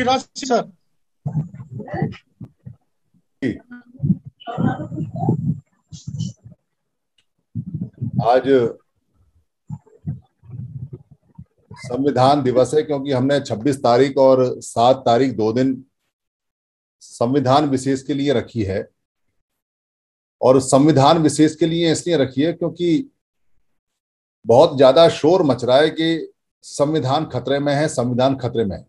आपकी राशि सर। आज संविधान दिवस है क्योंकि हमने 26 तारीख और 7 तारीख 2 दिन संविधान विशेष के लिए रखी है। और संविधान विशेष के लिए इसलिए रखी है क्योंकि बहुत ज्यादा शोर मच रहा है कि संविधान खतरे में है, संविधान खतरे में है।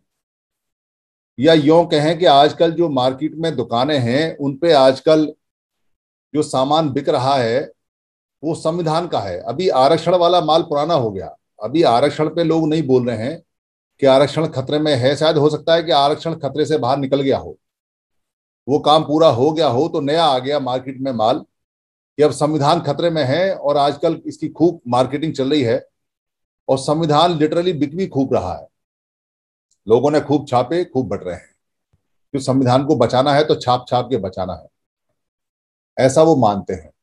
या यूं कहें कि आजकल जो मार्केट में दुकानें हैं उन पे आजकल जो सामान बिक रहा है वो संविधान का है। अभी आरक्षण वाला माल पुराना हो गया। अभी आरक्षण पे लोग नहीं बोल रहे हैं कि आरक्षण खतरे में है। शायद हो सकता है कि आरक्षण खतरे से बाहर निकल गया हो, वो काम पूरा हो गया हो, तो नया आ गया मार्केट में माल कि अब संविधान खतरे में है और आजकल इसकी खूब मार्केटिंग चल रही है और संविधान लिटरली बिक भी खूब रहा है। लोगों ने खूब छापे खूब बट रहे हैं कि संविधान को बचाना है तो छाप छाप के बचाना है, ऐसा वो मानते हैं।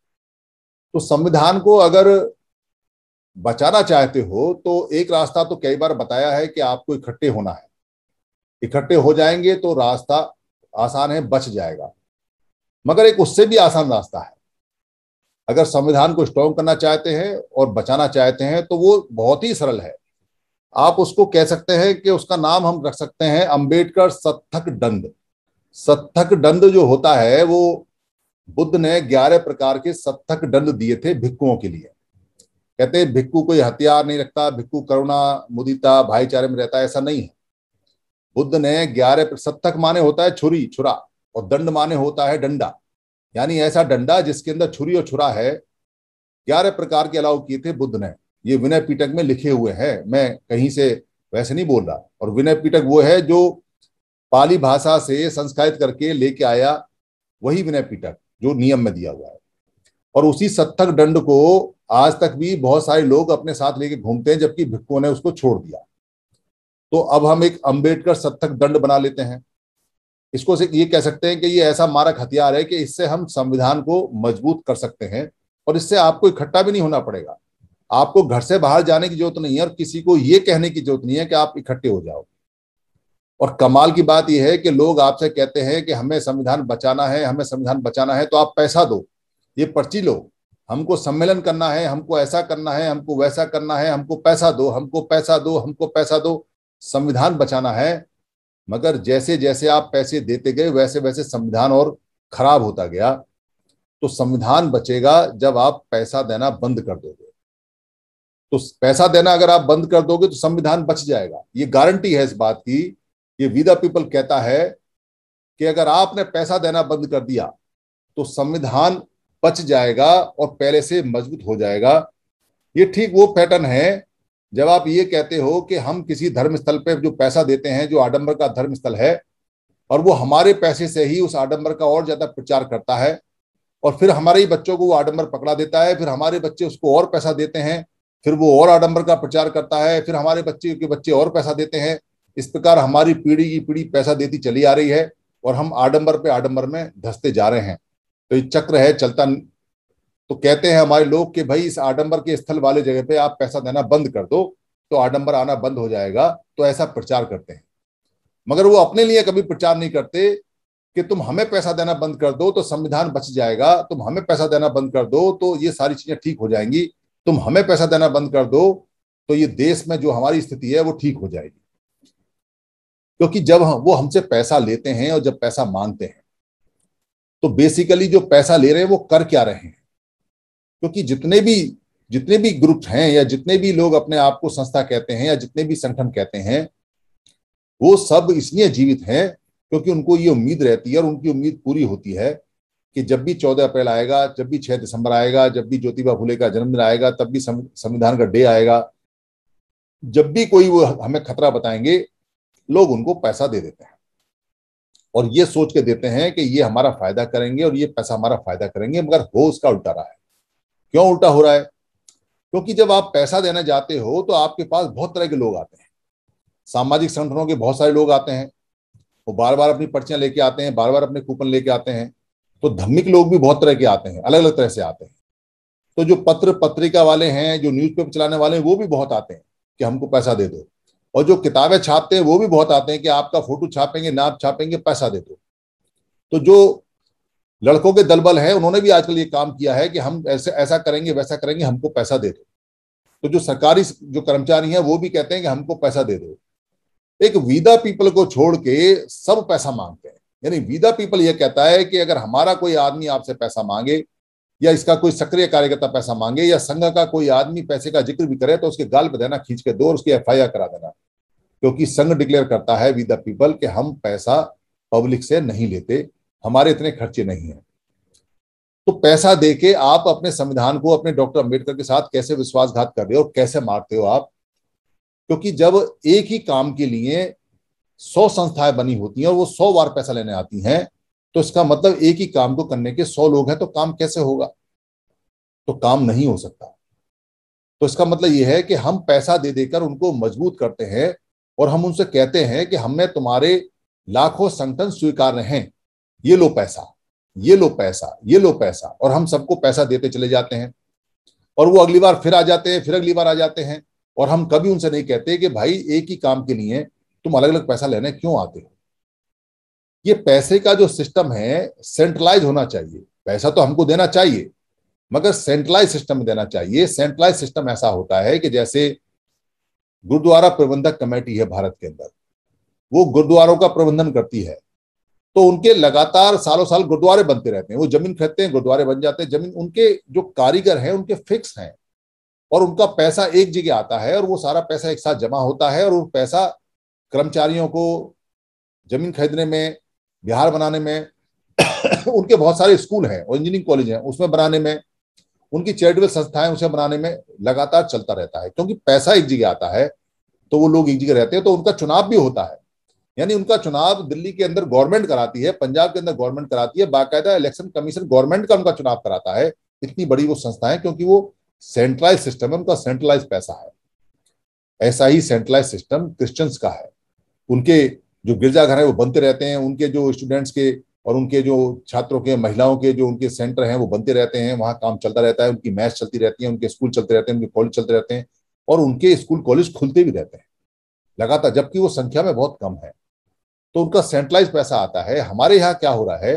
तो संविधान को अगर बचाना चाहते हो तो एक रास्ता तो कई बार बताया है कि आपको इकट्ठे होना है। इकट्ठे हो जाएंगे तो रास्ता आसान है, बच जाएगा। मगर एक उससे भी आसान रास्ता है। अगर संविधान को स्ट्रॉन्ग करना चाहते हैं और बचाना चाहते हैं तो वो बहुत ही सरल है। आप उसको कह सकते हैं कि उसका नाम हम रख सकते हैं अंबेडकर सत्थक दंड। सत्थक दंड जो होता है वो बुद्ध ने 11 प्रकार के सत्थक दंड दिए थे भिक्षुओं के लिए। कहते हैं भिक्षु कोई हथियार नहीं रखता, भिक्षु करुणा मुदिता भाईचारे में रहता है, ऐसा नहीं है। बुद्ध ने 11 सत्थक माने होता है छुरी छुरा और दंड माने होता है डंडा, यानी ऐसा डंडा जिसके अंदर छुरी और छुरा है। 11 प्रकार के अलाउ किए थे बुद्ध ने। ये विनय पिटक में लिखे हुए हैं, मैं कहीं से वैसे नहीं बोल रहा। और विनय पिटक वो है जो पाली भाषा से संस्कृत करके लेके आया, वही विनय पिटक जो नियम में दिया हुआ है। और उसी सत्थक दंड को आज तक भी बहुत सारे लोग अपने साथ लेके घूमते हैं, जबकि भिक्षुओं ने उसको छोड़ दिया। तो अब हम एक अंबेडकर सत्थक दंड बना लेते हैं। इसको से ये कह सकते हैं कि ये ऐसा मारक हथियार है कि इससे हम संविधान को मजबूत कर सकते हैं और इससे आपको इकट्ठा भी नहीं होना पड़ेगा। आपको घर से बाहर जाने की जरूरत नहीं है और किसी को ये कहने की जरूरत नहीं है कि आप इकट्ठे हो जाओ। और कमाल की बात यह है कि लोग आपसे कहते हैं कि हमें संविधान बचाना है, हमें संविधान बचाना है, तो आप पैसा दो, ये पर्ची लो, हमको सम्मेलन करना है, हमको ऐसा करना है, हमको वैसा करना है, हमको पैसा दो, हमको पैसा दो, हमको पैसा दो, संविधान बचाना है। मगर जैसे जैसे आप पैसे देते गए वैसे वैसे संविधान और खराब होता गया। तो संविधान बचेगा जब आप पैसा देना बंद कर दोगे। तो पैसा देना अगर आप बंद कर दोगे तो संविधान बच जाएगा, ये गारंटी है इस बात की। ये वी द पीपल कहता है कि अगर आपने पैसा देना बंद कर दिया तो संविधान बच जाएगा और पहले से मजबूत हो जाएगा। ये ठीक वो पैटर्न है जब आप ये कहते हो कि हम किसी धर्म स्थल पे जो पैसा देते हैं, जो आडंबर का धर्म स्थल है, और वो हमारे पैसे से ही उस आडंबर का और ज्यादा प्रचार करता है और फिर हमारे ही बच्चों को वो आडंबर पकड़ा देता है, फिर हमारे बच्चे उसको और पैसा देते हैं, फिर वो और आडंबर का प्रचार करता है, फिर हमारे बच्चे के बच्चे और पैसा देते हैं। इस प्रकार हमारी पीढ़ी की पीढ़ी पैसा देती चली आ रही है और हम आडंबर पे आडंबर में धंसते जा रहे हैं। तो ये चक्र है चलता। तो कहते हैं हमारे लोग कि भाई इस आडंबर के स्थल वाले जगह पे आप पैसा देना बंद कर दो तो आडंबर आना बंद हो जाएगा। तो ऐसा प्रचार करते हैं, मगर वो अपने लिए कभी प्रचार नहीं करते कि तुम हमें पैसा देना बंद कर दो तो संविधान बच जाएगा, तुम हमें पैसा देना बंद कर दो तो ये सारी चीजें ठीक हो जाएंगी, तुम हमें पैसा देना बंद कर दो तो ये देश में जो हमारी स्थिति है वो ठीक हो जाएगी। क्योंकि जब वो हमसे पैसा लेते हैं और जब पैसा मांगते हैं तो बेसिकली जो पैसा ले रहे हैं वो कर क्या रहे हैं। क्योंकि जितने भी ग्रुप हैं या जितने भी लोग अपने आप को संस्था कहते हैं या जितने भी संगठन कहते हैं, वो सब इसलिए जीवित हैं क्योंकि उनको ये उम्मीद रहती है और उनकी उम्मीद पूरी होती है कि जब भी 14 अप्रैल आएगा, जब भी 6 दिसंबर आएगा, जब भी ज्योतिबा फुले का जन्मदिन आएगा, तब भी संविधान का डे आएगा, जब भी कोई वो हमें खतरा बताएंगे, लोग उनको पैसा दे देते हैं और ये सोच के देते हैं कि ये हमारा फायदा करेंगे और ये पैसा हमारा फायदा करेंगे। मगर हो उसका उल्टा रहा है। क्यों उल्टा हो रहा है? क्योंकि जब आप पैसा देने जाते हो तो आपके पास बहुत तरह के लोग आते हैं। सामाजिक संगठनों के बहुत सारे लोग आते हैं, वो बार बार अपनी पर्चियां लेके आते हैं, बार बार अपने कूपन लेके आते हैं। तो धार्मिक लोग भी बहुत तरह के आते हैं, अलग अलग तरह से आते हैं। तो जो पत्र पत्रिका वाले हैं, जो न्यूज़पेपर चलाने वाले हैं, वो भी बहुत आते हैं कि हमको पैसा दे दो। और जो किताबें छापते हैं वो भी बहुत आते हैं कि आपका फोटो छापेंगे, नाप छापेंगे, पैसा दे दो। तो जो लड़कों के दलबल है उन्होंने भी आजकल ये काम किया है कि हम ऐसे ऐसा करेंगे, वैसा करेंगे, हमको पैसा दे दो। तो जो सरकारी जो कर्मचारी हैं वो भी कहते हैं कि हमको पैसा दे दो। एक वीदा पीपल को छोड़ के सब पैसा मांगते हैं। यानी वीदा पीपल ये कहता है कि अगर हमारा कोई आदमी आपसे पैसा मांगे, या इसका कोई सक्रिय कार्यकर्ता पैसा मांगे, या संघ का कोई आदमी पैसे का जिक्र भी करे, तो उसके गाल पे देना खींच के दो और उसकी एफआईआर करा देना। क्योंकि संघ डिक्लेयर करता है, वी द पीपल, कि हम पैसा पब्लिक से नहीं लेते, हमारे इतने खर्चे नहीं है। तो पैसा देके आप अपने संविधान को, अपने डॉक्टर अंबेडकर के साथ कैसे विश्वासघात कर रहे हो और कैसे मारते हो आप? क्योंकि जब एक ही काम के लिए 100 संस्थाएं बनी होती हैं और वो 100 बार पैसा लेने आती हैं, तो इसका मतलब एक ही काम को करने के 100 लोग हैं, तो काम कैसे होगा? तो काम नहीं हो सकता। तो इसका मतलब ये है कि हम पैसा दे देकर उनको मजबूत करते हैं और हम उनसे कहते हैं कि हमें तुम्हारे लाखों संगठन स्वीकार्य हैं, ये लो पैसा, ये लो पैसा, ये लो पैसा, और हम सबको पैसा देते चले जाते हैं। और वो अगली बार फिर आ जाते हैं, फिर अगली बार आ जाते हैं, और हम कभी उनसे नहीं कहते कि भाई एक ही काम के लिए तुम अलग अलग पैसा लेने क्यों आते हो। ये पैसे का जो सिस्टम है सेंट्रलाइज होना चाहिए। पैसा तो हमको देना चाहिए, मगर सेंट्रलाइज सिस्टम में देना चाहिए। सेंट्रलाइज सिस्टम ऐसा होता है कि जैसे गुरुद्वारा प्रबंधक कमेटी है भारत के अंदर, वो गुरुद्वारों का प्रबंधन करती है, तो उनके लगातार सालों साल गुरुद्वारे बनते रहते हैं। वो जमीन खरीदते हैं, गुरुद्वारे बन जाते हैं। जमीन, उनके जो कारीगर हैं उनके फिक्स हैं, और उनका पैसा एक जगह आता है, और वो सारा पैसा एक साथ जमा होता है, और वो पैसा कर्मचारियों को जमीन खरीदने में, बिहार बनाने में उनके बहुत सारे स्कूल हैं और इंजीनियरिंग कॉलेज हैं उसमें बनाने में, उनकी चैरिटेबल संस्थाएं उसे बनाने में लगातार चलता रहता है। क्योंकि पैसा एक जगह आता है तो वो लोग एक जगह रहते हैं, तो उनका चुनाव भी होता है। यानी उनका चुनाव दिल्ली के अंदर गवर्नमेंट कराती है, पंजाब के अंदर गवर्नमेंट कराती है, बाकायदा इलेक्शन कमीशन गवर्नमेंट का उनका चुनाव कराता है। इतनी बड़ी वो संस्था है, क्योंकि वो सेंट्रलाइज सिस्टम है, उनका सेंट्रलाइज पैसा है। ऐसा ही सेंट्रलाइज सिस्टम क्रिश्चियंस का है। उनके जो गिरजाघर है वो बनते रहते हैं, उनके जो स्टूडेंट्स के और उनके जो छात्रों के, महिलाओं के जो उनके सेंटर हैं वो बनते रहते हैं, वहां काम चलता रहता है, उनकी मैच चलती रहती है, उनके स्कूल चलते रहते हैं, उनके कॉलेज चलते रहते हैं, और उनके स्कूल कॉलेज खुलते भी रहते हैं लगातार, जबकि वो संख्या में बहुत कम है। तो उनका सेंट्रलाइज पैसा आता है। हमारे यहाँ क्या हो रहा है,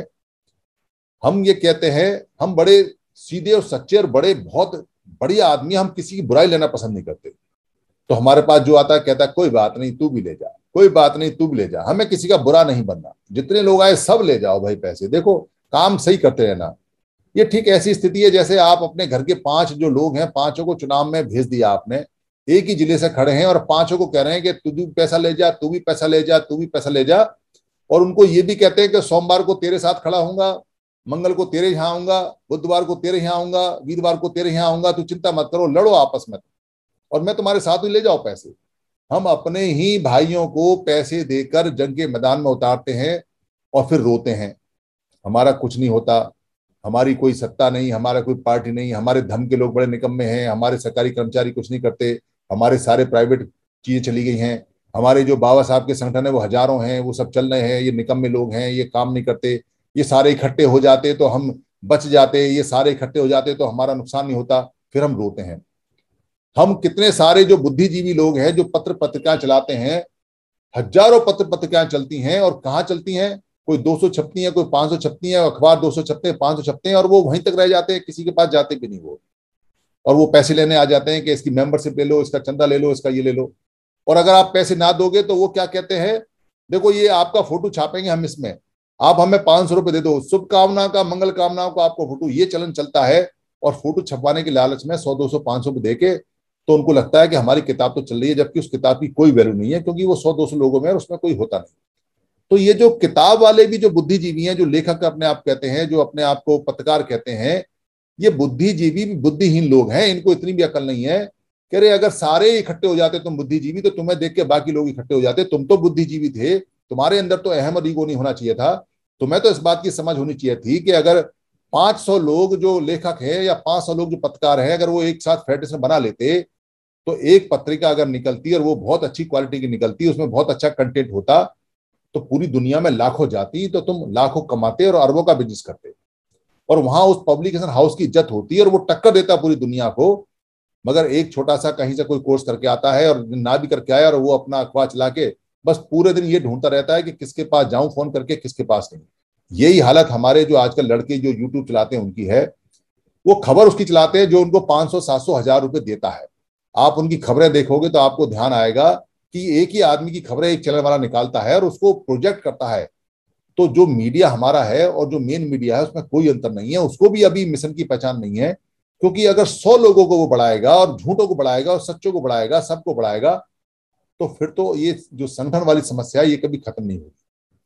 हम ये कहते हैं, हम बड़े सीधे और सच्चे और बड़े बहुत बढ़िया आदमी, हम किसी की बुराई लेना पसंद नहीं करते। तो हमारे पास जो आता है कहता है कोई बात नहीं तू भी ले जा, कोई बात नहीं तू भी ले जा, हमें किसी का बुरा नहीं बनना, जितने लोग आए सब ले जाओ भाई पैसे, देखो काम सही करते रहना। ये ठीक ऐसी स्थिति है जैसे आप अपने घर के 5 जो लोग हैं, 5 को चुनाव में भेज दिया आपने, एक ही जिले से खड़े हैं, और 5 को कह रहे हैं कि तू भी पैसा ले जा, तू भी पैसा ले जा, तू भी पैसा ले जा, और उनको ये भी कहते हैं कि सोमवार को तेरे साथ खड़ा हूंगा, मंगल को तेरे यहाँ आऊंगा, बुधवार को तेरे यहाँ आऊंगा, वीरवार को तेरे यहाँ आऊंगा, तू चिंता मत करो, लड़ो आपस में और मैं तुम्हारे साथ ही ले जाओ पैसे। हम अपने ही भाइयों को पैसे देकर जंग के मैदान में उतारते हैं और फिर रोते हैं, हमारा कुछ नहीं होता, हमारी कोई सत्ता नहीं, हमारा कोई पार्टी नहीं, हमारे धर्म के लोग बड़े निकम्मे हैं, हमारे सरकारी कर्मचारी कुछ नहीं करते, हमारे सारे प्राइवेट चीजें चली गई हैं, हमारे जो बाबा साहब के संगठन है वो हजारों हैं, वो सब चल रहे हैं, ये निकम्मे लोग हैं, ये काम नहीं करते, ये सारे इकट्ठे हो जाते तो हम बच जाते, ये सारे इकट्ठे हो जाते तो हमारा नुकसान नहीं होता। फिर हम रोते हैं। हम कितने सारे जो बुद्धिजीवी लोग हैं जो पत्र पत्रिकाएं चलाते हैं, हजारों पत्र पत्रिकाएं चलती हैं, और कहाँ चलती हैं, कोई 200 छपती है, कोई 500 छपती है, अखबार 200 छपते हैं, 500 छपते हैं, और वो वहीं तक रह जाते हैं, किसी के पास जाते भी नहीं वो। और वो पैसे लेने आ जाते हैं कि इसकी मेंबरशिप ले लो, इसका चंदा ले लो, इसका ये ले लो। और अगर आप पैसे ना दोगे तो वो क्या कहते हैं, देखो ये आपका फोटो छापेंगे हम इसमें, आप हमें 500 रुपए दे दो, शुभकामना का, मंगल कामनाओं का आपको फोटो, ये चलन चलता है। और फोटो छपवाने के लालच में 100 200 500 रुपए देके तो उनको लगता है कि हमारी किताब तो चल रही है, जबकि उस किताब की कोई वैल्यू नहीं है, क्योंकि वो 100 200 लोगों में और उसमें कोई होता नहीं। तो ये जो किताब वाले भी जो बुद्धिजीवी हैं, जो लेखक अपने आप कहते हैं, जो अपने आप को पत्रकार कहते हैं, ये बुद्धिजीवी भी बुद्धिहीन लोग हैं। इनको इतनी भी अकल नहीं है कि अरे अगर सारे इकट्ठे हो जाते तुम बुद्धिजीवी, तो तुम्हें देख के बाकी लोग इकट्ठे हो जाते। तुम तो बुद्धिजीवी थे, तुम्हारे अंदर तो अहम और ईगो नहीं होना चाहिए था। तुम्हें तो इस बात की समझ होनी चाहिए थी कि अगर 500 लोग जो लेखक है या 500 लोग जो पत्रकार है, अगर वो एक साथ फेडरेशन बना लेते, तो एक पत्रिका अगर निकलती और वो बहुत अच्छी क्वालिटी की निकलती, उसमें बहुत अच्छा कंटेंट होता, तो पूरी दुनिया में लाखों जाती, तो तुम लाखों कमाते और अरबों का बिजनेस करते, और वहां उस पब्लिकेशन हाउस की इज्जत होती और वो टक्कर देता पूरी दुनिया को मगर एक छोटा सा कहीं से कोई कोर्स करके आता है और ना भी करके आया और वो अपना अखबार चला के बस पूरे दिन ये ढूंढता रहता है कि किसके पास जाऊं फोन करके, किसके पास नहीं। यही हालत हमारे जो आजकल लड़के जो यूट्यूब चलाते हैं उनकी है। वो खबर उसकी चलाते हैं जो उनको 500 700 हजार रुपए देता है। आप उनकी खबरें देखोगे तो आपको ध्यान आएगा कि एक ही आदमी की खबरें एक चैनल वाला निकालता है और उसको प्रोजेक्ट करता है। तो जो मीडिया हमारा है और जो मेन मीडिया है उसमें कोई अंतर नहीं है, उसको भी अभी मिशन की पहचान नहीं है। क्योंकि अगर 100 लोगों को वो बढ़ाएगा और झूठों को बढ़ाएगा और सच्चों को बढ़ाएगा, सबको बढ़ाएगा, तो फिर तो ये जो संगठन वाली समस्या है ये कभी खत्म नहीं होगी।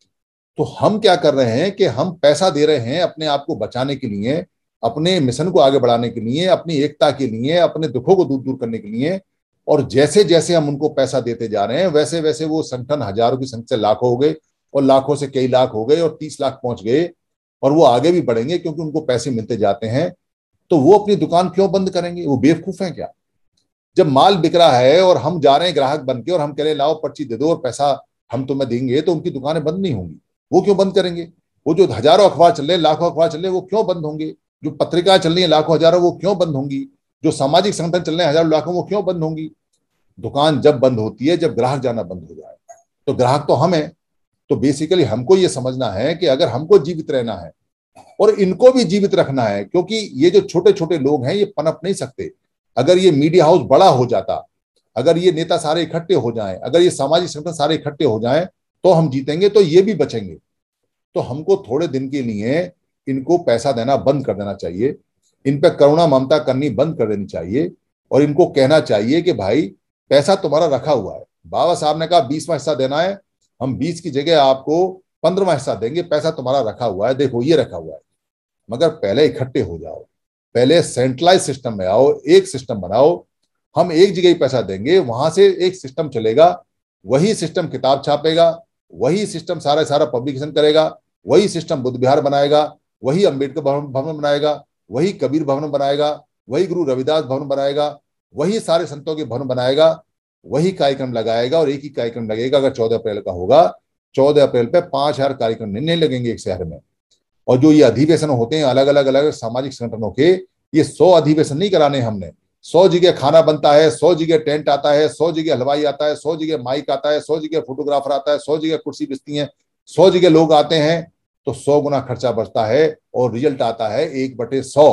तो हम क्या कर रहे हैं कि हम पैसा दे रहे हैं अपने आप को बचाने के लिए, अपने मिशन को आगे बढ़ाने के लिए, अपनी एकता के लिए, अपने दुखों को दूर दूर करने के लिए। और जैसे जैसे हम उनको पैसा देते जा रहे हैं वैसे वैसे वो संगठन हजारों की संख्या से लाखों हो गए और लाखों से कई लाख हो गए और 30 लाख पहुंच गए। और वो आगे भी बढ़ेंगे क्योंकि उनको पैसे मिलते जाते हैं। तो वो अपनी दुकान क्यों बंद करेंगे? वो बेवकूफ हैं क्या? जब माल बिक रहा है और हम जा रहे हैं ग्राहक बन के और हम कह रहे हैं लाओ पर्ची दे दो और पैसा हम तुम्हें देंगे, तो उनकी दुकानें बंद नहीं होंगी। वो क्यों बंद करेंगे? वो जो हजारों अखबार चल रहे हैं, लाखों अखबार चल रहे हैं, वो क्यों बंद होंगे? जो पत्रिकाएं चल रही हैं लाखों हजारों, वो क्यों बंद होंगी? जो सामाजिक संगठन चल रहे हैं हजारों लाखों, वो क्यों बंद होंगी? दुकान जब बंद होती है जब ग्राहक जाना बंद हो जाए। तो ग्राहक तो हम है। तो बेसिकली हमको ये समझना है कि अगर हमको जीवित रहना है और इनको भी जीवित रखना है, क्योंकि ये जो छोटे छोटे लोग हैं ये पनप नहीं सकते। अगर ये मीडिया हाउस बड़ा हो जाता, अगर ये नेता सारे इकट्ठे हो जाएं, अगर ये सामाजिक संगठन सारे इकट्ठे हो जाएं, तो हम जीतेंगे, तो ये भी बचेंगे। तो हमको थोड़े दिन के लिए इनको पैसा देना बंद कर देना चाहिए, इन पे करुणा ममता करनी बंद कर देनी चाहिए और इनको कहना चाहिए कि भाई पैसा तुम्हारा रखा हुआ है। बाबा साहब ने कहा 20वां हिस्सा देना है, हम 20 की जगह आपको 15वां हिस्सा देंगे, पैसा तुम्हारा रखा हुआ है, देखो ये रखा हुआ है। मगर पहले इकट्ठे हो जाओ, पहले सेंट्रलाइज सिस्टम में आओ, एक सिस्टम बनाओ। हम एक जगह ही पैसा देंगे, वहां से एक सिस्टम चलेगा, वही सिस्टम किताब छापेगा, वही सिस्टम सारा सारा पब्लिकेशन करेगा, वही सिस्टम बुद्ध विहार बनाएगा, वही अंबेडकर भवन बनाएगा, वही कबीर भवन बनाएगा, वही गुरु रविदास भवन बनाएगा, वही सारे संतों के भवन बनाएगा, वही कार्यक्रम लगाएगा। और एक ही कार्यक्रम लगेगा। अगर 14 अप्रैल का होगा, 14 अप्रैल पे 5,000 कार्यक्रम नहीं लगेंगे एक शहर में। और जो ये अधिवेशन होते हैं अलग अलग अलग सामाजिक संगठनों के, ये 100 अधिवेशन नहीं कराने हमने। 100 जगह खाना बनता है, 100 जगह टेंट आता है, 100 जगह हलवाई आता है, 100 जगह माइक आता है, 100 जगह फोटोग्राफर आता है, 100 जगह कुर्सी बिस्ती है, 100 जगह लोग आते हैं। तो 100 गुना खर्चा बचता है और रिजल्ट आता है 1/100।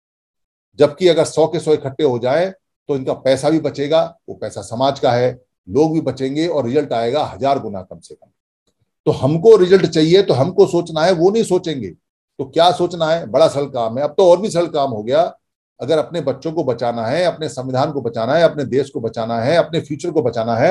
जबकि अगर 100 के 100 इकट्ठे हो जाए तो इनका पैसा भी बचेगा, वो पैसा समाज का है, लोग भी बचेंगे और रिजल्ट आएगा 1000 गुना कम से कम। तो हमको रिजल्ट चाहिए तो हमको सोचना है, वो नहीं सोचेंगे। तो क्या सोचना है? बड़ा सरल काम है। अब तो और भी सरल काम हो गया। अगर अपने बच्चों को बचाना है, अपने संविधान को बचाना है, अपने देश को बचाना है, अपने फ्यूचर को बचाना है,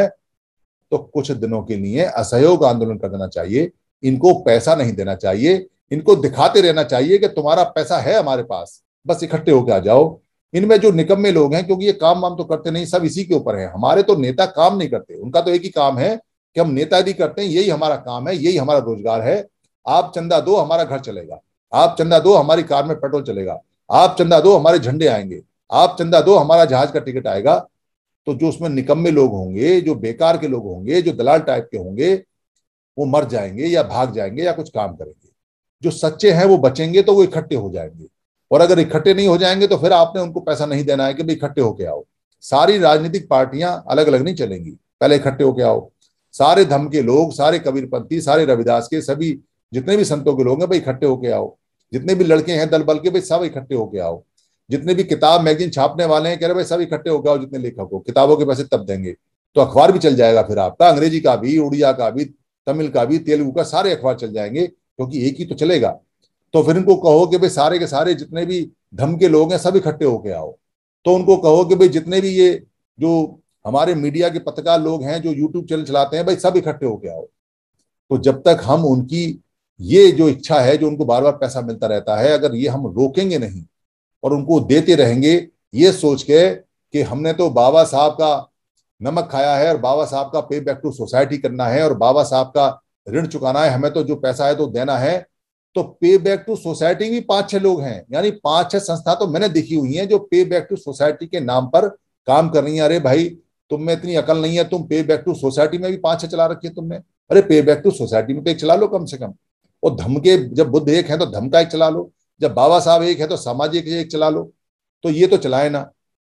तो कुछ दिनों के लिए असहयोग आंदोलन कर देना चाहिए। इनको पैसा नहीं देना चाहिए, इनको दिखाते रहना चाहिए कि तुम्हारा पैसा है हमारे पास, बस इकट्ठे होकर आ जाओ। इनमें जो निकम्मे लोग हैं, क्योंकि ये काम वाम तो करते नहीं, सब इसी के ऊपर है। हमारे तो नेता काम नहीं करते, उनका तो एक ही काम है कि हम नेतागिरी करते हैं, यही हमारा काम है, यही हमारा रोजगार है। आप चंदा दो हमारा घर चलेगा, आप चंदा दो हमारी कार में पेट्रोल चलेगा, आप चंदा दो हमारे झंडे आएंगे, आप चंदा दो हमारा जहाज का टिकट आएगा। तो जो उसमें निकम्मे लोग होंगे, जो बेकार के लोग होंगे, जो दलाल टाइप के होंगे, वो मर जाएंगे या भाग जाएंगे या कुछ काम करेंगे। जो सच्चे हैं वो बचेंगे, तो वो इकट्ठे हो जाएंगे। और अगर इकट्ठे नहीं हो जाएंगे तो फिर आपने उनको पैसा नहीं देना है कि भाई इकट्ठे होके आओ। सारी राजनीतिक पार्टियां अलग अलग नहीं चलेंगी, पहले इकट्ठे होके आओ। सारे धर्म के लोग, सारे कबीरपंथी, सारे रविदास के, सभी जितने भी संतों के लोग हैं भाई इकट्ठे होके आओ। जितने भी लड़के हैं दल बल के, भाई सब इकट्ठे होके आओ। जितने भी किताब मैगजीन छापने वाले हैं, कह रहे भाई सब इकट्ठे होके आओ। जितने लेखक हो, किताबों के पैसे तब देंगे तो अखबार भी चल जाएगा फिर आपका, अंग्रेजी का भी, उड़िया का भी, तमिल का भी, तेलुगु का, सारे अखबार चल जाएंगे, क्योंकि एक ही तो चलेगा। तो फिर इनको कहो कि भाई सारे के सारे जितने भी धर्म के लोग हैं सब इकट्ठे होके आओ। तो उनको कहो कि भाई जितने भी ये जो हमारे मीडिया के पत्रकार लोग हैं, जो यूट्यूब चैनल चलाते हैं, भाई सब इकट्ठे होके आओ। तो जब तक हम उनकी ये जो इच्छा है, जो उनको बार बार पैसा मिलता रहता है, अगर ये हम रोकेंगे नहीं और उनको देते रहेंगे ये सोच के कि हमने तो बाबा साहब का नमक खाया है और बाबा साहब का पे बैक टू सोसाइटी करना है और बाबा साहब का ऋण चुकाना है, हमें तो जो पैसा है तो देना है। तो पे बैक टू सोसाइटी भी 5-6 लोग हैं, यानी 5-6 संस्था तो मैंने देखी हुई हैं जो पे बैक टू सोसाइटी के नाम पर काम कर रही है। अरे भाई तुम में इतनी अकल नहीं है, तुम पे बैक टू सोसाइटी में भी 5-6 चला रखी है तुमने। अरे पे बैक टू सोसाइटी में तो एक चला लो कम से कम। और धर्म के जब बुद्ध एक है तो धर्म का एक चला लो, जब बाबा साहब एक है तो सामाजिक एक चला लो। तो ये तो चलाए ना।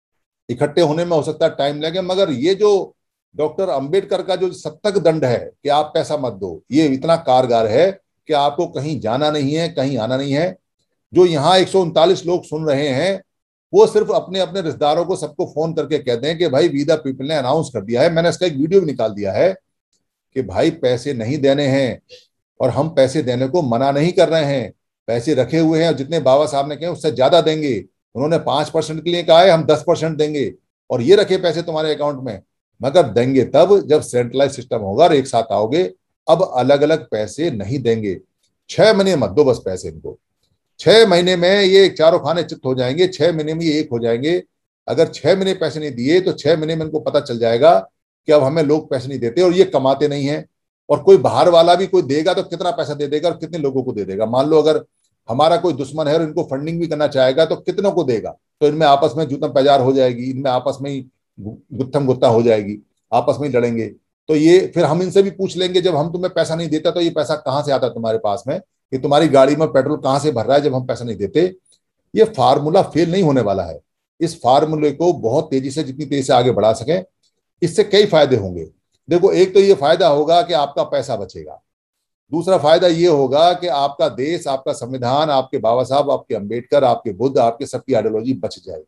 इकट्ठे होने में हो सकता है टाइम लगे, मगर ये जो डॉक्टर अंबेडकर का जो शतक दंड है कि आप पैसा मत दो, ये इतना कारगर है कि आपको कहीं जाना नहीं है, कहीं आना नहीं है। जो यहाँ 139 लोग सुन रहे हैं वो सिर्फ अपने अपने रिश्तेदारों को सबको फोन करके कहते हैं कि भाई वी द पीपल ने अनाउंस कर दिया है, मैंने इसका एक वीडियो भी निकाल दिया है कि भाई पैसे नहीं देने हैं, और हम पैसे देने को मना नहीं कर रहे हैं, पैसे रखे हुए हैं और जितने बाबा साहब ने कहे उससे ज्यादा देंगे। उन्होंने 5% के लिए कहा है, हम 10% देंगे, और ये रखे पैसे तुम्हारे अकाउंट में, मगर देंगे तब जब सेंट्रलाइज सिस्टम होगा और एक साथ आओगे। अब अलग अलग पैसे नहीं देंगे। 6 महीने मत दो बस पैसे इनको। 6 महीने में ये चारों खाने चित्त हो जाएंगे, 6 महीने में ये एक हो जाएंगे। अगर 6 महीने पैसे नहीं दिए तो 6 महीने में इनको पता चल जाएगा कि अब हमें लोग पैसे नहीं देते और ये कमाते नहीं है। और कोई बाहर वाला भी कोई देगा तो कितना पैसा दे देगा और कितने लोगों को दे देगा। मान लो अगर हमारा कोई दुश्मन है और इनको फंडिंग भी करना चाहेगा तो कितनों को देगा। तो इनमें आपस में जूतम पैजार हो जाएगी, इनमें आपस में ही गुत्थम गुत्ता हो जाएगी, आपस में ही लड़ेंगे। तो ये फिर हम इनसे भी पूछ लेंगे, जब हम तुम्हें पैसा नहीं देता तो ये पैसा कहाँ से आता तुम्हारे पास में, कि तुम्हारी गाड़ी में पेट्रोल कहाँ से भर रहा है जब हम पैसा नहीं देते। ये फार्मूला फेल नहीं होने वाला है। इस फार्मूले को बहुत तेजी से, जितनी तेजी से आगे बढ़ा सकें, इससे कई फायदे होंगे। देखो, एक तो ये फायदा होगा कि आपका पैसा बचेगा। दूसरा फायदा ये होगा कि आपका देश, आपका संविधान, आपके बाबा साहब, आपके अंबेडकर, आपके बुद्ध, आपके सबकी आइडियोलॉजी बच जाएगी।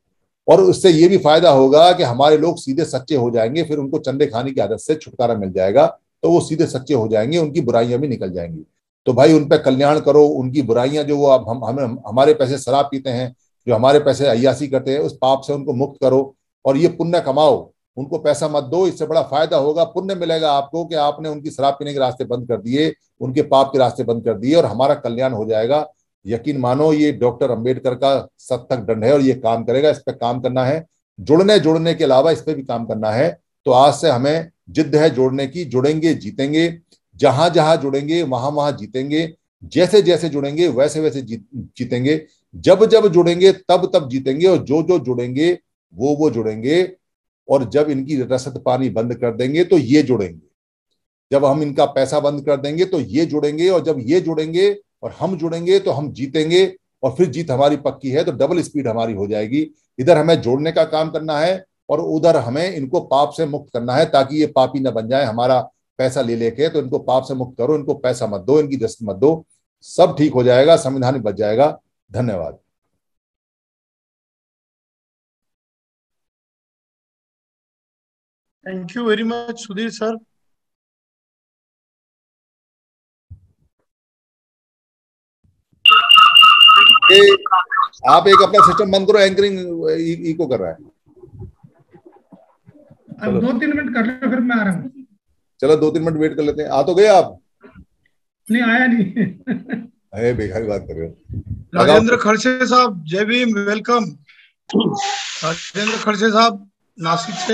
और उससे ये भी फायदा होगा कि हमारे लोग सीधे सच्चे हो जाएंगे, फिर उनको चंदे खाने की आदत से छुटकारा मिल जाएगा, तो वो सीधे सच्चे हो जाएंगे, उनकी बुराइयां भी निकल जाएंगी। तो भाई उन पर कल्याण करो, उनकी बुराइयां जो वो अब हम हमारे पैसे शराब पीते हैं, जो हमारे पैसे अय्यासी करते हैं, उस पाप से उनको मुक्त करो और ये पुण्य कमाओ। उनको पैसा मत दो, इससे बड़ा फायदा होगा, पुण्य मिलेगा आपको कि आपने उनकी शराब पीने के रास्ते बंद कर दिए, उनके पाप के रास्ते बंद कर दिए, और हमारा कल्याण हो जाएगा। यकीन मानो, ये डॉक्टर अंबेडकर का शतक दंड है और ये काम करेगा। इस पर काम करना है, जोड़ने के अलावा इस पर भी काम करना है। तो आज से हमें जिद है जोड़ने की। जुड़ेंगे जीतेंगे, जहां जहां जुड़ेंगे वहां वहां जीतेंगे, जैसे जैसे जुड़ेंगे वैसे वैसे जीतेंगे, जब जब जुड़ेंगे तब तब जीतेंगे, और जो जो जुड़ेंगे वो जुड़ेंगे। और जब इनकी रसद पानी बंद कर देंगे तो ये जुड़ेंगे, जब हम इनका पैसा बंद कर देंगे तो ये जुड़ेंगे, और जब ये जुड़ेंगे और हम जुड़ेंगे तो हम जीतेंगे, और फिर जीत हमारी पक्की है। तो डबल स्पीड हमारी हो जाएगी। इधर हमें जोड़ने का काम करना है और उधर हमें इनको पाप से मुक्त करना है, ताकि ये पापी न बन जाए हमारा पैसा ले लेके। तो इनको पाप से मुक्त करो, इनको पैसा मत दो, इनकी रसद मत दो, सब ठीक हो जाएगा, संविधान भी बच जाएगा। धन्यवाद। Thank you very much Sudhir sir. आप एक अपना सिस्टम बंद करो, एंकरिंग इको कर रहा है। अब 2-3 मिनट कर लो, फिर मैं आ रहा हूँ। चलो 2-3 मिनट वेट कर लेते हैं। आ तो गए आप? नहीं आया नहीं। अरे बेकार बात कर रहे हो। राजेंद्र खड़से साहब, जय भीम, वेलकम। राजेंद्र खड़से साहब नासिक से।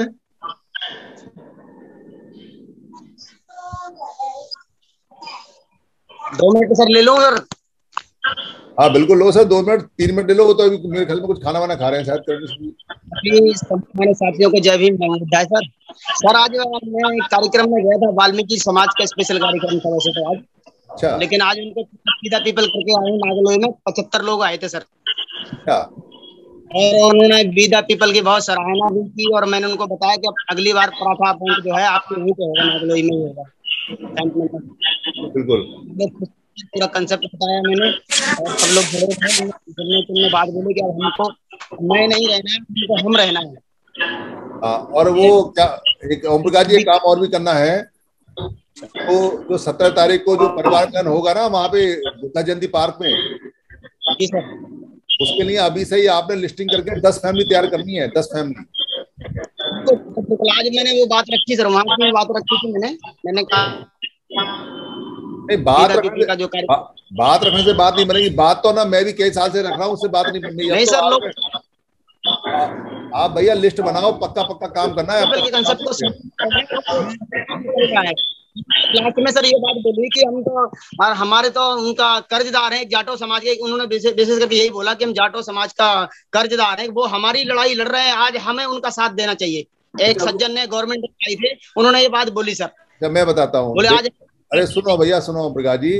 2 मिनट सर ले लो सर। हाँ बिल्कुल लो सर, 2 मिनट 3 मिनट ले लो। वो तो अभी मेरे ख्याल में कुछ खाना वाना खा रहे हैं शायद। हमारे साथियों को जय भीम बधाई सर। सर आज मैं कार्यक्रम में गया था, वाल्मीकि समाज का स्पेशल कार्यक्रम था वैसे तो आज। अच्छा। लेकिन आज उनको सीधा पीपल करके आए नागलोई में 75 लोग आए थे सर। अच्छा। और उन्होंने बीदा पीपल की बहुत सराहना भी की, और मैंने उनको बताया कि अगली बार पराठा पॉइंट जो है आपके वहीं पे होगा, नागलोई में ही होगा। बिल्कुल पूरा कंसेप्ट बताया मैंने, और सब लोग तुमने बात बोली कि अब हमको मैं नहीं रहना है, हमको हम रहना है। और वो क्या, एक ओम प्रकाश जी, एक काम और भी करना है। तो जो 17 तारीख को जो परिवार मिलन होगा ना वहाँ पे बुद्धा जयंती पार्क में, जी सर, उसके लिए अभी से ही आपने लिस्टिंग करके 10 फैमिली तैयार करनी है। 10 फैमिली। तो आज मैंने वो बात रखी सर, वहाँ की बात रखी थी मैंने कहा नहीं, बात रखने से बात नहीं बनेगी। बात तो ना मैं भी कई साल से रख रहा हूँ, उससे बात नहीं बन रही। नहीं सर, लोग आप भैया लिस्ट बनाओ, पक्का पक्का काम करना है। लास्ट में सर ये बात बोली कि हम तो, और हमारे तो उनका कर्जदार हैं जाटो समाज के। उन्होंने विशेष करके यही बोला कि हम जाटो समाज का कर्जदार हैं, वो हमारी लड़ाई लड़ रहे हैं, आज हमें उनका साथ देना चाहिए। एक सज्जन ने गवर्नमेंट आई थे, उन्होंने ये बात बोली सर। जब मैं बताता हूँ, बोले आज, अरे सुनो भैया, सुनो प्रकाश जी।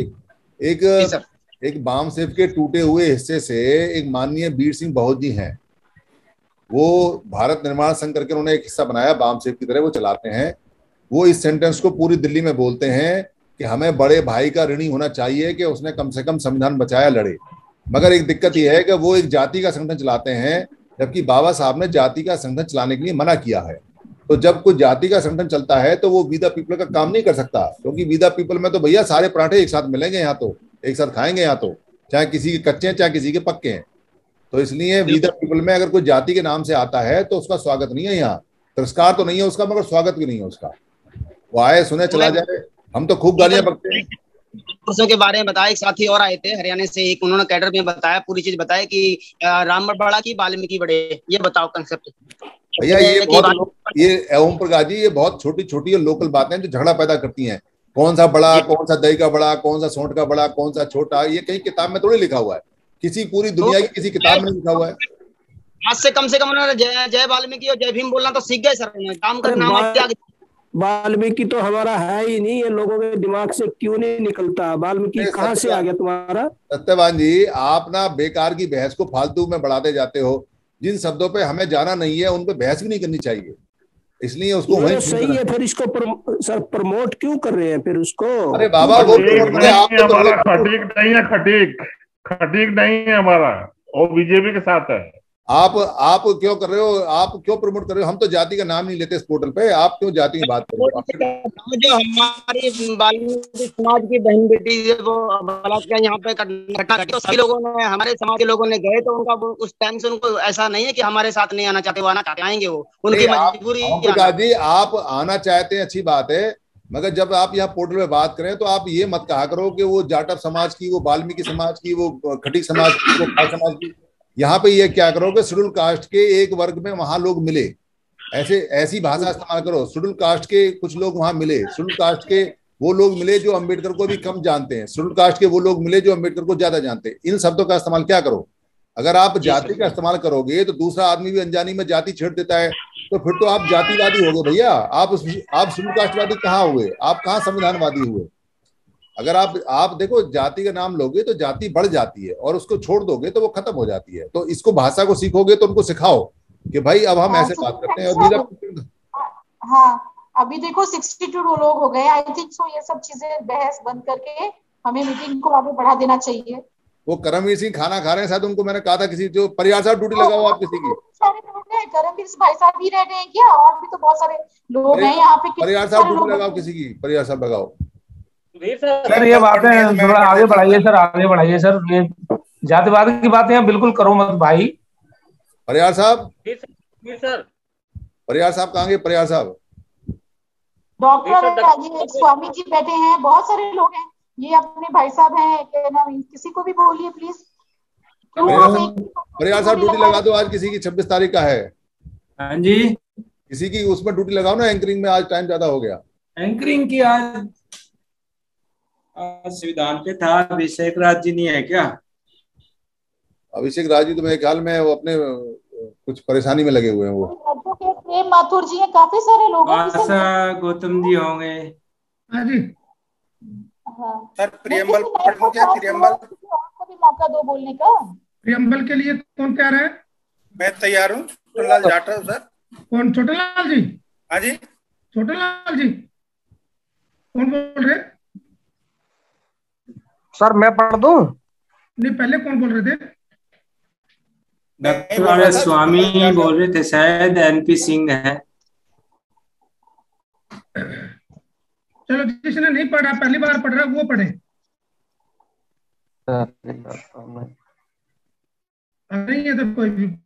एक बाम सेव के टूटे हुए हिस्से से एक माननीय वीर सिंह बहुत जी हैं, वो भारत निर्माण संघ करके उन्होंने एक हिस्सा बनाया, बाम सेव की तरह वो चलाते हैं। वो इस सेंटेंस को पूरी दिल्ली में बोलते हैं कि हमें बड़े भाई का ऋणी होना चाहिए कि उसने कम से कम संविधान बचाया, लड़े। मगर एक दिक्कत यह है कि वो एक जाति का संगठन चलाते हैं, जबकि बाबा साहब ने जाति का संगठन चलाने के लिए मना किया है। तो जब कोई जाति का संगठन चलता है तो वो वी द पीपल का काम नहीं कर सकता, क्योंकि वी द पीपल में तो भैया सारे पराठे एक साथ मिलेंगे, यहाँ तो एक साथ खाएंगे, यहाँ तो चाहे किसी के कच्चे हैं चाहे किसी के पक्के हैं। तो इसलिए वी द पीपल में अगर कोई जाति के नाम से आता है तो उसका स्वागत नहीं है, यहाँ तिरस्कार तो नहीं है उसका, मगर स्वागत भी नहीं है उसका। वो आए सुने चला जाए, हम तो खूब गालियां बकते हैं। पुरुषों के बारे में बताया, एक साथी और आए थे हरियाणा से, एक उन्होंने कैडर में बताया, पूरी चीज बताया कि राम बड़ा की वाल्मीकि बड़े। ये बताओ कंसेप्ट भैया। ये ओम प्रकाश जी, ये बहुत छोटी छोटी और लोकल बातें जो झगड़ा पैदा करती हैं। कौन सा बड़ा, कौन सा दही का बड़ा, कौन सा सोंठ का बड़ा, कौन सा छोटा, ये कहीं किताब में थोड़ी लिखा हुआ है, किसी पूरी दुनिया की किसी किताब में लिखा हुआ है। आज से कम उन्होंने जय वाल्मीकि और जय भीम बोलना तो सीख गए सर, काम का नाम वाल्मीकि तो हमारा है ही नहीं, ये लोगों के दिमाग से क्यों नहीं निकलता? वाल्मीकि कहाँ से आ गया तुम्हारा? सत्यवान जी, आप ना बेकार की बहस को फालतू में बढ़ाते जाते हो। जिन शब्दों पे हमें जाना नहीं है उन पे बहस भी नहीं करनी चाहिए, इसलिए उसको वही सही है। फिर इसको सर प्रमोट क्यों कर रहे हैं फिर उसको? अरे बाबा वो खटीक नहीं है हमारा, वो बीजेपी के साथ है। आप क्यों कर रहे हो? आप क्यों प्रमोट कर रहे हो? हम तो जाति का नाम नहीं लेते इस पोर्टल पे, आप क्यों जाति की बात कर रहे हो? जो हमारी वाल्मीकि समाज की बहन बेटी वो बलात्कार यहाँ पे घटना घटी, तो सभी लोगों ने, हमारे समाज के लोगों ने गए, तो उनका उस टाइम से उनको ऐसा नहीं है कि हमारे साथ नहीं आना चाहते, वो आना चाहते, आएंगे, वो उनकी मजबूरी। जी आप आना चाहते हैं, अच्छी बात है, मगर जब आप यहाँ पोर्टल में बात करें तो आप ये मत कहा करो कि वो जाटव समाज की, वो वाल्मीकि समाज की, वो खटीक समाज की, वो खास समाज की। यहाँ पे ये क्या करो कि शेड्यूल कास्ट के एक वर्ग में वहां लोग मिले, ऐसी भाषा इस्तेमाल करो। शेड्यूल कास्ट के कुछ लोग वहां मिले, शेड्यूल कास्ट के वो लोग मिले जो अंबेडकर को भी कम जानते हैं, शेड्यूल कास्ट के वो लोग मिले जो अंबेडकर को ज्यादा जानते हैं। इन शब्दों का इस्तेमाल क्या करो। अगर आप जाति का इस्तेमाल करोगे तो दूसरा आदमी भी अनजानी में जाति छेड़ देता है, तो फिर तो आप जातिवादी हो गए भैया। आप शेड्यूल कास्टवादी कहाँ हुए? आप कहाँ संविधानवादी हुए? अगर आप देखो, जाति का नाम लोगे तो जाति बढ़ जाती है, और उसको छोड़ दोगे तो वो खत्म हो जाती है। तो इसको भाषा को सीखोगे तो उनको सिखाओ कि भाई अब हम ऐसे बात करते हैं। और हाँ, अभी देखो 62 लोग हो गए, आई थिंक सो ये सब चीजें बहस बंद करके हमें मीटिंग को आगे बढ़ा देना चाहिए। वो करमवीर सिंह खाना खा रहे हैं शायद, उनको मैंने कहा था किसी जो परिवार साहब ड्यूटी लगाओ आप किसी की। सारे लोग हैं, करमवीर भाई साहब ही रह गए हैं क्या? और भी तो बहुत सारे लोग हैं यहाँ पे। परिवार साहब ड्यूटी लगाओ किसी की, परिवार साहब लगाओ। सर ये बातें थोड़ा आगे बढ़ाइए सर, आगे बढ़ाइए सर। ये जातिवाद की बातें बिल्कुल करो मत भाई। परिवार साहब, सर परिवार साहब कहाँ गए? परिवार साहब डॉक्टर स्वामी जी बैठे हैं, बहुत सारे लोग हैं, ये अपने भाई साहब हैं, किसी को भी बोलिए प्लीज। परिवार साहब ड्यूटी लगा दो, आज किसी की 26 तारीख का है। हाँ जी, किसी की उसमें ड्यूटी लगाओ ना, एंकरिंग में। आज टाइम ज्यादा हो गया एंकरिंग की। आज संविधान पे था, अभिषेक राज जी नहीं है क्या? अभिषेक राज जी तो मेरे ख्याल में वो अपने कुछ परेशानी में लगे हुए हैं। वो एडवोकेट प्रेम माथुर जी हैं, काफी सारे लोग हैं। गौतम जी होंगे। हाँ सर प्रियम्बल पढ़ो क्या? प्रियम्बल आपको भी मौका दो बोलने का। प्रियम्बल के लिए कौन कह रहा है? मैं तैयार हूँ। छोटलाल जाटव सर। कौन? छोटलाल जी? हाँ जी। छोटलाल जी कौन बोल रहे? सर मैं पढ़ दूं? नहीं, पहले कौन बोल रहे थे? डॉक्टर स्वामी बोल रहे थे, शायद एनपी सिंह है। चलो, जिसने नहीं पढ़ा, पहली बार पढ़ रहा, वो पढ़े। नहीं है तो कोई भी।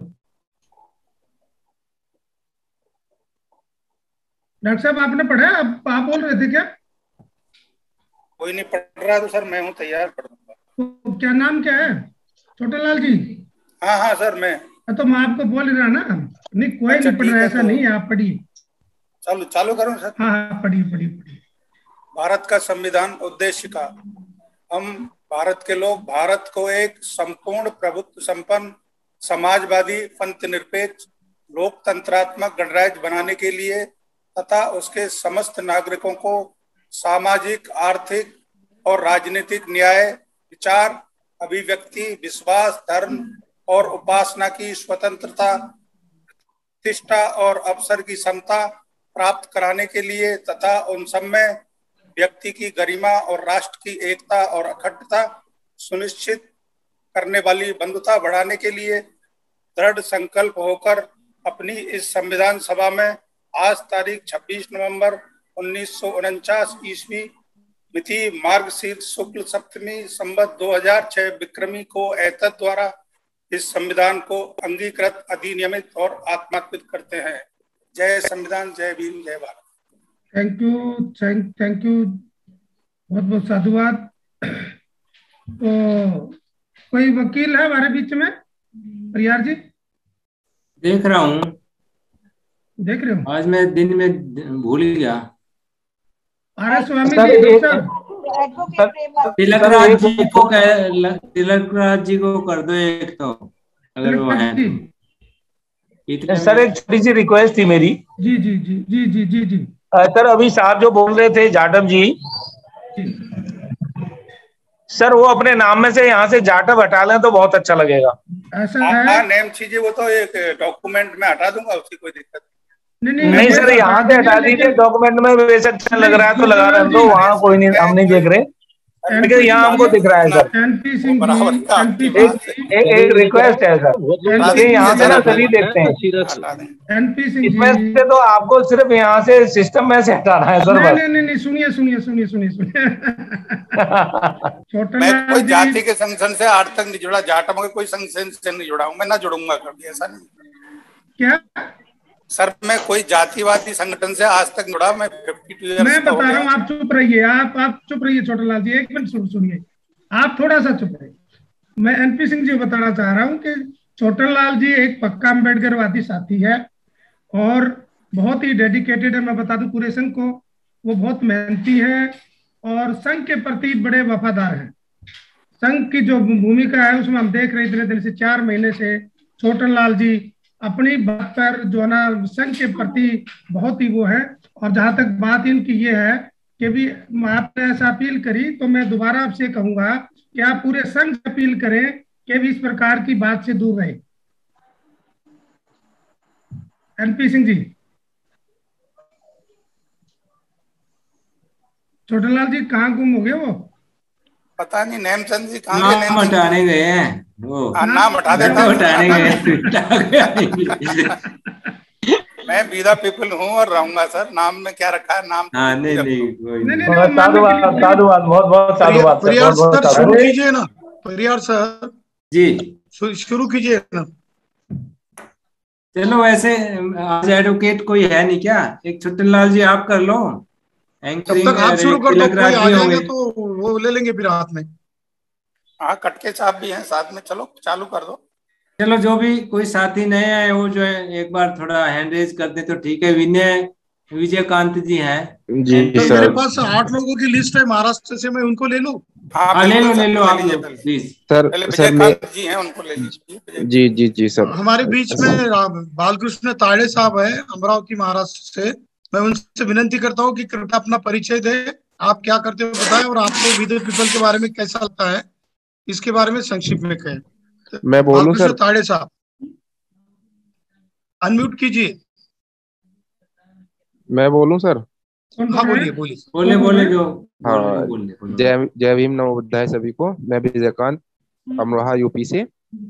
डॉक्टर साहब आपने पढ़ा? आप बोल रहे थे क्या? कोई नहीं पढ़ रहा तो सर मैं हूँ तैयार, पढ़ दूंगा। तो क्या नाम क्या है? छोटालाल जी? हाँ हाँ सर मैं। तो मैं आपको बोल रहा ना, नहीं कोई नहीं पढ़ रहा, ऐसा नहीं है, आप पढ़िए। चालू करो सर। हाँ पढ़िए। भारत का संविधान उद्देश्य का। हम भारत के लोग भारत को एक संपूर्ण प्रभुत्व संपन्न समाजवादी पंथ निरपेक्ष लोकतंत्रात्मक गणराज्य बनाने के लिए तथा उसके समस्त नागरिकों को सामाजिक, आर्थिक और राजनीतिक न्याय, विचार, अभिव्यक्ति, विश्वास, धर्म और उपासना की स्वतंत्रता प्रतिष्ठा और अवसर की समता प्राप्त कराने के लिए तथा उन सब में व्यक्ति की गरिमा और राष्ट्र की एकता और अखंडता सुनिश्चित करने वाली बंधुता बढ़ाने के लिए दृढ़ संकल्प होकर अपनी इस संविधान सभा में आज तारीख 26 नवंबर 1949 ईस्वी मिति मार्गशीर्ष शुक्ल सप्तमी संवत 2006 विक्रमी को एतद द्वारा इस संविधान को अंगीकृत, अधिनियमित और आत्मान्वित करते हैं। जय संविधान, जय भीम, जय भारत। थैंक यू, बहुत बहुत साधुवाद। तो कोई वकील है हमारे बीच में? परियार जी देख रहा हूँ, देख रहे हो? आज मैं दिन में भूल ही गया। आर स्वामी जी, तिलकराज जी को कर दो एक, तो अगर वो है तो। सर एक छोटी सी रिक्वेस्ट थी मेरी। जी जी जी जी जी जी जी सर अभी साहब जो बोल रहे थे जाटव जी, सर वो अपने नाम में से यहाँ से जाटव हटा लें तो बहुत अच्छा लगेगा। ऐसा है? नेम चीजें वो तो एक डॉक्यूमेंट में हटा दूंगा, उसकी कोई दिक्कत नहीं सर, यहाँ से हटा दीजिए। डॉक्यूमेंट में वैसे अच्छा लग रहा है तो लगा रहे, तो वहाँ कोई नहीं, हम नहीं देख रहे, लेकिन यहाँ हमको दिख रहा है सर। एनपी सिंह जी, एक रिक्वेस्ट है सर, यहाँ से ना सभी देखते हैं। एनपी सिंह इसमें जी, से तो आपको सिर्फ यहाँ से सिस्टम में से हटाना है सर बस। नहीं, सुनिए मैं कोई जाति के संगठन से आज तक नहीं जुड़ा, जाटों के कोई संगठन से नहीं जुड़ा हूँ, मैं ना जुड़ूंगा कभी, ऐसा नहीं। क्या सर, मैं कोई जातिवादी संगठन से आज तक जुड़ा, मैं 52 ईयर्स मैं बता रहा हूँ, आप चुप रहिए, आप चुप रहिए छोटालाल जी, एक मिनट सुनिए, आप थोड़ा सा चुप रहिए। मैं एनपी सिंह जी को बताना चाह रहा हूँ कि छोटालाल जी एक पक्का अम्बेडकरवादी साथी है और बहुत ही डेडिकेटेड है। मैं बता दूं पूरे संघ को, वो बहुत मेहनती है और संघ के प्रति बड़े वफादार हैं। संघ की जो भूमिका है उसमें हम देख रहे इतने दिन से, 4 महीने से छोटालाल जी अपनी बात पर जो है ना संघ के प्रति बहुत ही वो है। और जहां तक बात इनकी ये है कि भी आपने ऐसा अपील करी, तो मैं दोबारा आपसे कहूंगा कि आप पूरे संघ से अपील करें कि भी इस प्रकार की बात से दूर रहे। एनपी सिंह जी, छोटालाल जी कहाँ गुम हो गए? वो पता नहीं, नेमचंद जी कहाँ गए? नाम हटाने गए हैं वो, नाम हटा देता, हटाने गए। मैं बीदा पीपल हूँ और रहूंगा सर, नाम में क्या रखा है नाम। हाँ नहीं, साधुवाद, बहुत साधुवाद। परियार सर शुरू कीजिए ना, परियार सर जी शुरू कीजिए ना। चलो, वैसे आज एडवोकेट कोई है नहीं क्या? एक छोटालाल जी आप कर लो एंकरिंग, तब तक आप शुरू कर दो, कोई आ जाएगा तो वो ले लेंगे फिर हाथ में। हाँ, कटके साहब भी हैं साथ में, चलो चालू कर दो। चलो, जो भी कोई साथी नए आए वो जो है एक बार थोड़ा हैंड रेज कर दे तो ठीक है। विजयकांत जी हैं जी सर। मेरे पास 8 लोगों की लिस्ट है महाराष्ट्र से, मैं उनको ले लूं? हाँ, ले लो आप लोग प्लीज। सर विजयकांत जी हैं, उनको ले लीजिए। जी सर। हमारे बीच में बालकृष्ण ताड़े साहब है अमरावती महाराष्ट्र से, मैं उनसे विनंती करता हूँ कि कृपया अपना परिचय दे, आप क्या करते हो बताएं और आपको विद पीपल के बारे में कैसा लगता है इसके बारे में संक्षिप्त में कहें। मैं बोलूं सर? ताड़े साहब अनम्यूट कीजिए। मैं बोलूं सर? हाँ बोलिए। बोले जो। हाँ, जय भीम, नमो बुद्धाय सभी को। मैं विजयकांत अमरोहा यूपी से।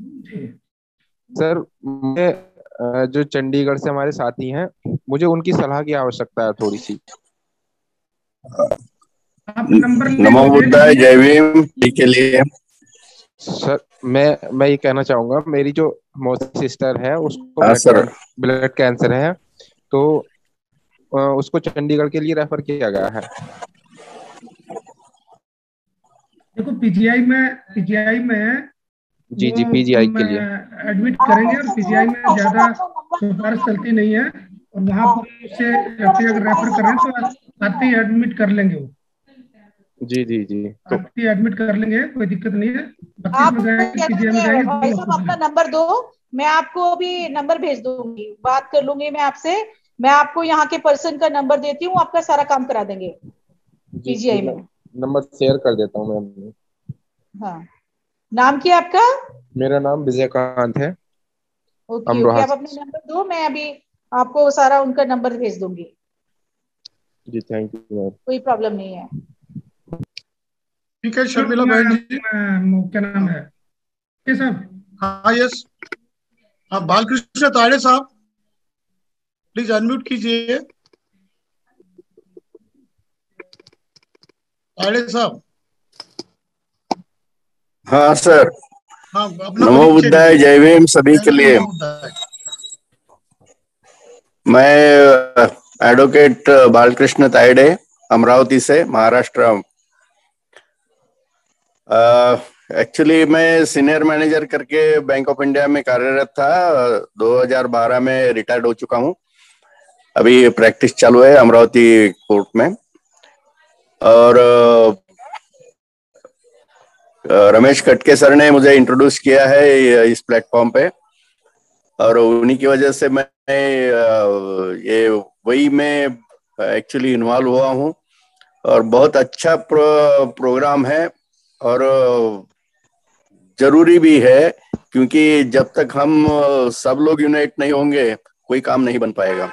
सर, मैं जो चंडीगढ़ से हमारे साथी हैं, मुझे उनकी सलाह की आवश्यकता है थोड़ी सी। नमो बुद्धाय, जय भीम के लिए। सर, मैं ये कहना चाहूंगा, मेरी जो मौसी सिस्टर है उसको ब्लड कैंसर है, तो उसको चंडीगढ़ के लिए रेफर किया गया है। देखो पीजीआई में जी पीजीआई के लिए एडमिट करेंगे और पीजीआई में ज्यादा सिफारिश चलती नहीं है और वहाँ पर से अगर रेफर करें तो आते ही एडमिट कर लेंगे वो। जी तो एडमिट कर लेंगे, कोई दिक्कत नहीं है। आप अपना नंबर दो, मैं आपको अभी नंबर भेज दूंगी, बात कर लूंगी मैं आपसे। मैं आपको यहाँ के पर्सन का नंबर देती हूँ, आपका सारा काम करा देंगे पीजीआई में। नंबर शेयर कर देता हूँ मैं। हाँ, नाम क्या है आपका? मेरा नाम विजयकांत है। ओके अमरोहा आप अपना नंबर दो, मैं अभी आपको सारा उनका नंबर भेज दूंगी। जी, थैंक यू मैम। कोई प्रॉब्लम नहीं है। ठीक है शर्मिला बहन जी। क्या नाम है के साहब? हाँ यस, हाँ बालकृष्ण ताड़े साहब प्लीज अनम्यूट कीजिए। ताड़े साहब। हाँ सर। हाँ अपना नमो परिचय बुद्धाय, दीजिए। जय भीम सभी के लिए। नमो बुद्धाय। मैं एडवोकेट बालकृष्ण तायडे, अमरावती से, महाराष्ट्र। एक्चुअली मैं सीनियर मैनेजर करके बैंक ऑफ इंडिया में कार्यरत था। 2012 में रिटायर्ड हो चुका हूँ। अभी प्रैक्टिस चालू है अमरावती कोर्ट में। और रमेश कटके सर ने मुझे इंट्रोड्यूस किया है इस प्लेटफॉर्म पे, और उन्हीं की वजह से मैं ये वही में एक्चुअली इन्वॉल्व हुआ हूँ। और बहुत अच्छा प्रोग्राम है और जरूरी भी है, क्योंकि जब तक हम सब लोग यूनाइट नहीं होंगे कोई काम नहीं बन पाएगा।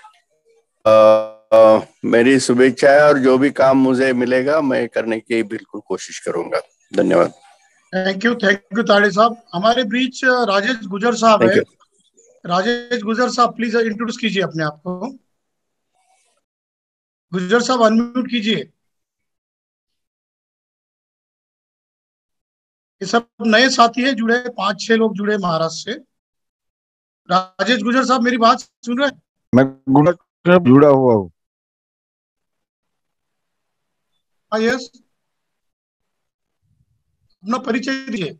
मेरी शुभेच्छा है, और जो भी काम मुझे मिलेगा मैं करने की बिल्कुल कोशिश करूंगा। धन्यवाद। थैंक यू ताड़े साहब। हमारे बीच राजेश गुजर साहब है। राजेश गुजर साहब प्लीज इंट्रोड्यूस कीजिए अपने आप को। गुजर साहब अनम्यूट कीजिए। ये सब नए साथी है जुड़े, 5-6 लोग जुड़े महाराष्ट्र से। राजेश गुजर साहब मेरी बात सुन रहे हैं? मैं जुड़ा हुआ हूँ। हाँ यस, अपना परिचय दीजिए।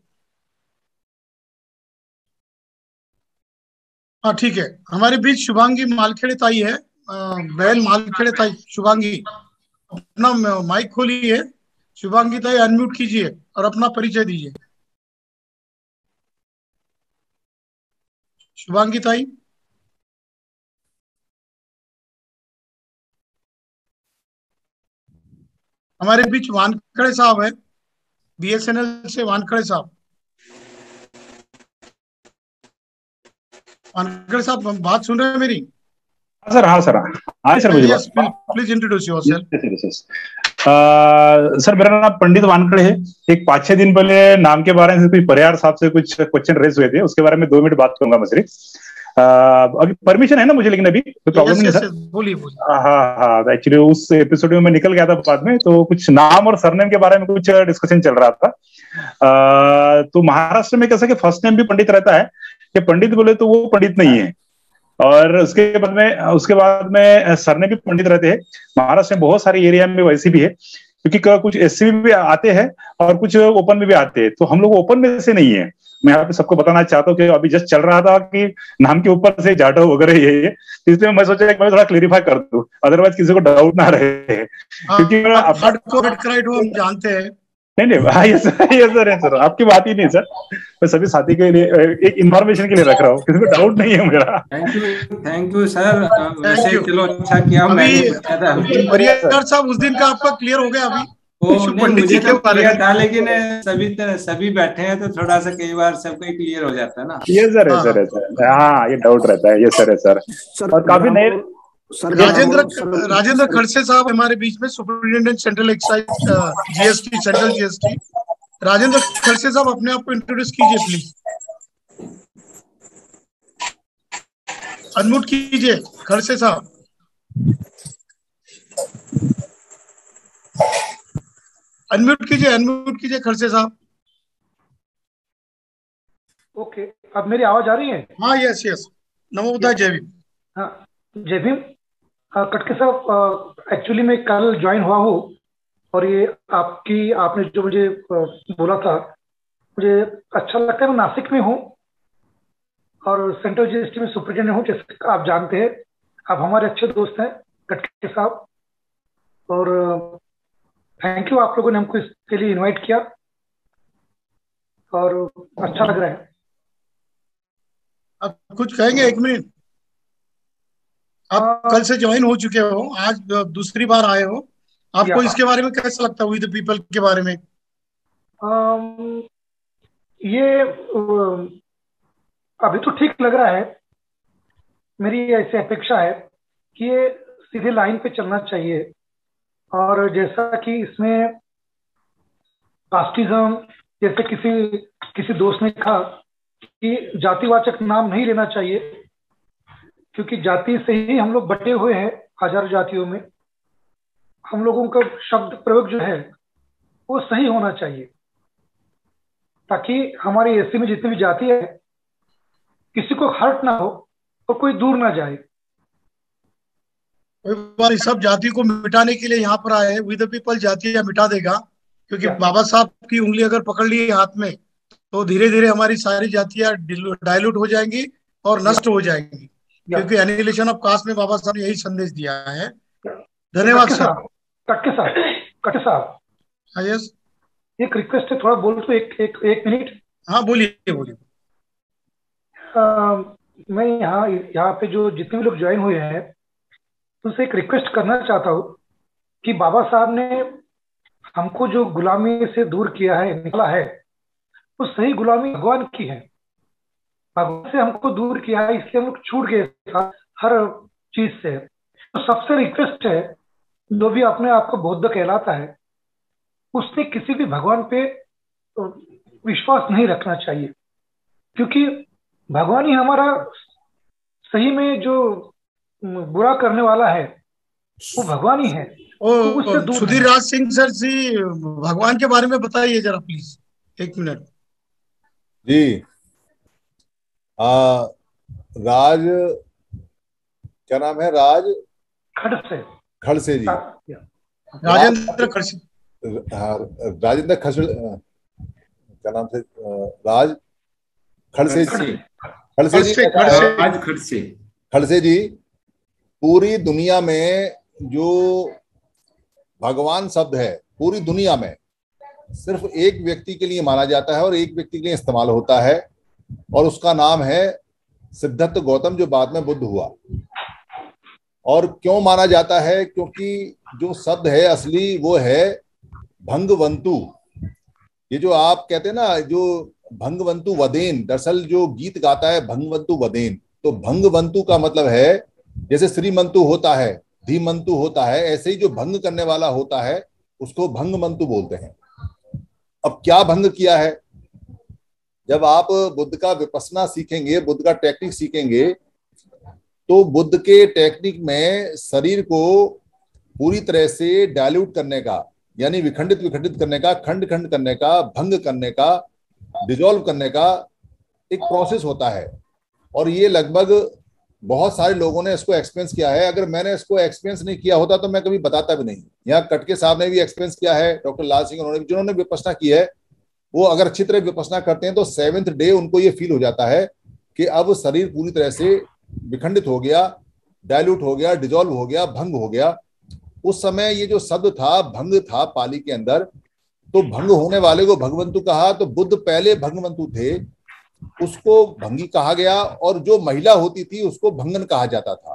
हाँ ठीक है। हमारे बीच शुभांगी मालखेड़े ताई है, बहन मालखेड़े ताई। शुभांगी अपना माइक खोलिए। शुभांगी ताई अनम्यूट कीजिए और अपना परिचय दीजिए। शुभांगी ताई। हमारे बीच वानखड़े साहब है, बीएसएनएल से वानखड़े साहब। वानखड़े साहब बात सुन रहे हैं मेरी? सर हाँ सर, हाँ सर मुझे प्लीज इंट्रोड्यूस योरसेल्फ। सर मेरा नाम पंडित वानखड़े है। एक 5-6 दिन पहले नाम के बारे में कुछ परिहार साहब से कुछ क्वेश्चन रेज हुए थे, उसके बारे में 2 मिनट बात करूंगा मैं सिर्फ। अभी परमिशन है ना मुझे, लेकिन अभी कोई प्रॉब्लम नहीं है सर? बोलिए। हाँ एक्चुअली उस एपिसोड में मैं निकल गया था बाद में, तो कुछ नाम और सरनेम के बारे में कुछ डिस्कशन चल रहा था। तो महाराष्ट्र में कैसा कि फर्स्ट नेम भी पंडित रहता है, कि पंडित बोले तो वो पंडित नहीं है, और उसके बाद में सरनेम भी पंडित रहते हैं। महाराष्ट्र में बहुत सारे एरिया में वैसे भी है, क्योंकि कुछ एससी भी आते हैं और कुछ ओपन में भी आते हैं। तो हम लोग ओपन में से नहीं है। मैं यहाँ पे सबको बताना चाहता हूँ कि अभी जस्ट चल रहा था कि नाम के ऊपर से जाटो वगैरह ये, इसलिए मैं सोचा कि मैं थोड़ा क्लेरिफाई कर दूं, अदरवाइज किसी को डाउट ना रहे। क्योंकि हम जानते हैं। नहीं ये सर आपकी बात ही नहीं सर, मैं सभी साथी के लिए एक इंफॉर्मेशन के लिए रख रहा हूँ, किसी को डाउट नहीं है मेरा। Thank you sir. वैसे चलो अच्छा किया। परिहार साहब उस दिन का आपका क्लियर हो गया अभी? मुझे तो क्लियर था, लेकिन सभी बैठे हैं तो थोड़ा सा कई बार सबको क्लियर हो जाता है ना। ये सर है सर, हाँ ये डाउट रहता है। ये सर है सर। और काफी नए राजेंद्र खड़से साहब हमारे बीच में, superintendent central excise GST, central GST. Rajendra Khadse साहब अपने आप को इंट्रोड्यूस कीजिए प्लीज। अनम्यूट कीजिए खड़से साहब। अनम्यूट कीजिए खड़से साहब। ओके, अब मेरी आवाज आ रही है? हाँ यस। नमो बुद्धाय, जय भीम। हाँ जय भीम। कटके साहब, एक्चुअली मैं कल ज्वाइन हुआ हूँ, और ये आपने जो मुझे बोला था मुझे अच्छा लगता है। मैं नासिक में हूँ और सेंट्रल जीएसटी में सुपरिटेंडेंट हूँ, जैसे आप जानते हैं। आप हमारे अच्छे दोस्त हैं कटके साहब, और थैंक यू, आप लोगों ने हमको इसके लिए इनवाइट किया और अच्छा लग रहा है। आप कुछ कहेंगे? 1 मिनट। आप कल से ज्वाइन हो चुके हो, आज दूसरी बार आए हो, आपको इसके बारे में कैसा लगता है, वी द पीपल के बारे में? ये अभी तो ठीक लग रहा है, मेरी ऐसी अपेक्षा है कि ये सीधे लाइन पे चलना चाहिए। और जैसा कि इसमें कास्टिज्म, जैसे किसी दोस्त ने कहा कि जातिवाचक नाम नहीं लेना चाहिए, क्योंकि जाति से ही हम लोग बटे हुए हैं हजारों जातियों में। हम लोगों का शब्द प्रयोग जो है वो सही होना चाहिए, ताकि हमारे एससी में जितनी भी जाति है किसी को हर्ट ना हो और कोई दूर ना जाए। सब जाति को मिटाने के लिए यहाँ पर आए। वी द पीपल जातियां मिटा देगा, क्योंकि बाबा साहब की उंगली अगर पकड़ ली हाथ में तो धीरे धीरे हमारी सारी जातियां डाइल्यूट हो जाएंगी और नष्ट हो जाएंगी, क्योंकि एनिहिलेशन ऑफ कास्ट में बाबा साहब ने यही संदेश दिया है। धन्यवाद सर। कट्टे साहब, हाँ यस, एक रिक्वेस्ट है, थोड़ा बोल तो एक मिनट। हाँ बोलिए बोलिए। मैं यहाँ पे जो जितने भी लोग ज्वाइन हुए हैं उनसे एक रिक्वेस्ट करना चाहता हूँ कि बाबा साहब ने हमको जो गुलामी से दूर किया है, निकाला है, वो सही गुलामी भगवान की है। भगवान से हमको दूर किया है, इसलिए हम लोग छूट गए था हर चीज से। तो सबसे रिक्वेस्ट है, जो भी अपने आप को बौद्ध कहलाता है उसने किसी भी भगवान पे विश्वास नहीं रखना चाहिए, क्योंकि भगवान ही हमारा सही में जो बुरा करने वाला है वो भगवान ही है। तो सुधीर राज सिंह सर जी, भगवान के बारे में बताइए जरा प्लीज, एक मिनट। जी, राज, क्या नाम है? राज खड़से जी, राजेंद्र खड़से, राजेंद्र खड़से, क्या नाम से? राज खड़से जी, खड़से जी, पूरी दुनिया में जो भगवान शब्द है पूरी दुनिया में सिर्फ एक व्यक्ति के लिए माना जाता है और एक व्यक्ति के लिए इस्तेमाल होता है, और उसका नाम है सिद्धार्थ गौतम, जो बाद में बुद्ध हुआ। और क्यों माना जाता है? क्योंकि जो शब्द है असली वो है भंगवंतु। ये जो आप कहते हैं ना, जो भंगवंतु वदेन, दरअसल जो गीत गाता है भंगवंतु वदेन, तो भंगवंतु का मतलब है जैसे श्रीमंतु होता है, धीमंतु होता है, ऐसे ही जो भंग करने वाला होता है उसको भंगमंतु बोलते हैं। अब क्या भंग किया है? जब आप बुद्ध का विपश्यना सीखेंगे, बुद्ध का टेक्निक सीखेंगे, तो बुद्ध के टेक्निक में शरीर को पूरी तरह से डाइल्यूट करने का, यानी विखंडित करने का, खंड खंड करने का, भंग करने का, डिजोल्व करने का एक प्रोसेस होता है। और ये लगभग बहुत सारे लोगों ने इसको एक्सपीरियंस किया है। अगर मैंने इसको एक्सपीरियंस नहीं किया होता तो मैं कभी बताता भी नहीं। यहाँ कटके साहब ने भी एक्सपीरियंस किया है, डॉक्टर लाल सिंह, उन्होंने, जिन्होंने विपश्यना की है, वो अगर अच्छी तरह विपश्यना करते हैं तो 7th डे उनको ये फील हो जाता है कि अब शरीर पूरी तरह से विखंडित हो गया, डाइल्यूट हो गया, डिजोल्व हो गया, भंग हो गया। उस समय ये जो शब्द था, भंग था पाली के अंदर, तो भंग होने वाले को भगवंतु कहा। तो बुद्ध पहले भगवंतु थे, उसको भंगी कहा गया, और जो महिला होती थी उसको भंगन कहा जाता था।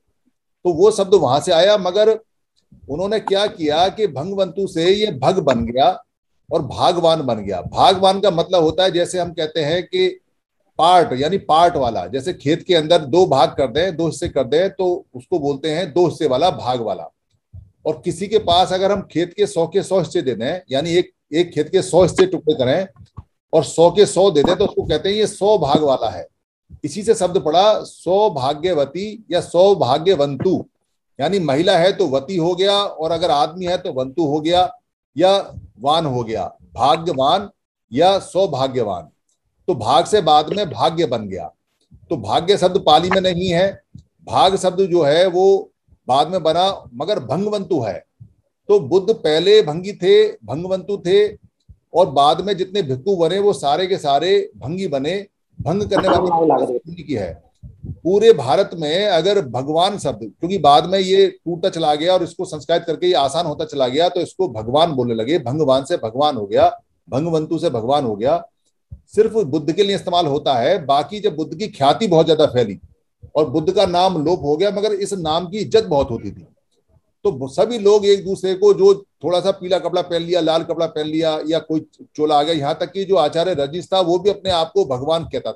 तो वो शब्द वहां से आया। मगर उन्होंने क्या किया कि भंगवंतु से ये भग बन गया और भागवान बन गया। भागवान का मतलब होता है, जैसे हम कहते हैं कि पार्ट, यानी पार्ट वाला। जैसे खेत के अंदर 2 भाग कर दें, 2 हिस्से कर दें, तो उसको बोलते हैं 2 हिस्से वाला, भाग वाला। और किसी के पास अगर हम खेत के 100 के 100 हिस्से दे दें, यानी एक खेत के 100 हिस्से टुकड़े करें और 100 के 100 दे दें, तो उसको कहते हैं ये 100 भाग वाला है। इसी से शब्द पड़ा सौभाग्यवती या सौभाग्यवंतु, यानी महिला है तो वती हो गया, और अगर आदमी है तो वंतु हो गया या वान हो गया, भाग्यवान या सौभाग्यवान। तो भाग से बाद में भाग्य बन गया। तो भाग्य शब्द पाली में नहीं है, भाग शब्द जो है वो बाद में बना, मगर भंगवंतु है। तो बुद्ध पहले भंगी थे, भंगवंतु थे, और बाद में जितने भिक्खु बने वो सारे के सारे भंगी बने। भंग करने वाली की है पूरे भारत में। अगर भगवान शब्द, क्योंकि बाद में ये टूटता चला गया और इसको संस्कृत करके ये आसान होता चला गया, तो इसको भगवान बोलने लगे। भंगवान से भगवान हो गया, भंगवंतु से भगवान हो गया। सिर्फ बुद्ध के लिए इस्तेमाल होता है। बाकी जब बुद्ध की ख्याति बहुत ज्यादा फैली और बुद्ध का नाम लोप हो गया, मगर इस नाम की इज्जत बहुत होती थी, तो सभी लोग एक दूसरे को, जो थोड़ा सा पीला कपड़ा पहन लिया, लाल कपड़ा पहन लिया, या कोई चोला आ गया, यहाँ तक कि जो आचार्य रजनीश था वो भी अपने आप को भगवान कहता था।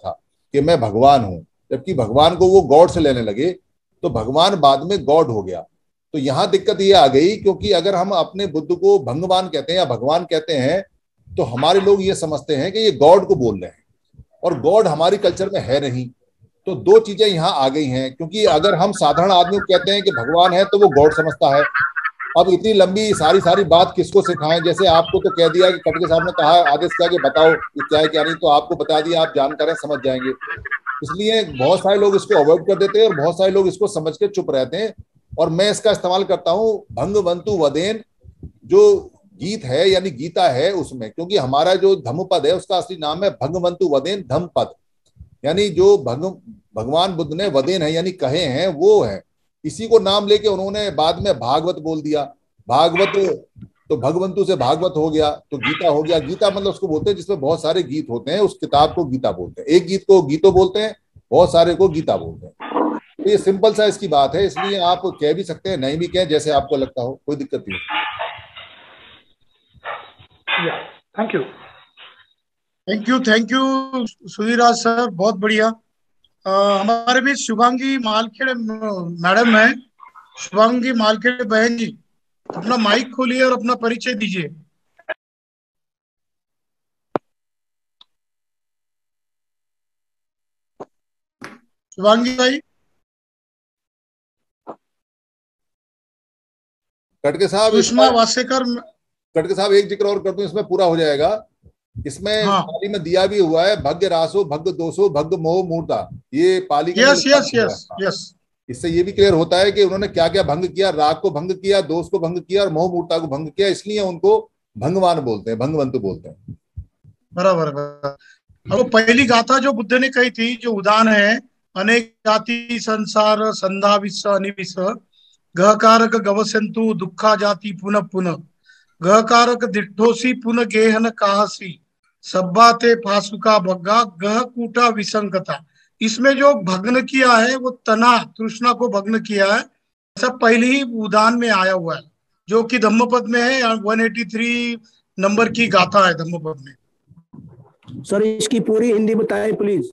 कि मैं भगवान हूं, जबकि भगवान को वो गॉड से लेने लगे तो भगवान बाद में गॉड हो गया। तो यहां दिक्कत ये आ गई, क्योंकि अगर हम अपने बुद्ध को भगवान कहते हैं या भगवान कहते हैं तो हमारे लोग ये समझते हैं कि ये गॉड को बोल रहे हैं, और गॉड हमारी कल्चर में है नहीं। तो दो चीजें यहाँ आ गई हैं, क्योंकि अगर हम साधारण आदमी को कहते हैं कि भगवान है तो वो गॉड समझता है। अब इतनी लंबी सारी बात किसको सिखाएं? जैसे आपको तो कह दिया कि कटके साहब ने कहा, आदेश किया कि बताओ ये क्या है क्या नहीं, तो आपको बता दिया, आप जानकार हैं, समझ जाएंगे। इसलिए बहुत सारे लोग इसको अवॉइड कर देते हैं और बहुत सारे लोग इसको समझ के चुप रहते हैं। और मैं इसका इस्तेमाल करता हूँ भंगवंतु वदेन, जो गीत है यानी गीता है उसमें, क्योंकि हमारा जो धम्मपद है उसका असली नाम है भंगवंतु वदेन धम्मपद, यानी जो भगवान बुद्ध ने वदेन है यानी कहे हैं वो है। इसी को नाम लेके उन्होंने बाद में भागवत बोल दिया। भागवत तो भगवंतु से भागवत हो गया तो गीता हो गया। गीता मतलब उसको बोलते हैं जिसमें बहुत सारे गीत होते हैं, उस किताब को गीता बोलते हैं। एक गीत को गीतो बोलते हैं, बहुत सारे को गीता बोलते हैं। तो ये सिंपल सा इसकी बात है, इसलिए आप कह भी सकते हैं, नहीं भी कहें, जैसे आपको लगता हो, कोई दिक्कत नहीं। थैंक यू सुधीराज सर, बहुत बढ़िया। हमारे बीच शुभांगी मालखेड़े मैडम है। शुभांगी मालखेड़े बहन जी, अपना माइक खोलिए और अपना परिचय दीजिए। शुभांगी भाई। कटके साहब, सुषमा वासेकर। कटके साहब एक जिक्र और कर दूं, इसमें पूरा हो जाएगा। इसमें हाँ। पाली में दिया भी हुआ है, भग्य रासो भग्य दोषो भग्य मोह मूर्ता, ये पाली का यस। इससे ये भी क्लियर होता है कि उन्होंने क्या क्या भंग किया, राग को भंग किया, दोष को भंग किया और मोह मूर्ता को भंग किया, इसलिए उनको भंगवान बोलते हैं, भंगवंतु बोलते हैं। बराबर। अब पहली गाथा जो बुद्ध ने कही थी, जो उदान है, अनेक जाति संसार संधा विश्व अनिविश, गहकारक गवसंतु दुखा जाति पुनः पुनः, गहकारक दिठोसी पुनः गेहन काहसी, सब्बाते फासुका भग्गा गह कूटा विसंगता। इसमें जो भग्न किया है वो तना तृष्णा को भग्न किया है, सब पहले ही उदान में आया हुआ है, जो कि धम्मपद में है। 183 नंबर की गाथा है धम्मपद में। सर इसकी पूरी हिंदी बताएं प्लीज।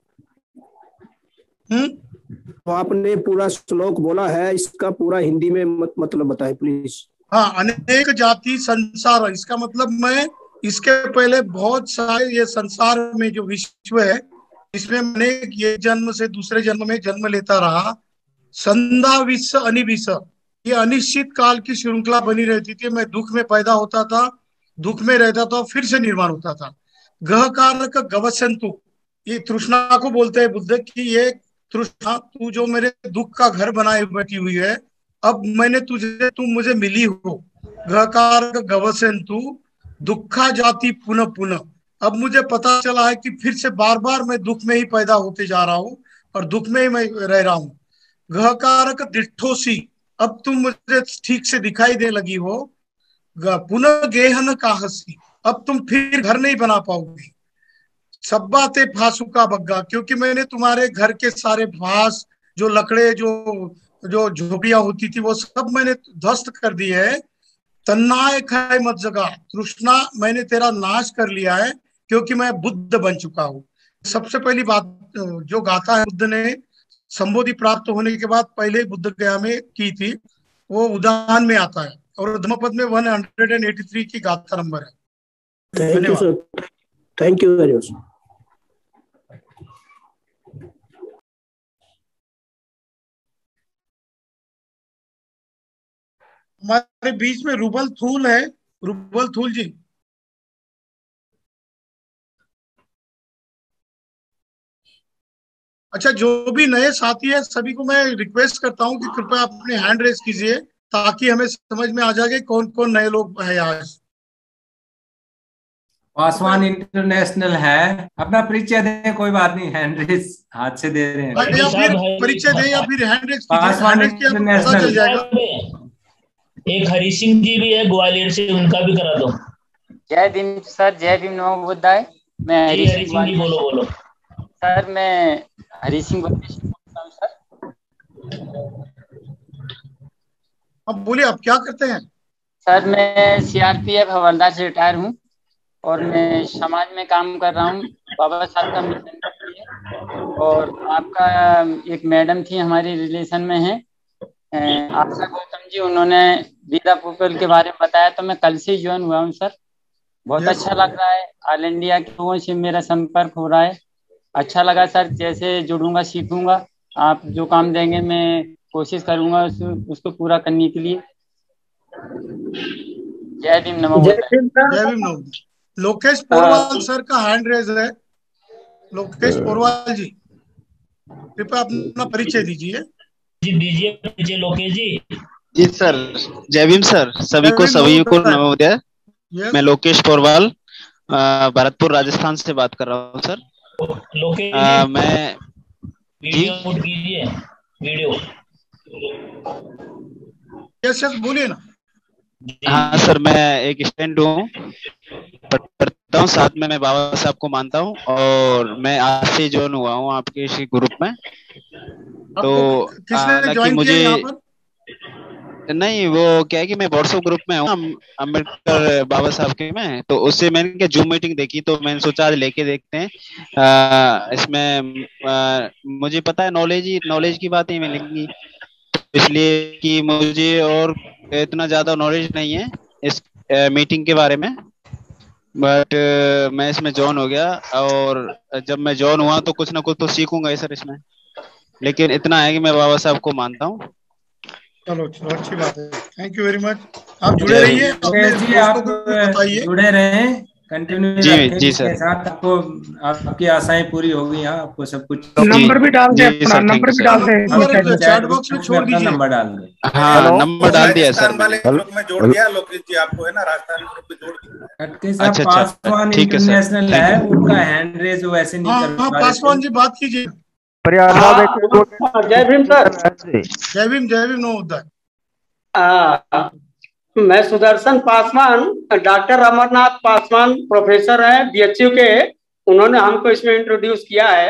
तो आपने पूरा श्लोक बोला है, इसका पूरा हिंदी में मतलब बताएं प्लीज। हाँ, अनेक जाति संसार, इसका मतलब मैं इसके पहले बहुत सारे ये संसार में जो विश्व है इसमें मैंने ये जन्म से दूसरे जन्म में जन्म लेता रहा। संधा विश्व अनिविश, ये अनिश्चित काल की श्रृंखला बनी रहती थी। मैं दुख में पैदा होता था, दुख में रहता था, फिर से निर्माण होता था। गह कारक गवसंतु, ये तृष्णा को बोलते हैं बुद्ध की, ये तृष्णा तू जो मेरे दुख का घर बनाए बैठी हुई है, अब मैंने तुझे, तुम मुझे मिली हो। गह कारक गवसंतु दुखा जाति पुनः पुनः, अब मुझे पता चला है कि फिर से बार बार मैं दुख में ही पैदा होते जा रहा हूँ और दुख में ही मैं रह रहा हूँ। गहकारक दिठोसी, अब तुम मुझे ठीक से दिखाई दे लगी हो। पुनः गेहन काहसी, अब तुम फिर घर नहीं बना पाओगी। सब्बाते फांसू का बग्गा, क्योंकि मैंने तुम्हारे घर के सारे फांस, जो लकड़े, जो झोपड़ियां होती थी, वो सब मैंने ध्वस्त कर दिए है। तन्नाय खाए मत जगा, तृष्णा मैंने तेरा नाश कर लिया है, क्योंकि मैं बुद्ध बन चुका हूँ। सबसे पहली बात जो गाथा है बुद्ध ने संबोधि प्राप्त होने के बाद पहले बुद्ध गया में की थी, वो उदान में आता है और धम्मपद में 183 की गाथा नंबर है। Thank you sir, thank you very much. हमारे बीच में रूबल थूल है, रूबल थूल जी। अच्छा, जो भी नए साथी है सभी को मैं रिक्वेस्ट करता हूं कि कृपया अपने हैंड रेस कीजिए, ताकि हमें समझ में आ जाए कौन कौन नए लोग हैं आज। पासवान इंटरनेशनल है, अपना परिचय दें, कोई बात नहीं, हैंड रेस हाथ से दे रहे हैं, या फिर परिचय दें या फिर हैंड रेस पासवान इंटरनेशनल। एक हरी सिंह जी भी है ग्वालियर से, उनका भी करा दो। जय भीम सर, जय भीम, नमो बुद्धाय। मैं हरी सिंह जी, बोलो। सर मैं हरी सिंह बोलता हूँ सर। अब बोलिए, आप क्या करते हैं? सर मैं सीआरपीएफ हवलदार से रिटायर हूँ और मैं समाज में काम कर रहा हूँ, बाबा साहब का मिशन के लिए। और आपका एक मैडम थी हमारी रिलेशन में है आशा गौतम जी, उन्होंने वीरा पोर्टल के बारे में बताया, तो मैं कल से ज्वाइन हुआ हूँ सर। बहुत अच्छा लग रहा है, ऑल इंडिया के लोगों से मेरा संपर्क हो रहा है, अच्छा लगा सर। जैसे जुड़ूंगा सीखूंगा, आप जो काम देंगे मैं कोशिश करूंगा उसको पूरा करने के लिए। जय भीम, नमो बुद्धाय। जय भीम नमो। लोकेश पोरवाल सर का हैंड रेज है। लोकेश पोरवाल जी, कृपया अपना परिचय दीजिए। जी दीजिए लोकेश जी। जी सर, जय भीम सर, सभी को नमोदय। मैं लोकेश पोरवाल भरतपुर राजस्थान से बात कर रहा हूँ सर। लोकेश मैं वीडियो शूट कीजिए, वीडियो। यस बोलिए ना। हाँ सर, मैं एक स्टूडेंट हूँ, पढ़ता हूँ, साथ में मैं बाबा साहब को मानता हूँ और मैं आज से ज्वाइन हुआ हूँ आपके इसी ग्रुप में। तो किसने मुझे नहीं, वो क्या है कि मैं व्हाट्सएप ग्रुप में हूँ अम्बेडकर बाबा साहब के में, तो उससे मैंने क्या जूम मीटिंग देखी, तो मैंने सोचा आज लेके देखते हैं। इसमें मुझे पता है नॉलेज की बातें मिलेंगी, इसलिए कि मुझे और इतना ज्यादा नॉलेज नहीं है इस मीटिंग के बारे में, बट मैं इसमें ज्वाइन हो गया और जब मैं ज्वाइन हुआ तो कुछ ना कुछ तो सीखूंगा ही सर इसमें, लेकिन इतना है कि मैं बाबा साहब को मानता हूँ। चलो अच्छी बात है, थैंक यू वेरी मच। आप जुड़े रहिए, अपने दोस्तों को बताइए। जुड़े रहे, कंटिन्यू जी सर, साथ आपको आपकी आशाएं पूरी होगी। हाँ, आपको सब कुछ नंबर भी डाल दे, अपना नंबर भी डाल दे, चैट बॉक्स में छोड़ दीजिए, नंबर डाल दे। हाँ, नंबर डाल दिया सर वाले ग्रुप में जोड़ दिया लोकेश जी आपको, है ना, राजस्थान ग्रुप में जोड़ दिया। कटके साहब पासवान इंटरनेशनल है, उनका हैंड रेज वैसे नहीं कर रहा। पासवान जी बात कीजिए। जय भीम सर। जय भीम नमो बुद्धाय। मैं सुदर्शन पासवान, डॉक्टर अमरनाथ पासवान प्रोफेसर हैं बीएचयू के, उन्होंने हमको इसमें इंट्रोड्यूस किया है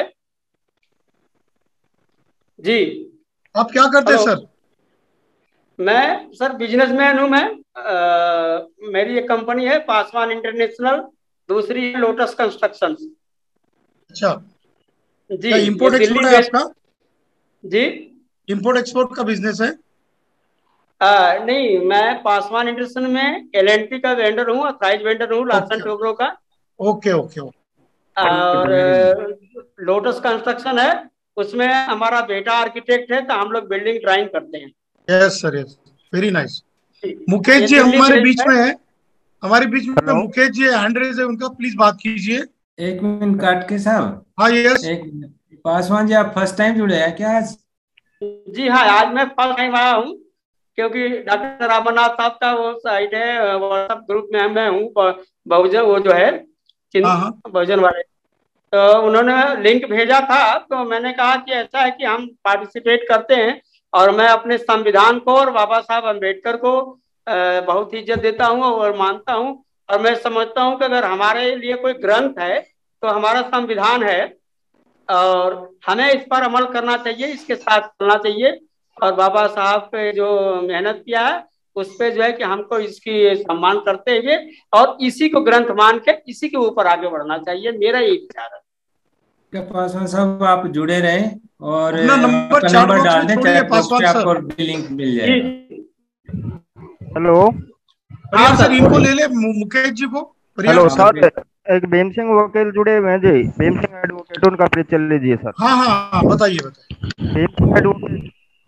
जी। आप क्या करते हैं सर? मैं सर बिजनेसमैन हूँ। मैं मेरी एक कंपनी है पासवान इंटरनेशनल, दूसरी है लोटस कंस्ट्रक्शन। अच्छा जी, इंपोर्ट एक्सपोर्ट है आपका? जी, इंपोर्ट एक्सपोर्ट का बिजनेस है? नहीं, मैं पासवान इंडस्ट्री में LNT का वेंडर हूँ, अथराइज वेंडर हूँ लार्सन टोब्रो का। ओके। और लोटस कंस्ट्रक्शन है, उसमें हमारा बेटा आर्किटेक्ट है, तो हम लोग बिल्डिंग ड्राइंग करते हैं। Yes sir, yes, very nice. Mukesh ji हमारे बीच में है, मुकेश जी हैंड रेज है उनका, प्लीज बात कीजिए। एक मिनट काट के साहब। हाँ यस। पासवान जी, आप फर्स्ट टाइम जुड़े हैं क्या आज? जी हाँ, आज मैं फर्स्ट टाइम आया हूँ, क्योंकि डॉक्टर अमरनाथ साहब का वो साइट है, व्हाट्सएप ग्रुप में मैं हूँ, बहुजन वो जो है बहुजन वाले, तो उन्होंने लिंक भेजा था, तो मैंने कहा कि ऐसा है कि हम पार्टिसिपेट करते हैं, और मैं अपने संविधान को और बाबा साहब अम्बेडकर को बहुत इज्जत देता हूँ और मानता हूँ, और मैं समझता हूँ कि अगर हमारे लिए कोई ग्रंथ है तो हमारा संविधान है, और हमें इस पर अमल करना चाहिए, इसके साथ चलना चाहिए, और बाबा साहब पे जो मेहनत किया है उस पे जो है कि हमको इसकी सम्मान करते हुए और इसी को ग्रंथ मान के इसी के ऊपर आगे बढ़ना चाहिए, मेरा यही विचार है। पासवान साहब, आप जुड़े रहें और नंबर डाल दें, आपको लिंक मिल जाएगा। हेलो, हाँ सर, इनको ले ले, मुकेश जी को। हेलो सर, एक भीम सिंह वकील जुड़े हुए हैं जी, भीम सिंह एडवोकेट, उनका परिचय लीजिए सर। हाँ, बताइए। भीम सिंह एडवोकेट।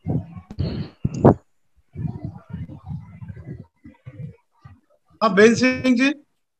भीम सिंह जी।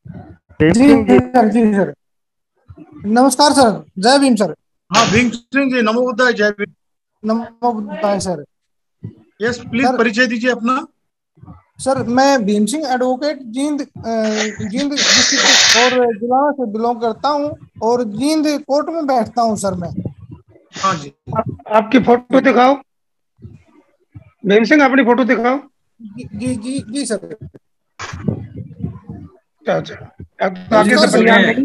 जी सर, नमस्कार सर, जय भीम सर। हाँ भीम सिंह जी, नमो बुद्धाय। जय भीम। नमो बुद्धाय सर। यस, प्लीज परिचय दीजिए अपना। सर, मैं भीम सिंह एडवोकेट जींद डिस्ट्रिक्ट और जिला से बिलोंग करता हूं, और जींद कोर्ट में बैठता हूं सर मैं। हाँ जी। आपकी फोटो दिखाओ भीम सिंह, अपनी फोटो दिखाओ। जी सर। अच्छा, आगे से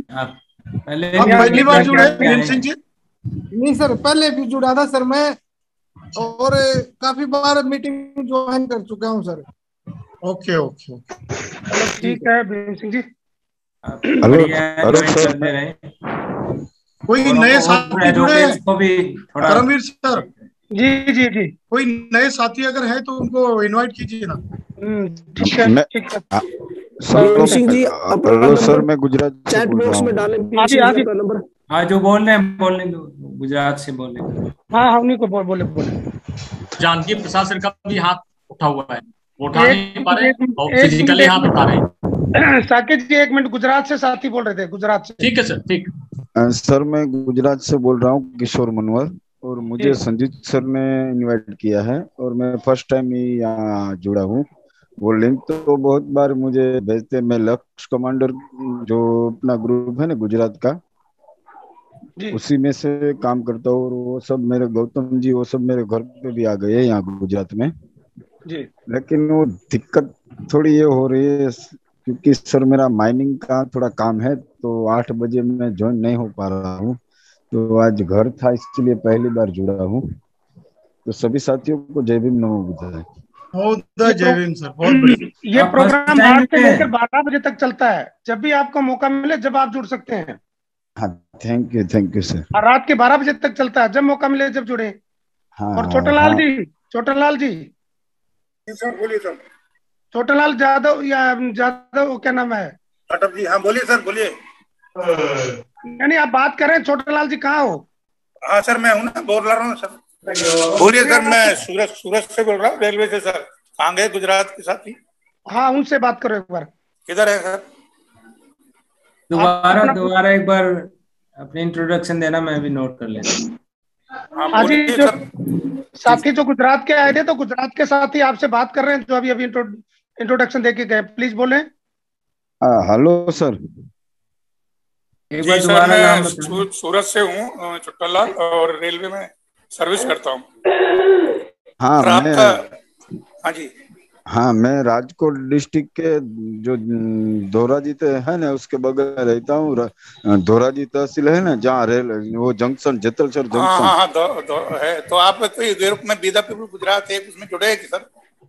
पहली बार जुड़े भीम सिंह जी? नहीं सर, पहले भी जुड़ा था सर मैं, और काफी बार मीटिंग ज्वाइन कर चुका हूँ सर। ओके। ठीक है भीम सिंह जी। कोई नए साथी जुड़े हैं? करमवीर सर, जी जी जी, कोई नए साथी अगर है तो उनको इनवाइट कीजिए ना। ठीक है ठीक है। सिंह जी हेलो सर, मैं गुजरात से चैट बोल रहा बॉक्स में हूँ। डालें का नंबर। हाँ, जो बोल रहे हैं बोलने दो, गुजरात से बोल रहे हैं। हाँ उन्हीं को बोले। जानकी प्रसाद सर का भी हाथ उठा हुआ है, वो उठा नहीं पा रहे हैं, वो एक फिजिकली हाथ उठा रहे हैं। साकेत जी 1 मिनट, गुजरात से साथी बोल रहे थे, गुजरात से। ठीक है सर, ठीक। सर मैं गुजरात से बोल रहा हूँ, किशोर मनवर, और मुझे संजीत सर ने इनवाइट किया है और मैं फर्स्ट टाइम ही यहाँ जुड़ा हूँ। वो लिंक तो बहुत बार मुझे भेजते, मैं लक्ष्य कमांडर जो अपना ग्रुप है ना गुजरात का, उसी में से काम करता हूँ। और वो सब मेरे गौतम जी वो सब मेरे घर पे भी आ गए हैं यहाँ गुजरात में जी। लेकिन वो दिक्कत थोड़ी ये हो रही है क्योंकि सर मेरा माइनिंग का थोड़ा काम है, तो 8 बजे मैं ज्वाइन नहीं हो पा रहा हूँ। तो आज घर था इसलिए पहली बार जुड़ा हूँ। तो सभी साथियों को जय भीम, नमो बुद्धाय। जय भीम सर, बहुत बढ़िया। ये प्रोग्राम 8 से लेकर 12 बजे तक चलता है, जब भी आपको मौका मिले जब आप जुड़ सकते हैं। हाँ थैंक यू सर। और रात के 12 बजे तक चलता है, जब मौका मिले जब जुड़े। हाँ, और छोटालाल जी सर बोलिए सर। छोटालाल जादव या जादव क्या नाम है? जाटव जी, हाँ बोलिए सर, बोलिए। यानी आप बात कर रहे हैं, छोटालाल जी कहाँ हो? हाँ सर मैं हूँ ना, बोल रहा हूँ सर। बोलिए सर, मैं सूरत से बोल रहा हूँ, रेलवे से सर। कहाँ गए गुजरात के साथी? हाँ उनसे बात करो एक बार। किधर है सर? दोबारा एक बार अपनी इंट्रोडक्शन देना, मैं भी नोट कर लेता। हाँ जी, जो साथी जो गुजरात के आए थे, तो गुजरात के साथी आपसे बात कर रहे हैं जो अभी इंट्रोडक्शन देके गए, प्लीज बोले। Hello sir. एक जी सर, मैं सूरत से हूँ छोटालाल, और रेलवे में सर्विस करता हूँ। हाँ हाँ जी, हाँ मैं राजकोट डिस्ट्रिक्ट के जो धोराजी है ना उसके बगल में रहता हूँ। धोराजी तहसील है ना, जहाँ रेल वो जंक्शन जेतलसर जंक्शन। हाँ है। तो आप कोई ग्रुप में बीदा पीपल गुजरात है उसमें जुड़े हैं कि सर?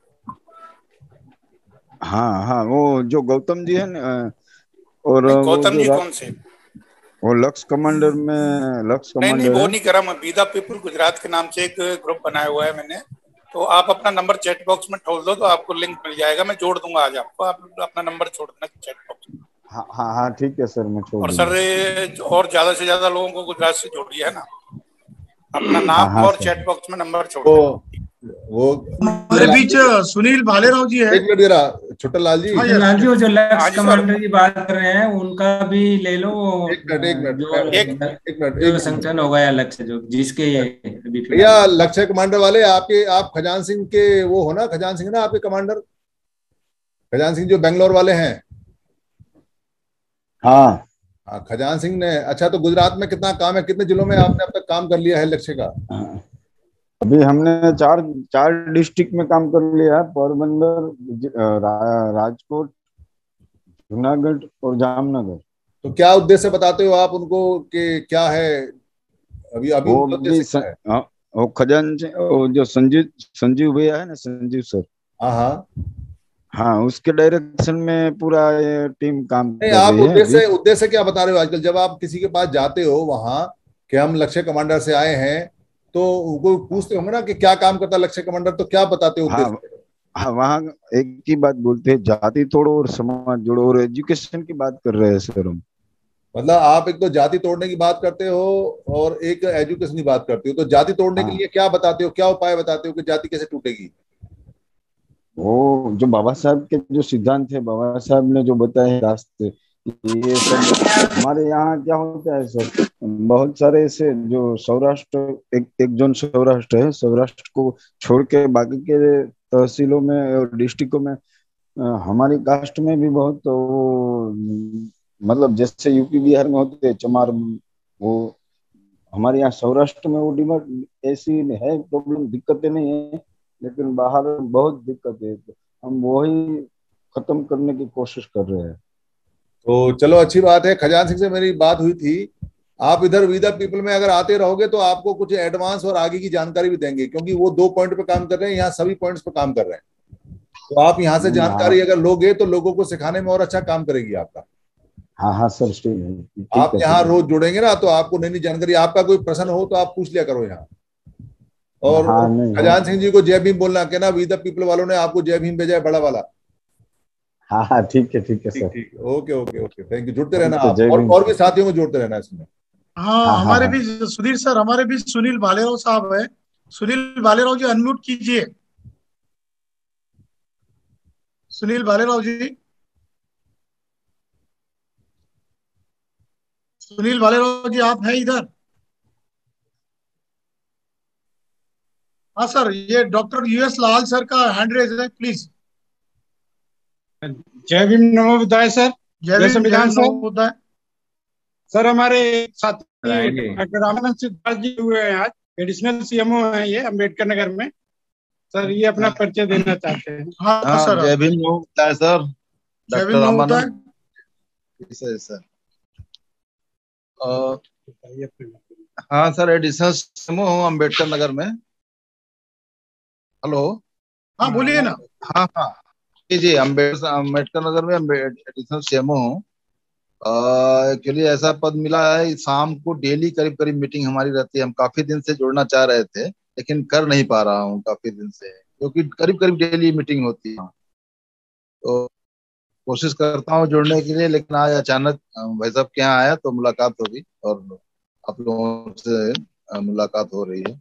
हाँ वो जो गौतम जी है ना, और गौतम जी कौन से? वो लक्ष्य कमांडर में नहीं वो नहीं करा मैं। बीदा पीपल गुजरात के नाम से एक ग्रुप बनाया हुआ है मैंने, तो आप अपना नंबर चैट बॉक्स में ठोल दो तो आपको लिंक मिल जाएगा, मैं जोड़ दूंगा आज आपको। आप अपना नंबर छोड़ देना चैट बॉक्स में। हाँ ठीक है सर, मैं छोड़ और सर और ज्यादा से ज्यादा लोगों को गुजरात से जोड़िए, है ना। अपना नाम और चैट बॉक्स में नंबर छोड़ दो। वो हमारे बीच सुनील भालेराव जी है। एक मिनट जरा, छोटालाल जी। छोटालाल जी, वो जो लक्ष्य कमांडर की बात कर रहे हैं उनका भी ले लो। एक मिनट जो संगठन होगा या लक्ष्य जो जिसके ये भैया लक्ष्य कमांडर वाले आप खजान सिंह के वो हो ना, खजान सिंह ना आपके कमांडर, खजान सिंह जो बेंगलोर वाले हैं। हाँ खजान सिंह ने। अच्छा, तो गुजरात में कितना काम है, कितने जिलों में आपने अब तक काम कर लिया है लक्ष्य का? अभी हमने चार डिस्ट्रिक्ट में काम कर लिया है, पोरबंदर, राजकोट, जूनागढ़ और जामनगर। तो क्या उद्देश्य बताते हो आप उनको कि क्या है अभी वो खजान जो संजीव भैया है ना, संजीव सर। हाँ उसके डायरेक्शन में पूरा ये टीम काम कर रही है। आप उद्देश्य क्या बता रहे हो आजकल? जब आप किसी के पास जाते हो वहां कि हम लक्ष्य कमांडर से आए हैं, तो उनको पूछते होंगे ना कि क्या काम करता है लक्ष्य कमांडर, तो क्या बताते हो उद्देश्य? हाँ वहाँ एक ही बात बोलते हैं, जाति तोड़ो और समाज जोड़ो, और एजुकेशन की बात कर रहे हैं सर हम। मतलब आप एक तो जाति तोड़ने की बात करते हो और एक एजुकेशन की बात करते हो। तो जाति तोड़ने के लिए क्या बताते हो, क्या उपाय बताते हो कि जाति कैसे टूटेगी? वो जो बाबा साहब के जो सिद्धांत है, बाबा साहब ने जो बताए रास्ते, ये सब हमारे यहाँ क्या होता है सर, बहुत सारे ऐसे जो सौराष्ट्र एक जोन सौराष्ट्र है, सौराष्ट्र को छोड़ के बाकी के तहसीलों में और डिस्ट्रिक्टों में हमारी कास्ट में भी बहुत तो, मतलब जैसे यूपी बिहार में होते हैं चमार, वो हमारे यहाँ सौराष्ट्र में वो डिमांड ऐसी है, प्रॉब्लम दिक्कतें नहीं है, लेकिन बाहर बहुत दिक्कत है। तो हम वही खत्म करने की कोशिश कर रहे हैं। तो चलो अच्छी बात है। खजान सिंह से मेरी बात हुई थी, आप इधर वी द पीपल में अगर आते रहोगे तो आपको कुछ एडवांस और आगे की जानकारी भी देंगे, क्योंकि वो 2 पॉइंट पे काम कर रहे हैं, यहाँ सभी पॉइंट्स पे काम कर रहे हैं। तो आप यहाँ से जानकारी अगर लोगे तो लोगों को सिखाने में और अच्छा काम करेगी आपका। हाँ हाँ सर, ठीक आप है यहाँ सर। रोज जुड़ेंगे ना, तो आपको नई नई जानकारी, आपका कोई प्रश्न हो तो आप पूछ लिया करो यहाँ। और हाँ, नहीं, खजान सिंह जी को जय भीम बोलना, कहना वी द पीपल वालों ने आपको जय भीम भेजा है, बड़ा वाला। हाँ हाँ ठीक है सर। ठीक, okay okay okay, thank you. जुड़ते रहना ठीक है, आप, जय भीम। और भी साथियों को जोड़ते रहना इसमें। हाँ, हमारे भी सुधीर सर, हमारे भी सुनील भालेराव साहब है। सुनील भालेराव जी अनम्यूट कीजिए। सुनील भालेराव जी, सुनील भालेराव जी आप हैं इधर? हाँ सर, ये डॉक्टर यूएस लाल सर का हैंड रेज है, प्लीज। जय भीम नमो बुद्धाय सर। जय संविधान भीम नमो बुद्धाय। सर, हमारे साथी डॉक्टर रामानंद सिद्धार्थ जी हुए हैं आज, एडिशनल सीएमओ हैं ये अम्बेडकर नगर में। सर ये अपना परिचय देना चाहते हैं। हाँ सर, जय भीम नमो बुद्धाय सर। जय भीम नमो बुद्धाय सर। हाँ सर, एडिशनल सीएमओ हूँ अम्बेडकर नगर में। हेलो, हाँ बोलिए ना। हाँ हाँ जी, अम्बेडकर नगर में एडिशनल सीएमओ हूँ। एक्चुअली ऐसा पद मिला है, शाम को डेली करीब करीब मीटिंग हमारी रहती है। हम काफी दिन से जुड़ना चाह रहे थे, लेकिन कर नहीं पा रहा हूँ काफी दिन से, क्योंकि करीब करीब डेली मीटिंग होती है। तो कोशिश करता हूँ जुड़ने के लिए, लेकिन आज अचानक भाई साहब के यहाँ आया तो मुलाकात होगी और आप लोगों से मुलाकात हो रही है।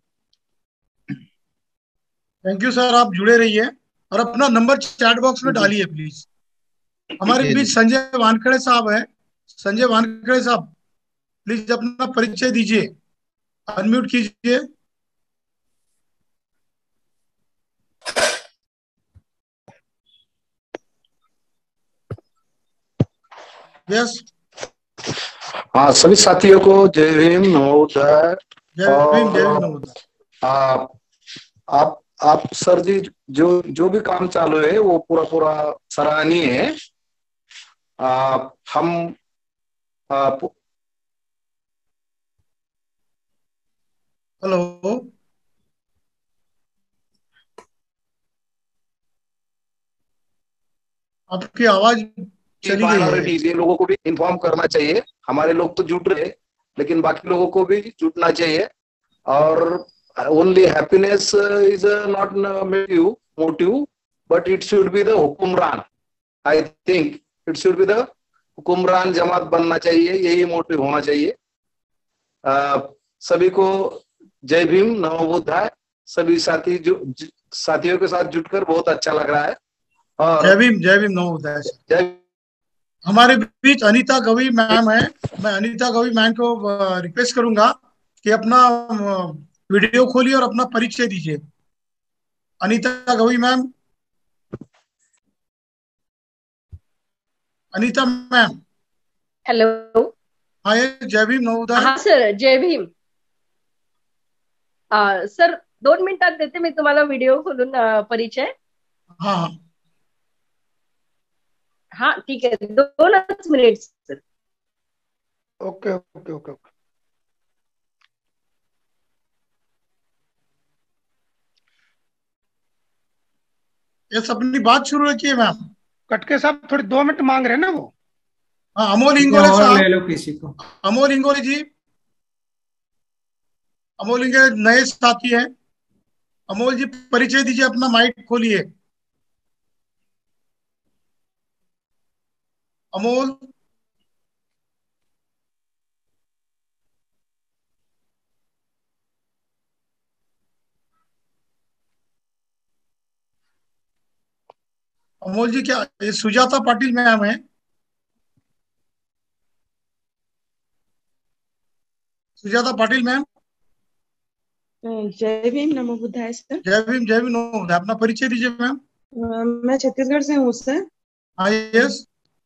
थैंक यू सर, आप जुड़े रहिए और अपना नंबर चैट बॉक्स में डालिए प्लीज। हमारे बीच संजय वानखेड़े साहब है। संजय वानखेड़े साहब, प्लीज अपना परिचय दीजिए, अनम्यूट कीजिए। यस, हाँ, सभी साथियों को जय भीम नमो बुद्धाय। जय भीम नमो बुद्धाय। आप सर जी जो भी काम चालू है वो पूरा सराहनीय है। हम हेलो, आपकी आवाज चली गई है। ये लोगों को भी इन्फॉर्म करना चाहिए। हमारे लोग तो जुट रहे, लेकिन बाकी लोगों को भी जुटना चाहिए। और only happiness is not motive, but it should be the हुकुमरान। I think it should be the हुकुमरान जमात बनना चाहिए, यही मोटिव होना चाहिए। सभी को जय भीम नमो बुद्धाय। सभी साथियों के साथ जुटकर बहुत अच्छा लग रहा है। और जय भीम नमो बुद्धाय। हमारे बीच अनीता गवी मैम है। मैं अनीता गवी मैम को रिक्वेस्ट करूंगा कि अपना वीडियो खोलिए और अपना परिचय दीजिए। Anita Gavi ma'am, Anita ma'am. Hello. हाँ, ये जय भीम नमो बुद्धाय। हाँ सर, जय भीम। सर 2 मिनिटात देते मी तुम्हाला व्हिडिओ खोलून परिचय। हाँ हाँ ठीक है, 2 minute sir. Okay okay okay okay. Yes, अपनी बात शुरू रखिए मैम। कटके साहब थोड़ी 2 मिनट मांग रहे हैं ना वो। हाँ, अमोल इंगोले और साहब। ले लो किसी को। अमोल इंगोले जी, अमोल इंगोले नए साथी हैं। अमोल जी परिचय दीजिए, अपना माइक खोलिए। अमोल, अमोल जी, क्या ये सुजाता पाटिल मैम है? सुजाता पाटिल मैम। जय भीम नमो बुद्धाय सर। जय भीम नमो बुद्धाय। अपना परिचय दीजिए मैम। मैं छत्तीसगढ़ से हूँ सर। हाँ यस।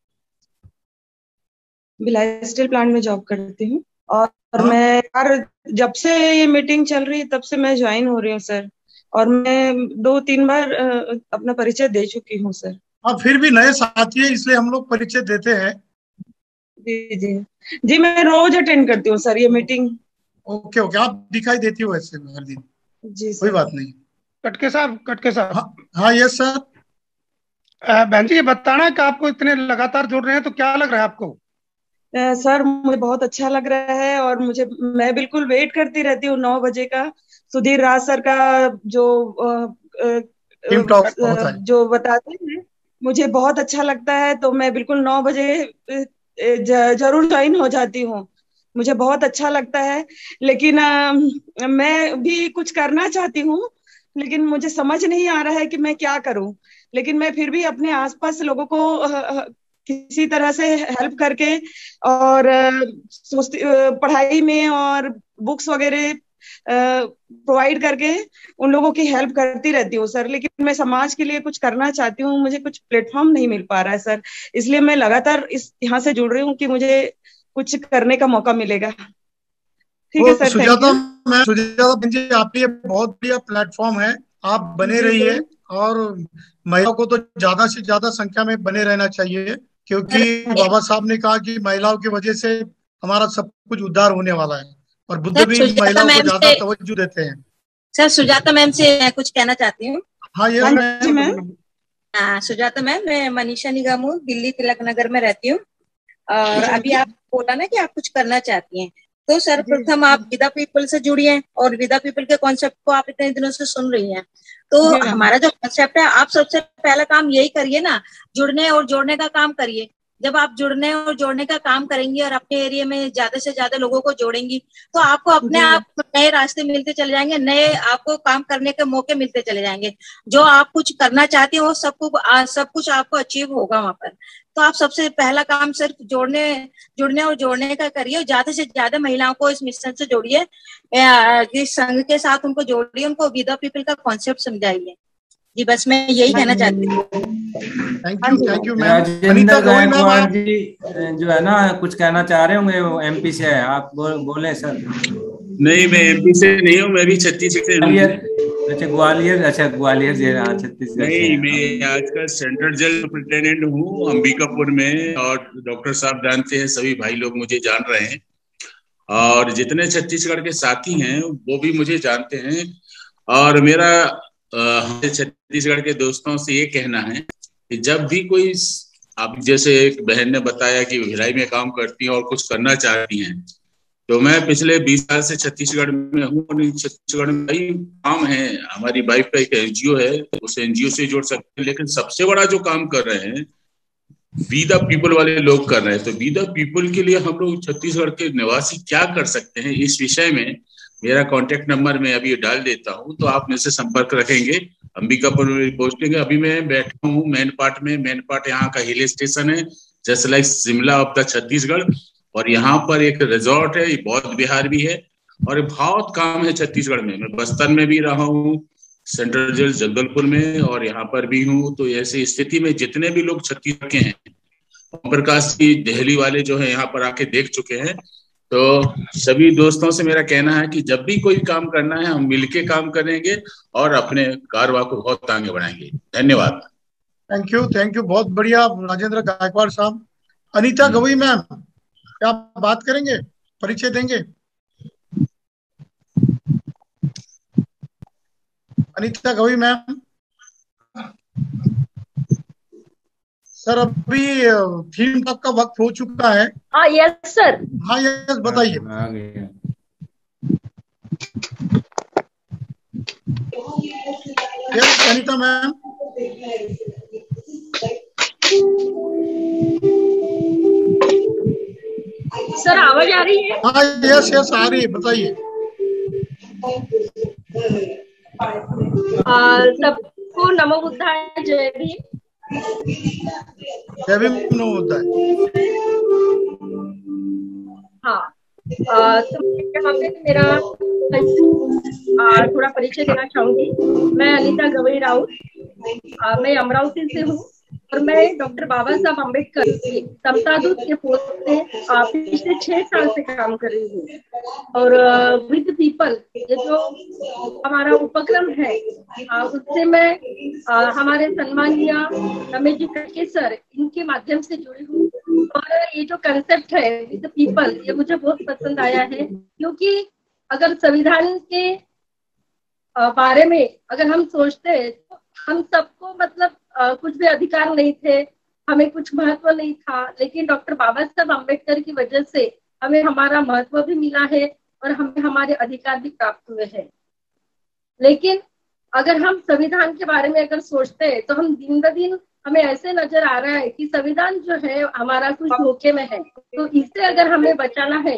भिलाई स्टील प्लांट में जॉब करती हूँ और मैं यार जब से ये मीटिंग चल रही है तब से मैं ज्वाइन हो रही हूँ सर, और मैं 2-3 बार अपना परिचय दे चुकी हूँ सर। हाँ, फिर भी नए साथी है इसलिए हम लोग परिचय देते हैं। जी जी जी, मैं रोज अटेंड करती हूँ सर ये मीटिंग। ओके ओके, आप दिखाई देती हो ऐसे हर दिन। जी कोई बात नहीं। कटके साहब। हाँ यस सर। बहन जी, ये बताना कि आपको इतने लगातार जुड़ रहे हैं तो क्या लग रहा है आपको? सर मुझे बहुत अच्छा लग रहा है और मैं बिल्कुल वेट करती रहती हूँ 9 बजे का सुधीर राज सर का जो बताते हैं, मुझे बहुत अच्छा लगता है। तो मैं बिल्कुल 9 बजे जरूर ज्वाइन हो जाती हूँ, मुझे बहुत अच्छा लगता है। लेकिन मैं भी कुछ करना चाहती हूँ, लेकिन मुझे समझ नहीं आ रहा है कि मैं क्या करूं। लेकिन मैं फिर भी अपने आसपास लोगों को किसी तरह से हेल्प करके और पढ़ाई में और बुक्स वगैरह प्रोवाइड करके उन लोगों की हेल्प करती रहती हूँ सर। लेकिन मैं समाज के लिए कुछ करना चाहती हूँ, मुझे कुछ प्लेटफॉर्म नहीं मिल पा रहा है सर, इसलिए मैं लगातार यहाँ से जुड़ रही हूँ कि मुझे कुछ करने का मौका मिलेगा। ठीक है सर, सुजाता बहन जी, आपके लिए बहुत बढ़िया प्लेटफॉर्म है, आप बने रहिए। और महिलाओं को तो ज्यादा से ज्यादा संख्या में बने रहना चाहिए, क्योंकि बाबा साहब ने कहा कि महिलाओं की वजह से हमारा सब कुछ उद्धार होने वाला है, और बुद्ध भी महिलाओं को ज्यादा तवज्जो देते हैं। सर सुजाता मैम से मैं कुछ कहना चाहती हूँ। हाँ ये मैम। हाँ सुजाता मैम, मैं मनीषा निगम हूँ, दिल्ली तिलक नगर में रहती हूँ। और अभी आप बोला ना कि आप कुछ करना चाहती हैं, तो सर्वप्रथम आप विदा पीपल से जुड़िए और विदा पीपल के कॉन्सेप्ट को आप इतने दिनों से सुन रही हैं। तो हमारा जो कॉन्सेप्ट है, आप सबसे पहला काम यही करिए ना, जुड़ने और जोड़ने का काम करिए। जब आप जुड़ने और जोड़ने का काम करेंगी और अपने एरिया में ज्यादा से ज्यादा लोगों को जोड़ेंगी, तो आपको अपने आप नए रास्ते मिलते चले जाएंगे, नए आपको काम करने के मौके मिलते चले जाएंगे। जो आप कुछ करना चाहते हो सब कुछ आपको अचीव होगा वहां पर। तो आप सबसे पहला काम सिर्फ जुड़ने और जोड़ने का करिए, ज्यादा से ज्यादा महिलाओं को इस मिशन से जोड़िए, इस संघ के साथ उनको जोड़िए, उनको विदा पीपल का कॉन्सेप्ट समझाइए। जी बस मैं यही कहना चाहती हूँ। Thank you ma'am. Rajendra Gaikwad ji जो है ना कुछ कहना चाह रहे होंगे, वो एमपी से है, आप बोले सर। नहीं मैं एमपी से नहीं हूँ, मैं भी छत्तीसगढ़ से हूँ। अच्छा ग्वालियर से, हाँ छत्तीसगढ़ से। नहीं मैं आजकल सेंट्रल जेल सुपरिटेंडेंट हूँ अंबिकापुर में, और डॉक्टर साहब जानते हैं, सभी भाई लोग मुझे जान रहे हैं, और जितने छत्तीसगढ़ के साथी हैं वो भी मुझे जानते हैं। और मेरा छत्तीसगढ़ के दोस्तों से ये कहना है कि जब भी कोई, आप जैसे एक बहन ने बताया कि भिलाई में काम करती हैं और कुछ करना चाहती हैं, तो मैं पिछले 20 साल से छत्तीसगढ़ में हूँ, और छत्तीसगढ़ में कई काम है। हमारी वाइफ का एक एनजीओ है, उस एनजीओ से जोड़ सकते हैं, लेकिन सबसे बड़ा जो काम कर रहे हैं विदा पीपल वाले लोग कर रहे हैं। तो विदा पीपल के लिए हम लोग छत्तीसगढ़ के निवासी क्या कर सकते हैं, इस विषय में मेरा कांटेक्ट नंबर मैं अभी डाल देता हूं, तो आप मेरे से संपर्क रखेंगे। अंबिकापुर में पोस्टिंग है, अभी मैं बैठा हूँ मैन पार्ट में। मैन पार्ट यहाँ का हिल स्टेशन है, just like Shimla of the Chhattisgarh, और यहाँ पर एक रिजॉर्ट है, बौद्ध विहार भी है, और बहुत काम है छत्तीसगढ़ में। मैं बस्तर में भी रहा हूँ, सेंट्रल जेल जगदलपुर में, और यहाँ पर भी हूँ। तो ऐसी स्थिति में जितने भी लोग छत्तीसगढ़ के हैं, ओम प्रकाश जी दिल्ली वाले जो है यहाँ पर आके देख चुके हैं, तो सभी दोस्तों से मेरा कहना है कि जब भी कोई काम करना है हम मिलके काम करेंगे और अपने कारवा को बहुत आगे बढ़ाएंगे। धन्यवाद। थैंक यू बहुत बढ़िया राजेंद्र गायकवाड़ साहब। अनीता गवई मैम, क्या आप बात करेंगे, परिचय देंगे? अनीता गवई मैम। सर अभी थीम टॉक का वक्त हो चुका है। हाँ यस सर। हाँ यस बताइए। Yes Anita ma'am. सर आवाज आ रही है? हाँ यस आ रही है, बताइए। सबको नमो बुद्धाय, जय भीम। जय भीम, नमो बुद्धाय। हाँ तो यहाँ पे मेरा थोड़ा परिचय देना चाहूंगी। मैं अनीता गवई राउत, मैं अमरावती से हूँ, और मैं डॉक्टर बाबा साहब अम्बेडकर के समता दूत के पोस्ट में पिछले 6 साल से काम कर रही हूँ। और विद पीपल ये जो हमारा उपक्रम है, उससे मैं हमारे सम्मानीय रमेश जी कटके सर, इनके माध्यम से जुड़ी हूँ। और ये जो कंसेप्ट है विद पीपल, ये मुझे बहुत पसंद आया है, क्योंकि अगर संविधान के बारे में अगर हम सोचते हैं तो हम सबको मतलब कुछ भी अधिकार नहीं थे, हमें कुछ महत्व नहीं था, लेकिन डॉक्टर बाबा साहब अम्बेडकर की वजह से हमें हमारा महत्व भी मिला है और हमें हमारे अधिकार भी प्राप्त हुए हैं। लेकिन अगर हम संविधान के बारे में अगर सोचते हैं तो हम दिन ब दिन हमें ऐसे नजर आ रहा है कि संविधान जो है हमारा कुछ धोखे में है। तो इससे अगर हमें बचाना है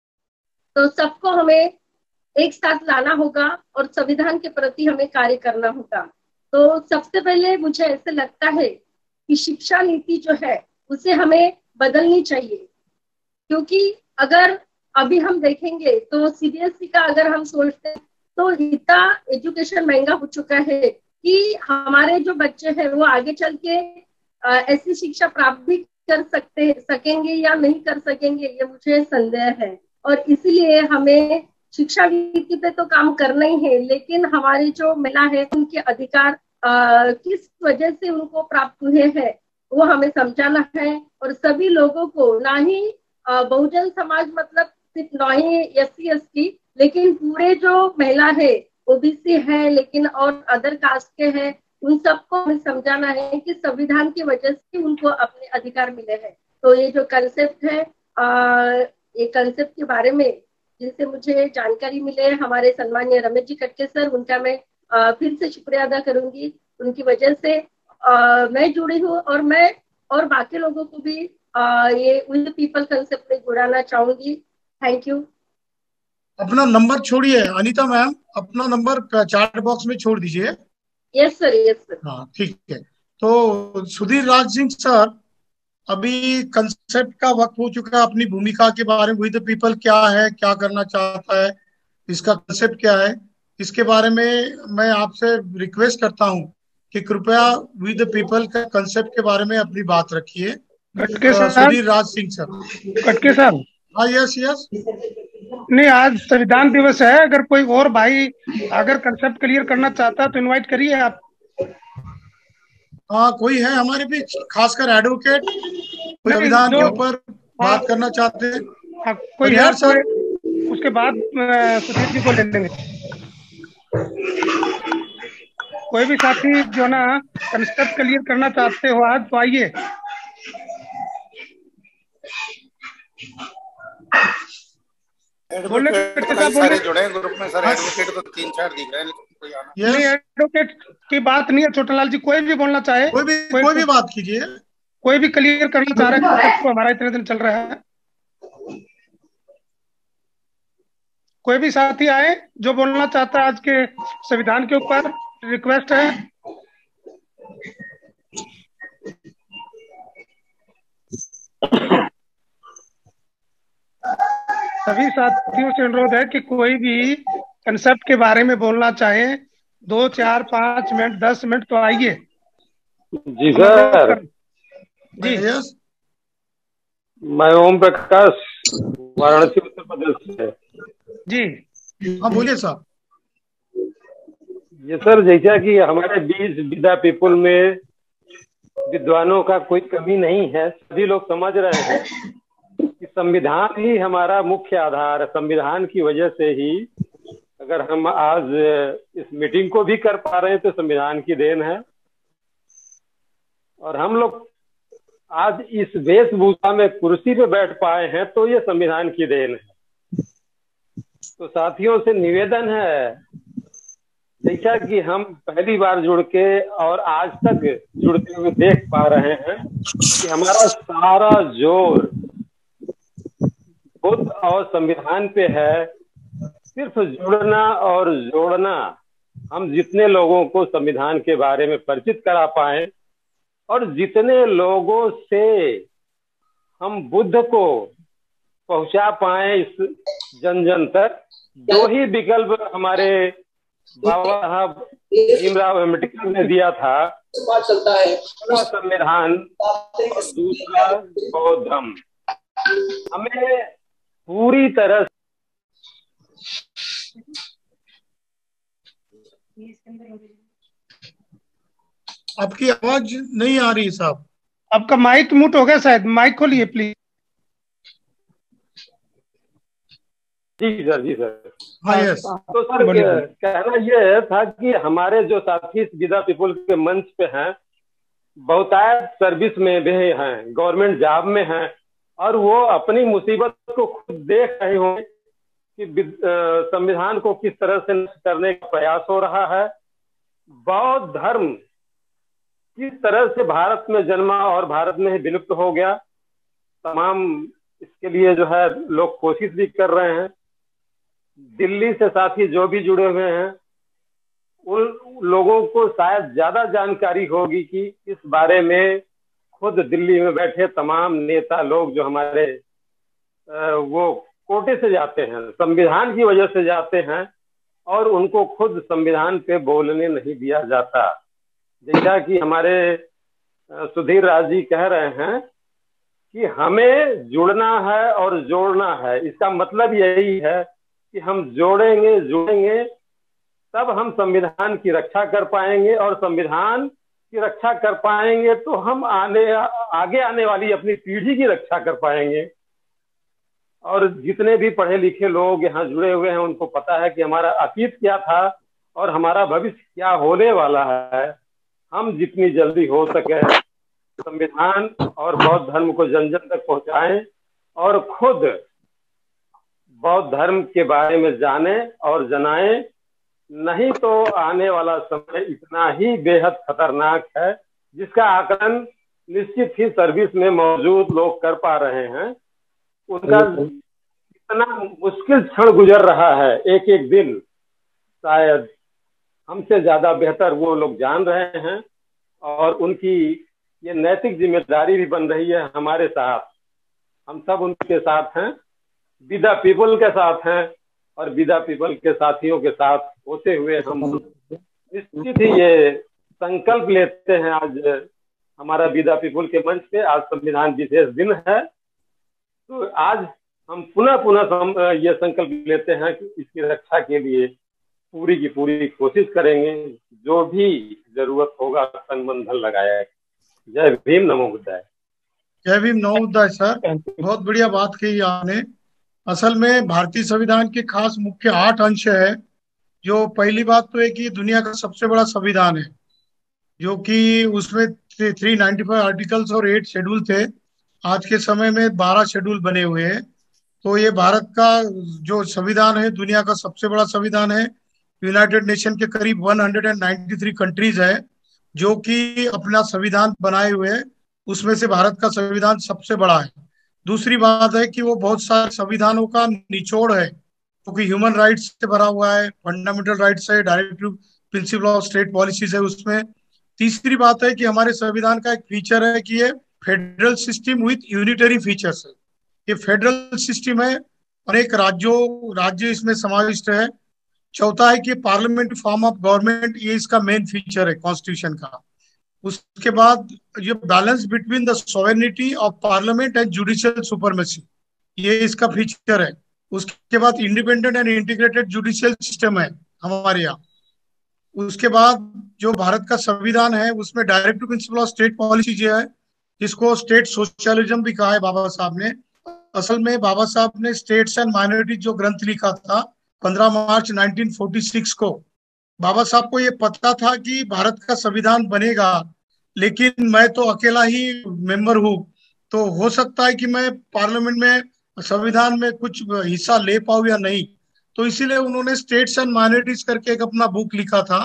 तो सबको हमें एक साथ लाना होगा और संविधान के प्रति हमें कार्य करना होगा। तो सबसे पहले मुझे ऐसे लगता है कि शिक्षा नीति जो है उसे हमें बदलनी चाहिए, क्योंकि अगर अभी हम देखेंगे तो सीबीएसई का अगर हम सोचते हैं तो इतना एजुकेशन महंगा हो चुका है कि हमारे जो बच्चे हैं वो आगे चल के ऐसी शिक्षा प्राप्त भी कर सकेंगे या नहीं कर सकेंगे, ये मुझे संदेह है। और इसलिए हमें शिक्षा नीति पे तो काम करना ही है, लेकिन हमारी जो महिला है उनके अधिकार किस वजह से उनको प्राप्त हुए हैं वो हमें समझाना है। और सभी लोगों को, ना ही बहुजन समाज मतलब सिर्फ ना ही SC/ST, लेकिन पूरे जो महिला है OBC है लेकिन और अदर कास्ट के हैं, उन सबको हमें समझाना है कि संविधान की वजह से उनको अपने अधिकार मिले हैं। तो ये जो कंसेप्ट है, ये कंसेप्ट के बारे में जिनसे मुझे जानकारी मिले हमारे सम्मानीय रमेश जी कटके सर, उनका मैं फिर से शुक्रिया अदा करूंगी। उनकी वजह से मैं जुड़ी हूँ और मैं और बाकी लोगों को भी ये विद पीपल कंसेप्ट में जुड़ाना चाहूंगी। Thank you. अपना नंबर छोड़िए अनीता मैम, अपना नंबर चैट बॉक्स में छोड़ दीजिए। Yes sir, yes sir. हाँ ठीक है। तो सुधीर राज सिंह सर, अभी कंसेप्ट का वक्त हो चुका है। अपनी भूमिका के बारे में विद पीपल क्या है, क्या करना चाहता है, इसका कंसेप्ट क्या है, इसके बारे में मैं आपसे रिक्वेस्ट करता हूं कि कृपया विद पीपल का कंसेप्ट के बारे में अपनी बात रखिए। सुधीर राज सिंह सर। कटके साहब। हाँ यस यस। नहीं, आज संविधान दिवस है, अगर कोई और भाई अगर कंसेप्ट क्लियर करना चाहता है तो इनवाइट करिए आप। हाँ कोई है हमारे बीच, खासकर एडवोकेट संविधान के ऊपर बात करना चाहते हैं? हाँ, कोई है सर? उसके बाद सुधीर जी को ले लेंगे। कोई भी साथी जो ना कंसेप्ट क्लियर करना चाहते हो आज तो आइए। एडवोकेट तो कई सारे जुड़े हैं ग्रुप में सर, एडवोकेट तो 3-4 दिख रहे हैं। नहीं, एडवोकेट की बात नहीं है छोटालाल जी, कोई भी बोलना चाहे, कोई भी बात कीजिए। कोई भी क्लियर करना चाह रहा है तो हमारा इतने दिन चल रहा है। कोई भी साथी आए जो बोलना चाहता है आज के संविधान के ऊपर, रिक्वेस्ट है। सभी साथियों से अनुरोध है कि कोई भी कंसेप्ट के बारे में बोलना चाहे, 2, 4, 5 मिनट, 10 मिनट तो आइए। जी सर। जी मैं ओम प्रकाश, वाराणसी उत्तर प्रदेश से। जी हाँ बोलिए साहब। ये सर, जैसा कि हमारे बीच विदा पीपुल में विद्वानों का कोई कमी नहीं है, सभी लोग समझ रहे हैं कि संविधान ही हमारा मुख्य आधार है। संविधान की वजह से ही अगर हम आज इस मीटिंग को भी कर पा रहे हैं तो संविधान की देन है। और हम लोग आज इस वेशभूषा में कुर्सी पे बैठ पाए हैं तो ये संविधान की देन है। तो साथियों से निवेदन है, जैसा कि हम पहली बार जुड़ के और आज तक जुड़ते हुए देख पा रहे हैं कि हमारा सारा जोर खुद और संविधान पे है, सिर्फ जुड़ना और जोड़ना। हम जितने लोगों को संविधान के बारे में परिचित करा पाए और जितने लोगों से हम बुद्ध को पहुंचा पाए इस जन जन तक, 2 ही विकल्प हमारे बाबा साहब भीमराव अम्बेडकर ने दिया था, संविधान और दूसरा बौद्ध धर्म। हमें पूरी तरह आपकी आवाज नहीं आ रही साहब। आपका माइक म्यूट हो गया शायद, माइक खोलिए प्लीज। जी सर, जी सर। हाँ यस। तो सर कहना यह था कि हमारे जो साथी विदा पीपुल के मंच पे हैं, बहुतायत सर्विस में भी हैं, गवर्नमेंट जॉब में हैं, और वो अपनी मुसीबत को खुद देख रहे होंगे कि संविधान को किस तरह से नष्ट करने का प्रयास हो रहा है। बौद्ध धर्म किस तरह से भारत में जन्मा और भारत में ही विलुप्त हो गया, तमाम इसके लिए जो है लोग कोशिश भी कर रहे हैं। दिल्ली से साथी जो भी जुड़े हुए हैं उन लोगों को शायद ज्यादा जानकारी होगी कि इस बारे में खुद दिल्ली में बैठे तमाम नेता लोग जो हमारे वो कोटे से जाते हैं, संविधान की वजह से जाते हैं, और उनको खुद संविधान पे बोलने नहीं दिया जाता। जैसा कि हमारे सुधीर राज जी कह रहे हैं कि हमें जुड़ना है और जोड़ना है। इसका मतलब यही है कि हम जुड़ेंगे तब हम संविधान की रक्षा कर पाएंगे, और संविधान की रक्षा कर पाएंगे तो हम आगे आने वाली अपनी पीढ़ी की रक्षा कर पाएंगे। और जितने भी पढ़े लिखे लोग यहाँ जुड़े हुए हैं उनको पता है कि हमारा अतीत क्या था और हमारा भविष्य क्या होने वाला है। हम जितनी जल्दी हो सके संविधान और बौद्ध धर्म को जन जन तक पहुंचाएं और खुद बौद्ध धर्म के बारे में जाने और जनाएं, नहीं तो आने वाला समय इतना ही बेहद खतरनाक है जिसका आकलन निश्चित ही सर्विस में मौजूद लोग कर पा रहे हैं। उनका इतना मुश्किल क्षण गुजर रहा है, एक एक दिन शायद हमसे ज्यादा बेहतर वो लोग जान रहे हैं, और उनकी ये नैतिक जिम्मेदारी भी बन रही है हमारे साथ। हम सब उनके साथ हैं, विदा पीपल के साथ हैं, और विदा पीपल के साथियों के साथ होते हुए हम निश्चित ही ये संकल्प लेते हैं। आज हमारा विदा पीपल के मंच पे आज संविधान विशेष दिन है, तो आज हम पुनः ये संकल्प लेते हैं कि इसकी रक्षा के लिए पूरी की पूरी कोशिश करेंगे, जो भी जरूरत होगा तन मन धन लगाया। जय भीम, नमो बुद्धाय। जय भीम, नमो बुद्धाय। सर बहुत बढ़िया बात कही आपने। असल में भारतीय संविधान के खास मुख्य 8 अंश है। जो पहली बात तो है कि दुनिया का सबसे बड़ा संविधान है, जो कि उसमें 395 आर्टिकल्स और 8 शेड्यूल थे। आज के समय में 12 शेड्यूल बने हुए हैं। तो ये भारत का जो संविधान है दुनिया का सबसे बड़ा संविधान है। यूनाइटेड नेशन के करीब 193 कंट्रीज है जो कि अपना संविधान बनाए हुए हैं, उसमें से भारत का संविधान सबसे बड़ा है। दूसरी बात है कि वो बहुत सारे संविधानों का निचोड़ है, क्योंकि ह्यूमन राइट्स से भरा हुआ है, फंडामेंटल राइट्स है, directive principle of state policies है उसमें। तीसरी बात है कि हमारे संविधान का एक फीचर है कि ये federal system with unitary features है। ये फेडरल सिस्टम है, अनेक राज्य इसमें समाविष्ट है। चौथा है कि पार्लियामेंट फॉर्म ऑफ गवर्नमेंट, ये इसका मेन फीचर है कॉन्स्टिट्यूशन का। उसके बाद ये balance between the sovereignty of parliament and judicial supremacy, ये इसका फीचर है। उसके बाद independent and integrated judicial system है हमारे यहाँ। उसके बाद जो भारत का संविधान है उसमें directive principle of state policy जो है, जिसको स्टेट सोशलिज्म भी कहा है बाबा साहब ने। असल में बाबा साहब ने स्टेट्स एंड माइनॉरिटीज जो ग्रंथ लिखा था 15 मार्च 1946 को, बाबा साहब को ये पता था कि भारत का संविधान बनेगा, लेकिन मैं तो अकेला ही मेंबर हूँ, तो हो सकता है कि मैं पार्लियामेंट में संविधान में कुछ हिस्सा ले पाऊँ या नहीं। तो इसीलिए उन्होंने स्टेट्स एंड माइनॉरिटीज करके एक अपना बुक लिखा था।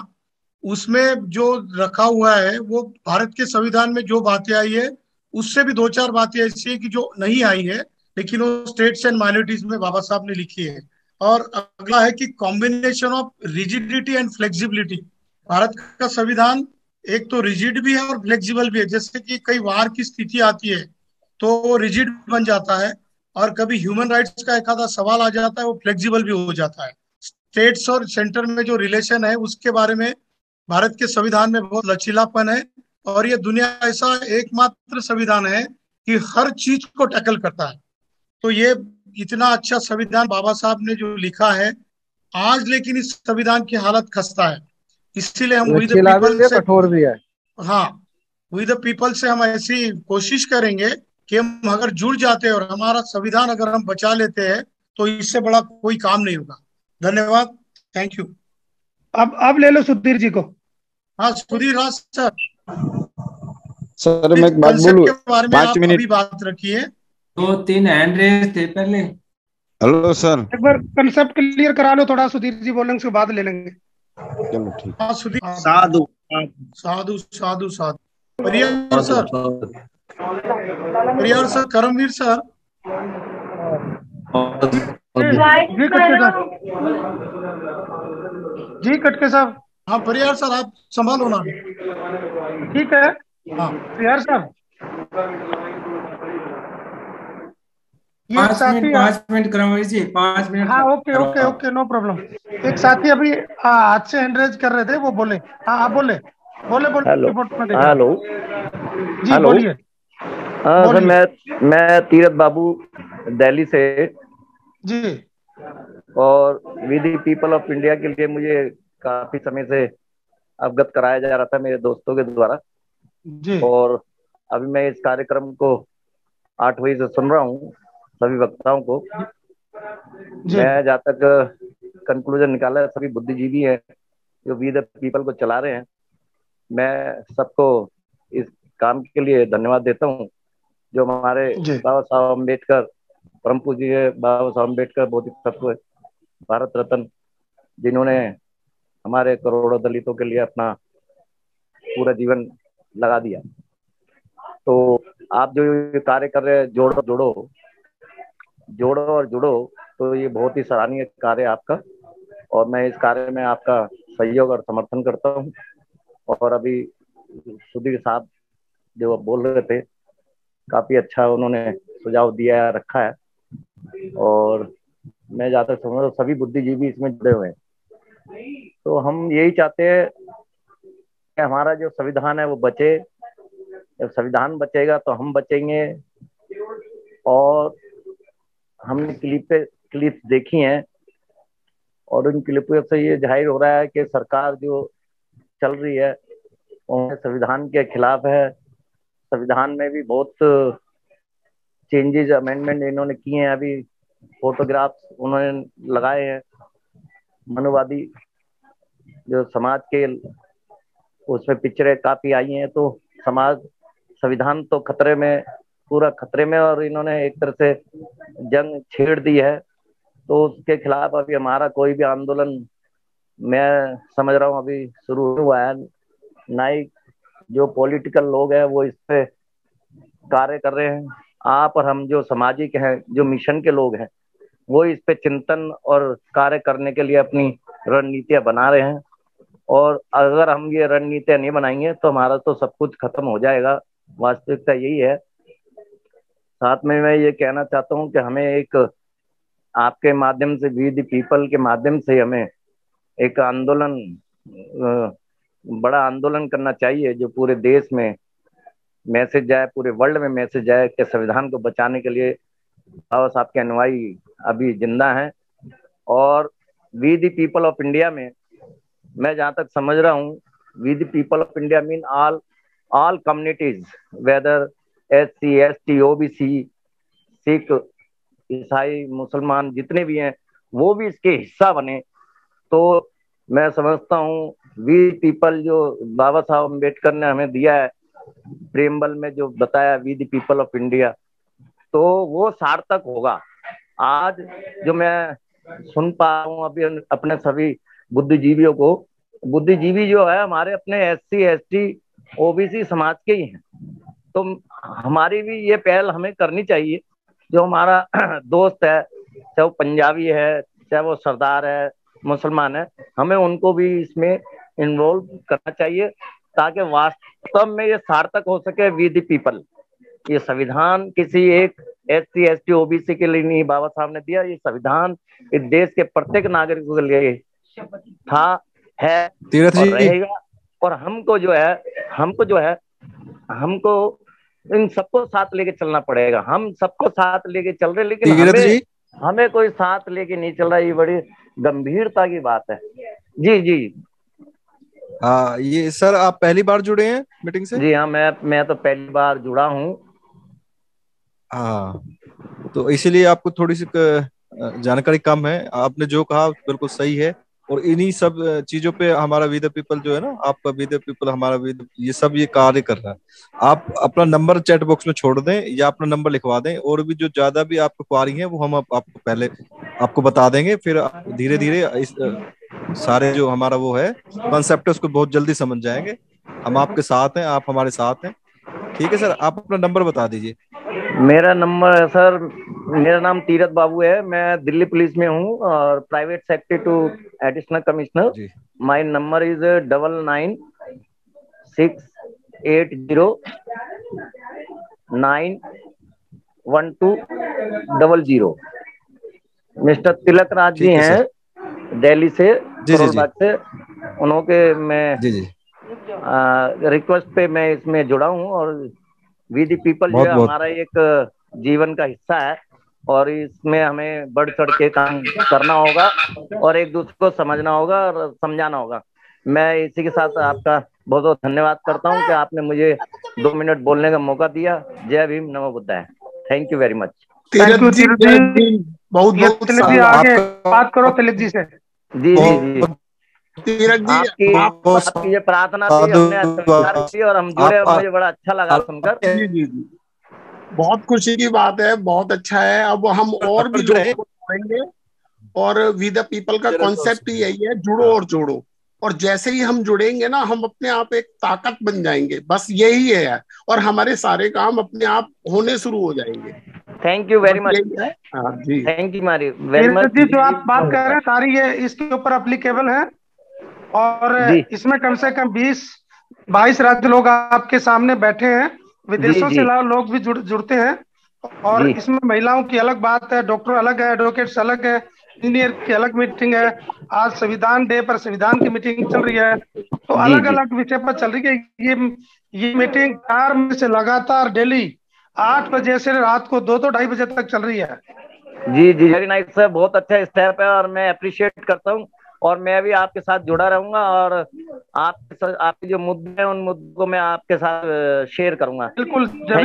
उसमें जो रखा हुआ है वो भारत के संविधान में जो बातें आई है उससे भी 2-4 बातें ऐसी है कि जो नहीं आई है, लेकिन वो स्टेट्स एंड माइनॉरिटीज में बाबा साहब ने लिखी है। और अगला है कि combination of rigidity and flexibility. Bharat का संविधान एक तो रिजिड भी है और फ्लेक्सिबल भी है। जैसे कि कई वार की स्थिति आती है तो वो रिजिड बन जाता है, और कभी ह्यूमन राइट्स का एक आधा सवाल आ जाता है, वो फ्लेक्सिबल भी हो जाता है। स्टेट्स और सेंटर में जो रिलेशन है उसके बारे में भारत के संविधान में बहुत लचीलापन है, और ये दुनिया ऐसा एकमात्र संविधान है कि हर चीज को टैकल करता है। तो ये इतना अच्छा संविधान बाबा साहब ने जो लिखा है आज, लेकिन इस संविधान की हालत खस्ता है। इसीलिए हम वी द पीपल से, कठोर भी है। हाँ, वी द पीपल से हम ऐसी कोशिश करेंगे कि हम अगर जुड़ जाते हैं और हमारा संविधान अगर हम बचा लेते हैं तो इससे बड़ा कोई काम नहीं होगा। धन्यवाद, थैंक यू। अब ले लो सुधीर जी को। हाँ, सुधीर राज सर। सर मैं एक बात कंसेप्ट बोलूं, के बारे में 5 आप मिनट। अभी बात रखिए। 2-3 हैंड रेज थे पहले। हेलो सर, एक बार कंसेप्ट क्लियर करा लो थोड़ा, सुधीर जी बोलेंगे उसके बाद ले लेंगे। चलो ठीक। हाँ सुधीर, साधु साधु साधु साधु। Pariyar sir, Pariyar sir, Karambir sir. जी कटके साहब। हाँ परियार सर, आप संभालो ना। ठीक है। हाँ यार साहब, ये एक साथी 5 मिनट करवाइए जी, 5 मिनट। हाँ okay okay okay, no problem. एक साथी अभी हाथ से हैंड रेज कर रहे थे, वो बोले। हाँ आप बोले बोले बोले। हेलो रिपोर्ट में देखा। हेलो जी हेलो। बोलिए। सर मैं तीरथ बाबू दिल्ली से जी। और we the people of India के लिए मुझे काफी समय से अवगत कराया जा रहा था मेरे दोस्तों के द्वारा जी। और अभी मैं इस कार्यक्रम को 8 बजे से सुन रहा हूँ, सभी वक्ताओं को। मैं जहाँ तक कंक्लूजन निकाला, सभी बुद्धिजीवी हैं जो वी द पीपल को चला रहे हैं। मैं सबको इस काम के लिए धन्यवाद देता हूँ जो हमारे बाबा साहब अम्बेडकर, परम पूज्य बाबा साहब अम्बेडकर भौतिक तत्व भारत रत्न, जिन्होंने हमारे करोड़ों दलितों के लिए अपना पूरा जीवन लगा दिया। तो आप जो ये कार्य कर रहे हैं, जोड़ो जोड़ो जोड़ो और जुड़ो, तो ये बहुत ही सराहनीय कार्य है आपका और मैं इस कार्य में आपका सहयोग और समर्थन करता हूँ। और अभी सुधीर साहब जो बोल रहे थे, काफी अच्छा उन्होंने सुझाव दिया है, रखा है और मैं जहाँ तक समझ रहा हूँ सभी बुद्धिजीवी इसमें जुड़े हुए हैं। तो हम यही चाहते हैं कि हमारा जो संविधान है वो बचे। जब संविधान बचेगा तो हम बचेंगे। और हमने क्लिप देखी हैं और उन क्लिपों से ये जाहिर हो रहा है कि सरकार जो चल रही है वो संविधान के खिलाफ है। संविधान में भी बहुत चेंजेस, अमेंडमेंट इन्होंने किए हैं। अभी फोटोग्राफ्स उन्होंने लगाए हैं, मनुवादी जो समाज के उसमें पिक्चरें काफी आई हैं। तो समाज, संविधान तो खतरे में, पूरा खतरे में, और इन्होंने एक तरह से जंग छेड़ दी है। तो उसके खिलाफ अभी हमारा कोई भी आंदोलन, मैं समझ रहा हूँ अभी शुरू हुआ है। नाइक जो पॉलिटिकल लोग हैं वो इस पे कार्य कर रहे हैं। आप और हम जो सामाजिक हैं, जो मिशन के लोग हैं, वो इस पे चिंतन और कार्य करने के लिए अपनी रणनीतियां बना रहे हैं। और अगर हम ये रणनीतियां नहीं बनाएंगे तो हमारा तो सब कुछ खत्म हो जाएगा। वास्तविकता यही है। साथ में मैं ये कहना चाहता हूँ कि हमें एक आपके माध्यम से, वी द पीपल के माध्यम से, हमें एक आंदोलन, बड़ा आंदोलन करना चाहिए जो पूरे देश में मैसेज जाए, पूरे वर्ल्ड में मैसेज जाए कि संविधान को बचाने के लिए बाबा साहब के अनुयायी अभी जिंदा हैं। और we the people of India में मैं जहाँ तक समझ रहा हूँ, we the people of India mean all communities, whether SC ST OBC, Sikh, ईसाई, मुसलमान, जितने भी हैं वो भी इसके हिस्सा बने। तो मैं समझता हूँ वी पीपल जो बाबा साहब अम्बेडकर ने हमें दिया है, प्रेमबल में जो बताया we the people of India, तो वो सार्थक होगा। आज जो मैं सुन पा रहा हूँ अभी अपने सभी बुद्धिजीवियों को, बुद्धिजीवी जो है हमारे अपने SC ST OBC समाज के ही हैं। तो हमारी भी ये पहल हमें करनी चाहिए। जो हमारा दोस्त है, चाहे वो पंजाबी है, चाहे वो सरदार है, मुसलमान है, हमें उनको भी इसमें इन्वॉल्व करना चाहिए ताकि वास्तव में ये सार्थक हो सके। वी द पीपल, ये संविधान किसी एक SC ST OBC के लिए नहीं बाबा साहब ने दिया। ये संविधान इस देश के प्रत्येक नागरिक के लिए था, है और रहेगा। और हमको जो है हमको इन सबको साथ लेके चलना पड़ेगा। हम सबको साथ लेके चल रहे, लेकिन हमें कोई साथ लेके नहीं चल रहा। ये बड़ी गंभीरता की बात है। जी जी हाँ, ये सर आप पहली बार जुड़े हैं मीटिंग से? जी हाँ, मैं तो पहली बार जुड़ा हूँ। हाँ, तो इसीलिए आपको थोड़ी सी जानकारी कम है। आपने जो कहा बिल्कुल सही है। और इन्हीं सब चीजों पे हमारा वी द पीपल जो है ना, आपका वी द पीपल, हमारा ये सब ये कार्य कर रहा है। आप अपना नंबर चैट बॉक्स में छोड़ दें या अपना नंबर लिखवा दें, और भी जो ज्यादा भी आपको क्वारी है वो हम आपको पहले आपको बता देंगे। फिर धीरे धीरे इस सारे जो हमारा वो है कॉन्सेप्ट है उसको बहुत जल्दी समझ जाएंगे। हम आपके साथ हैं, आप हमारे साथ हैं। ठीक है सर, आप अपना नंबर बता दीजिए। मेरा नंबर है सर, मेरा नाम तीरथ बाबू है, मैं दिल्ली पुलिस में हूँ और private secretary to additional commissioner. My number is 9968091200। Mister Tilak Raj ji हैं दिल्ली से, करोलबाग से, उन्होंने मैं रिक्वेस्ट पे मैं इसमें जुड़ा हूँ। और वी द पीपल जो है हमारा एक जीवन का हिस्सा है और इसमें हमें बढ़ चढ़ के काम करना होगा और एक दूसरे को समझना होगा और समझाना होगा। मैं इसी के साथ आपका बहुत बहुत धन्यवाद करता हूँ कि आपने मुझे 2 मिनट बोलने का मौका दिया। जय भीम, नमो बुद्धाय। Thank you very much. Tilak ji बहुत आगे बात करो तिलक जी से। जी जी जी तिलक जी, आपकी ये प्रार्थना थी, हमने स्वीकार की और हम जुड़े, मुझे बड़ा अच्छा लगा सुनकर। जी जी जी, बहुत खुशी की बात है, बहुत अच्छा है। अब हम और भी लोगों को जोड़ेंगे और वी द पीपल का कॉन्सेप्ट ही यही है, जुड़ो और जोड़ो। और जैसे ही हम जुड़ेंगे ना, हम अपने आप एक ताकत बन जाएंगे, बस यही है। और हमारे सारे काम अपने आप होने शुरू हो जाएंगे। Thank you very much. जी थैंक यू मारी वेरी मच। जी जो आप बात कर रहे हैं सारी ये इसके ऊपर एप्लीकेबल है और इसमें कम से कम 20-22 राज्य लोग आपके सामने बैठे हैं, विदेशों से लोग भी जुड़ते हैं। और इसमें महिलाओं की अलग बात है, डॉक्टर अलग है, एडवोकेट्स अलग है, इंजीनियर की अलग मीटिंग है। आज संविधान डे पर संविधान की मीटिंग चल रही है, तो अलग अलग विषय पर चल रही है। ये मीटिंग 4 महीने से लगातार डेली 8 बजे से रात को 2-2-2:30 बजे तक चल रही है। जी जी, वेरी नाइस सर, बहुत अच्छा स्टेप है और मैं अप्रिशिएट करता हूँ। और मैं भी आपके साथ जुड़ा रहूंगा और आपके जो मुद्दे हैं उन मुद्दों को मैं आपके साथ शेयर करूंगा। बिल्कुल,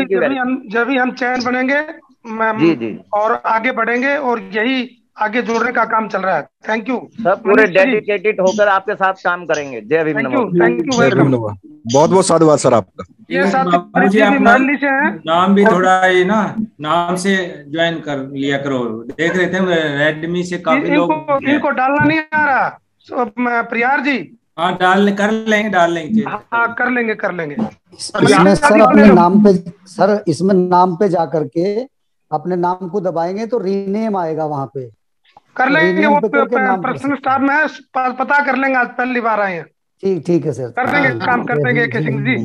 जब भी हम चैन बनेंगे जी जी और आगे बढ़ेंगे और यही आगे जोड़ने का काम चल रहा है। थैंक यू सब, पूरे डेडिकेटेड होकर आपके साथ काम करेंगे। जय भीम, नमो। Thank you welcome. बहुत बहुत साधुवाद सर आपका। ये बाबूजी अपना नाम भी थोड़ा ये ना नाम से ज्वाइन कर लिया करो। देख रहे थे रेडमी से काफी लोग इनको डालना नहीं आ रहा। प्रियार जी हाँ कर लेंगे हाँ कर लेंगे इसमें सर अपने नाम पे, सर इसमें नाम पे जा करके अपने नाम को दबाएंगे तो रीनेम आएगा, वहां पे कर लेंगे। वो पर्सनल स्टाफ में है, पता कर लेंगे। आज पहली बार आए हैं। ठीक है सर, कर देंगे काम कर देंगे। सिंह जी,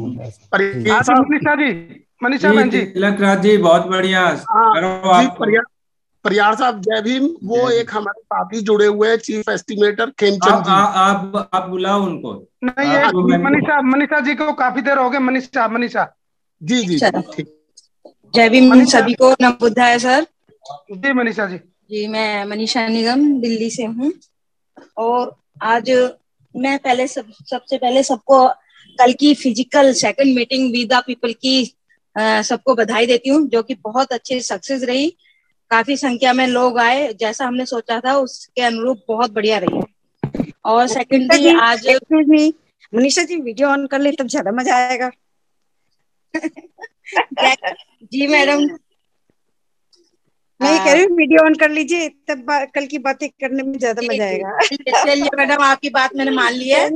मनीषा बहन जी, तिलक राज जी, बहुत बढ़िया करो आप। परियार साहब जय भीम। वो एक हमारे साथी जुड़े हुए हैं, चीफ एस्टिमेटर खेमचंद जी। आप बुलाओ उनको। नहीं, मनीषा जी को काफी देर हो गए। मनीषा जी जी जय भीम सभी को, नमो बुद्धाय सर। जी मनीषा जी। जी मैं मनीषा निगम दिल्ली से हूँ और आज मैं सबसे पहले सबको कल की physical second meeting we the people की सबको बधाई देती हूँ, जो कि बहुत अच्छी सक्सेस रही। काफी संख्या में लोग आए, जैसा हमने सोचा था उसके अनुरूप बहुत बढ़िया रही। और सेकंडली आज मनीषा जी वीडियो ऑन कर ले तब ज्यादा मजा आएगा। जी मैडम, मैं कह रही हूँ वीडियो ऑन कर लीजिए, तब कल की बातें करने में ज्यादा मजा आएगा। चलिए मैडम, आपकी बात मैंने मान ली है।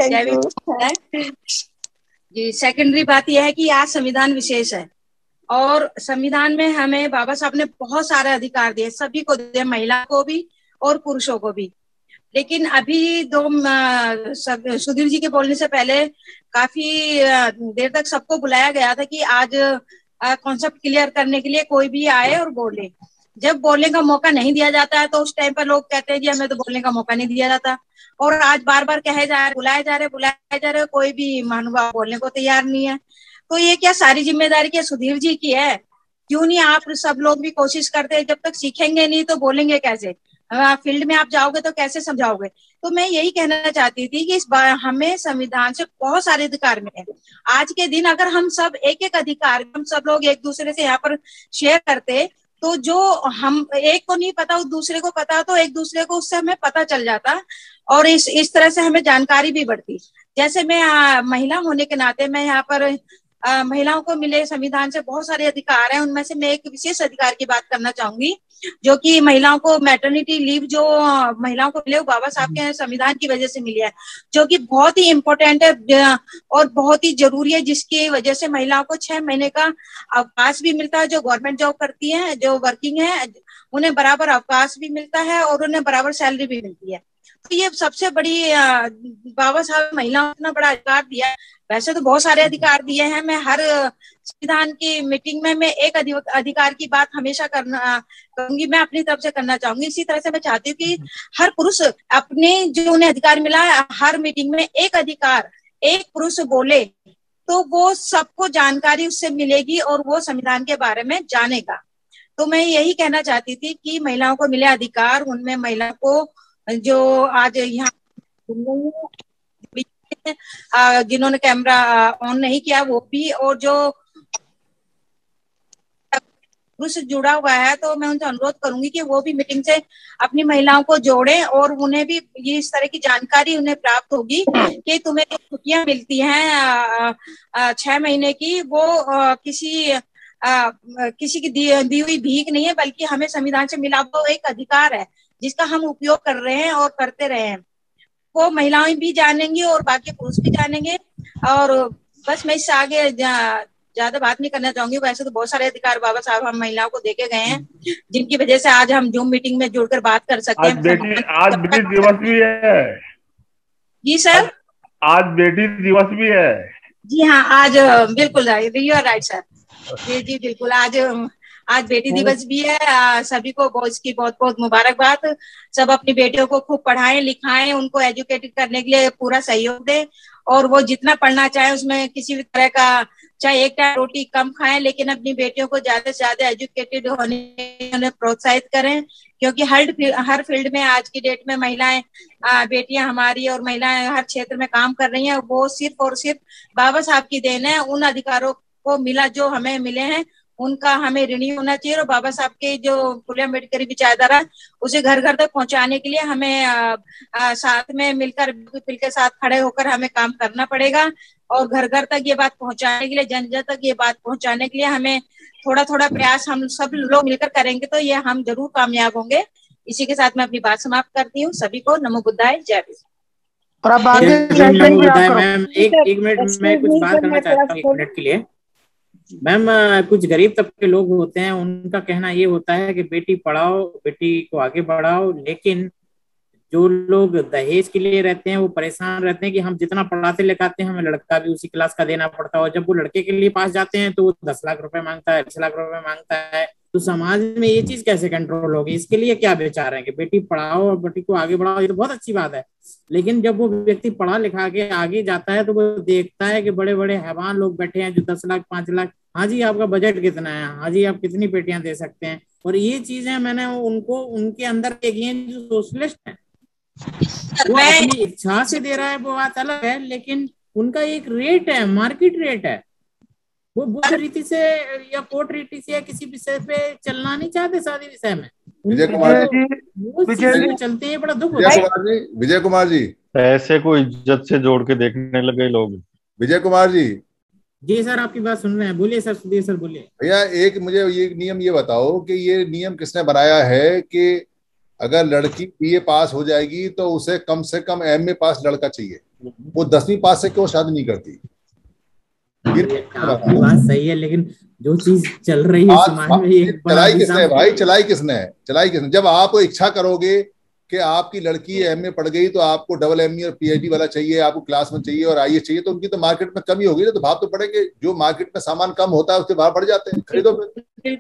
जी सेकेंडरी बात यह है कि आज संविधान विशेष है और संविधान में हमें बाबा साहब ने बहुत सारे अधिकार दिए, सभी को दिए, महिला को भी और पुरुषों को भी। लेकिन अभी सुधीर जी के बोलने से पहले काफी देर तक सबको बुलाया गया था कि आज कॉन्सेप्ट क्लियर करने के लिए कोई भी आए और बोले। जब बोलने का मौका नहीं दिया जाता है तो उस टाइम पर लोग कहते हैं जी हमें तो बोलने का मौका नहीं दिया जाता। और आज बार बार कहे जा रहे, बुलाए जा रहे, कोई भी महानुभाव बोलने को तैयार नहीं है। तो ये क्या सारी जिम्मेदारी क्या सुधीर जी की है? क्यों नहीं आप सब लोग भी कोशिश करते हैं? जब तक सीखेंगे नहीं तो बोलेंगे कैसे? फील्ड में आप जाओगे तो कैसे समझाओगे? तो मैं यही कहना चाहती थी कि इस बार हमें संविधान से बहुत सारे अधिकार मिले। आज के दिन अगर हम सब एक एक अधिकार हम सब लोग एक दूसरे से यहाँ पर शेयर करते तो जो हम एक को नहीं पता दूसरे को पता, तो एक दूसरे को उससे हमें पता चल जाता और इस तरह से हमें जानकारी भी बढ़ती। जैसे मैं महिला होने के नाते मैं यहाँ पर महिलाओं को मिले संविधान से बहुत सारे अधिकार हैं, उनमें से मैं एक विशेष अधिकार की बात करना चाहूंगी, जो कि महिलाओं को मैटरनिटी लीव जो महिलाओं को मिले वो बाबा साहब के संविधान की वजह से मिली है, जो कि बहुत ही इम्पोर्टेंट है और बहुत ही जरूरी है, जिसकी वजह से महिलाओं को 6 महीने का अवकाश भी मिलता है। जो गवर्नमेंट जॉब करती है, जो वर्किंग है, उन्हें बराबर अवकाश भी मिलता है और उन्हें बराबर सैलरी भी मिलती है। तो ये सबसे बड़ी बाबा साहब महिलाओं को इतना बड़ा अधिकार दिया है। वैसे तो बहुत सारे अधिकार दिए हैं, मैं हर संविधान की मीटिंग में मैं एक अधिकार की बात हमेशा करूंगी, मैं अपनी तरफ से करना चाहूंगी। इसी तरह से मैं चाहती हूँ कि हर पुरुष अपने जो उन्हें अधिकार मिला है, हर मीटिंग में एक अधिकार एक पुरुष बोले तो वो सबको जानकारी उससे मिलेगी और वो संविधान के बारे में जानेगा। तो मैं यही कहना चाहती थी कि महिलाओं को मिले अधिकार, उनमें महिला को जो आज यहाँ जिन्होंने कैमरा ऑन नहीं किया वो भी, और जो पुरुष जुड़ा हुआ है, तो मैं उनसे अनुरोध करूंगी कि वो भी मीटिंग से अपनी महिलाओं को जोड़ें और उन्हें भी ये इस तरह की जानकारी उन्हें प्राप्त होगी कि तुम्हें छुट्टियां मिलती हैं 6 महीने की, वो किसी की दी हुई भीख नहीं है, बल्कि हमें संविधान से मिला वो एक अधिकार है जिसका हम उपयोग कर रहे हैं और करते रहे हैं। वो महिलाएं भी जानेंगी और बाकी पुरुष भी जानेंगे। और बस मैं इससे आगे ज्यादा बात नहीं करना चाहूंगी। वैसे तो बहुत सारे अधिकार बाबा साहब हम महिलाओं को देके गए हैं, जिनकी वजह से आज हम जूम मीटिंग में जुड़कर बात कर सकते हैं। आज बेटी दिवस भी है। जी सर, आज बेटी दिवस भी है। जी हाँ, आज बिल्कुल यू आर राइट सर। जी बिल्कुल, आज बेटी दिवस भी है। सभी को इसकी बहुत बहुत मुबारकबाद। सब अपनी बेटियों को खूब पढ़ाएं लिखाएं, उनको एजुकेटेड करने के लिए पूरा सहयोग दें और वो जितना पढ़ना चाहे उसमें किसी भी तरह का, चाहे एक टाइम रोटी कम खाएं, लेकिन अपनी बेटियों को ज्यादा से ज्यादा एजुकेटेड होने प्रोत्साहित करें, क्योंकि हर फील्ड में आज की डेट में महिलाएं, बेटियां हमारी और महिलाएं हर क्षेत्र में काम कर रही हैं। वो सिर्फ और सिर्फ बाबा साहब की देन है। उन अधिकारों को मिला जो हमें मिले हैं, उनका हमें ऋणी होना चाहिए और बाबा साहब के जो फुले अम्बेडकरी विचारधारा उसे घर घर तक पहुंचाने के लिए हमें साथ में मिलकर के साथ खड़े होकर हमें काम करना पड़ेगा। और घर घर तक ये बात पहुंचाने के लिए, जन जन तक ये बात पहुंचाने के लिए हमें थोड़ा थोड़ा प्रयास हम सब लोग मिलकर करेंगे तो ये हम जरूर कामयाब होंगे। इसी के साथ मैं अपनी बात समाप्त करती हूँ। सभी को नमो बुद्धाय, जय विष्णु। और अब मैम एक मिनट मैं कुछ बात करना चाहता हूँ, 1 मिनट के लिए। मैम, कुछ गरीब तबके लोग होते हैं, उनका कहना ये होता है कि बेटी पढ़ाओ, बेटी को आगे बढ़ाओ, लेकिन जो लोग दहेज के लिए रहते हैं वो परेशान रहते हैं कि हम जितना पढ़ाते लिखाते हैं हमें लड़का भी उसी क्लास का देना पड़ता है, और जब वो लड़के के लिए पास जाते हैं तो वो 10 लाख रुपए मांगता है, 20 लाख रुपए मांगता है। तो समाज में ये चीज कैसे कंट्रोल होगी? इसके लिए क्या विचार है कि बेटी पढ़ाओ और बेटी को आगे बढ़ाओ? ये तो बहुत अच्छी बात है, लेकिन जब वो व्यक्ति पढ़ा लिखा के आगे जाता है तो वो देखता है कि बड़े बड़े हैवान लोग बैठे हैं जो 10 लाख 5 लाख, हाँ जी आपका बजट कितना है, हाँ जी आप कितनी बेटियां दे सकते हैं। और ये चीजें मैंने उनके अंदर देखी है जो सोशलिस्ट है, वो अपनी इच्छा से दे रहा है वो बात अलग है, लेकिन उनका एक रेट है, मार्केट रेट है। वो बुद्ध रीति से या कोर्ट रीति से या किसी विषय पे चलना नहीं चाहते शादी विषय में। विजय कुमार जी चलते हैं, बड़ा दुख विजय कुमार जी ऐसे को इज्जत से जोड़ के देखने लगे लोग। विजय कुमार जी। जी सर, आपकी बात सुन रहे हैं, बोलिए सर, सुधीर सर बोलिए। भैया एक मुझे ये नियम ये बताओ कि ये नियम किसने बनाया है कि अगर लड़की बीए पास हो जाएगी तो उसे कम से कम एमए पास लड़का चाहिए, वो 10वीं पास से क्यों शादी नहीं करती? आपकी बात सही है, लेकिन जो चीज चल रही है समाज में, चलाई किसने भाई? चलाई किसने? जब आप इच्छा करोगे कि आपकी लड़की एमए पढ़ गई तो आपको डबल एमए और पीएचडी वाला चाहिए, आपको क्लास में चाहिए और आईएएस चाहिए, तो उनकी तो मार्केट में कमी होगी ना, तो भाव तो पड़ेंगे। जो मार्केट में सामान कम होता है उसके भाव बढ़ जाते हैं, खरीदो फिर।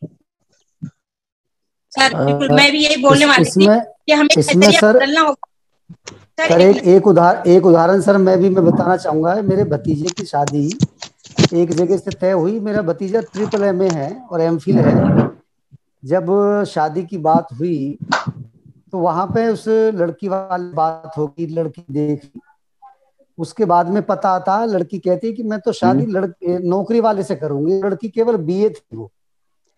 सर बिल्कुल, मैं भी यही बोलने वाली थी कि हमें बदलना होगा। सर एक उदाहरण सर मैं बताना चाहूंगा। मेरे भतीजे की शादी एक जगह से तय हुई। मेरा भतीजा ट्रिपल एमए है और एमफिल है। जब शादी की बात हुई तो वहां पे उस लड़की वाली बात होगी, लड़की देखी, उसके बाद में पता आता, लड़की कहती कि मैं तो शादी नौकरी वाले से करूंगी। लड़की केवल बीए थी वो,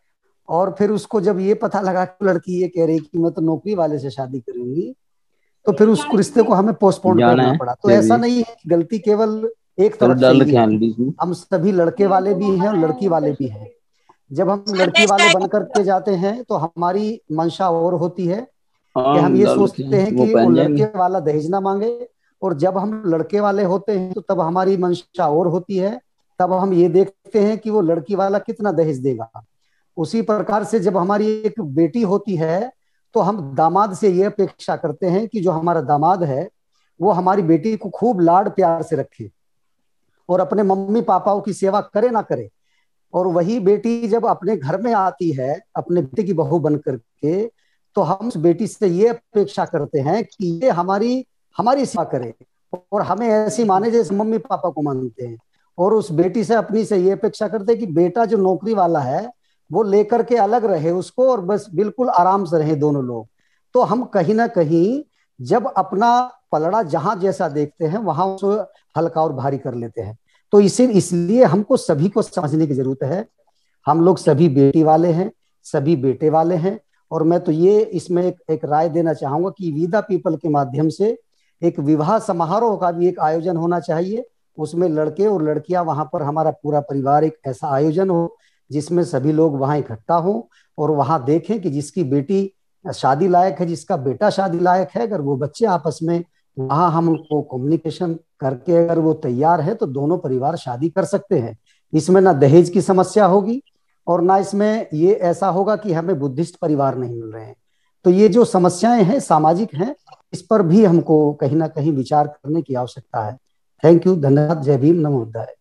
और फिर उसको जब ये पता लगा कि लड़की ये कह रही कि मैं तो नौकरी वाले से शादी करूंगी, तो फिर उस रिश्ते को हमें पोस्टपोन करना पड़ा। तो ऐसा नहीं है कि गलती केवल एक तरफ से ही है, हम सभी लड़के वाले भी हैं और लड़की वाले भी हैं। जब हम लड़की वाले बन करके जाते हैं तो हमारी मंशा और होती है कि हम ये सोचते हैं कि वो लड़के वाला दहेज ना मांगे, और जब हम लड़के वाले होते हैं तो तब हमारी मंशा और होती है, तब हम ये देखते हैं कि वो लड़की वाला कितना दहेज देगा। उसी प्रकार से जब हमारी एक बेटी होती है तो हम दामाद से ये अपेक्षा करते हैं कि जो हमारा दामाद है वो हमारी बेटी को खूब लाड प्यार से रखे और अपने मम्मी पापाओं की सेवा करे ना करे। और वही बेटी जब अपने घर में आती है अपने बेटे की बहू बन करके, तो हम उस बेटी से ये अपेक्षा करते हैं कि ये हमारी सेवा करे और हमें ऐसी माने जैसे मम्मी पापा को मानते हैं। और उस बेटी से अपनी से ये अपेक्षा करते हैं कि बेटा जो नौकरी वाला है वो लेकर के अलग रहे उसको, और बस बिल्कुल आराम से रहे दोनों लोग। तो हम कहीं ना कहीं जब अपना पलड़ा जहां जैसा देखते हैं वहां उसको हल्का और भारी कर लेते हैं। तो इसलिए हमको सभी को समझने की जरूरत है। हम लोग सभी बेटी वाले हैं, सभी बेटे वाले हैं। और मैं तो ये इसमें एक राय देना चाहूंगा कि विदा पीपल के माध्यम से एक विवाह समारोह का भी एक आयोजन होना चाहिए। उसमें लड़के और लड़कियां वहां पर हमारा पूरा परिवार एक ऐसा आयोजन हो जिसमें सभी लोग वहां इकट्ठा हो और वहां देखें कि जिसकी बेटी शादी लायक है, जिसका बेटा शादी लायक है, अगर वो बच्चे आपस में वहां हम उनको कम्युनिकेशन करके अगर वो तैयार है तो दोनों परिवार शादी कर सकते हैं। इसमें ना दहेज की समस्या होगी और ना इसमें ये ऐसा होगा कि हमें बुद्धिस्ट परिवार नहीं मिल रहे हैं। तो ये जो समस्याएं हैं सामाजिक हैं, इस पर भी हमको कहीं ना कहीं विचार करने की आवश्यकता है। थैंक यू, धन्यवाद। जय भीम, नमो बुद्धाय।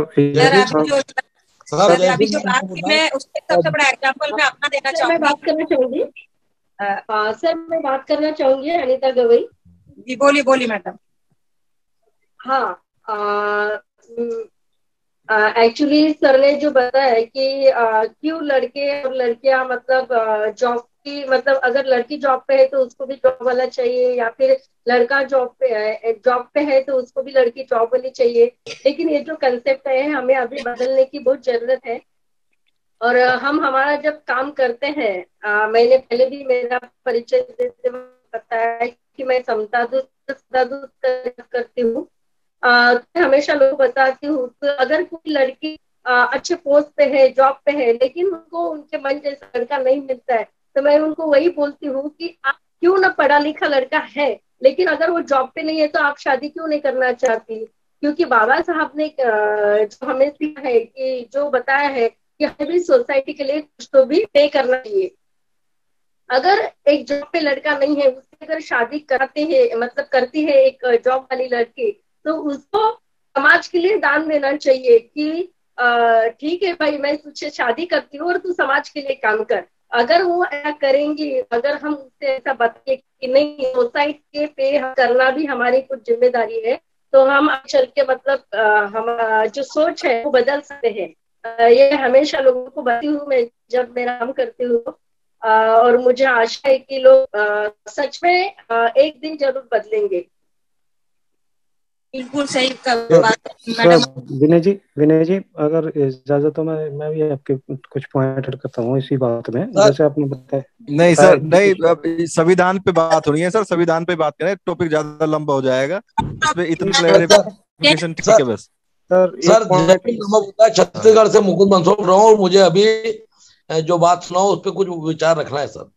अभी जो बात की मैं उसके सबसे बड़ा एग्जाम्पल मैं अपना देना चाहूंगी। मैं बात करना चाहूंगी सर, मैं बात करना चाहूंगी अनीता गवई जी। बोलिए मैडम। हाँ, एक्चुअली सर ने जो बताया कि क्यों लड़के और लड़कियां मतलब जॉब की, मतलब अगर लड़की जॉब पे है तो उसको भी जॉब वाला चाहिए, या फिर लड़का जॉब पे है तो उसको भी लड़की जॉब वाली चाहिए। लेकिन ये जो कंसेप्ट है हमें अभी बदलने की बहुत जरूरत है। और हम हमारा जब काम करते हैं, मैंने पहले भी मेरा परिचय देते बताया कि मैं समता दूत करती हूँ। हमेशा लोग बताती हूँ तो अगर कोई लड़की अच्छे पोस्ट पे है, जॉब पे है, लेकिन उनको उनके मन जैसा लड़का नहीं मिलता है, तो मैं उनको वही बोलती हूँ कि आप क्यों ना पढ़ा लिखा लड़का है, लेकिन अगर वो जॉब पे नहीं है तो आप शादी क्यों नहीं करना चाहती? क्योंकि बाबा साहब ने जो हमें सिखाया है कि जो बताया है कि हमें भी सोसाइटी के लिए कुछ तो भी पे करना चाहिए। अगर एक जॉब पे लड़का नहीं है, उससे अगर शादी कराते हैं, मतलब करती है एक जॉब वाली लड़की, तो उसको समाज के लिए दान देना चाहिए कि ठीक है भाई, मैं तुझसे शादी करती हूँ और तू समाज के लिए काम कर। अगर वो ऐसा करेंगी, अगर हम उससे ऐसा बताए कि नहीं सोसाइटी पे करना भी हमारी कुछ जिम्मेदारी है, तो हम चल के मतलब हम जो सोच है वो बदल सकते हैं। ये हमेशा लोगों को बताती हूँ मैं जब मेरा काम करती हूँ, और मुझे आशा है कि लोग सच में एक दिन जरूर बदलेंगे। बिल्कुल सही मैडम। विनय जी अगर इजाजत हो मैं भी आपके कुछ पॉइंट ऐड करता हूँ इसी बात में, जैसे आपने बताया। नहीं सर, नहीं, संविधान पे बात हो रही है सर, संविधान पे बात करें, टॉपिक ज्यादा लंबा हो जाएगा, इसमें इतना क्लैरिफिकेशन ठीक है बस। सर छत्तीसगढ़ से मुकुंद मंसूर रहा हूँ, मुझे अभी जो बात सुनाओ उस पर कुछ विचार रखना है सर।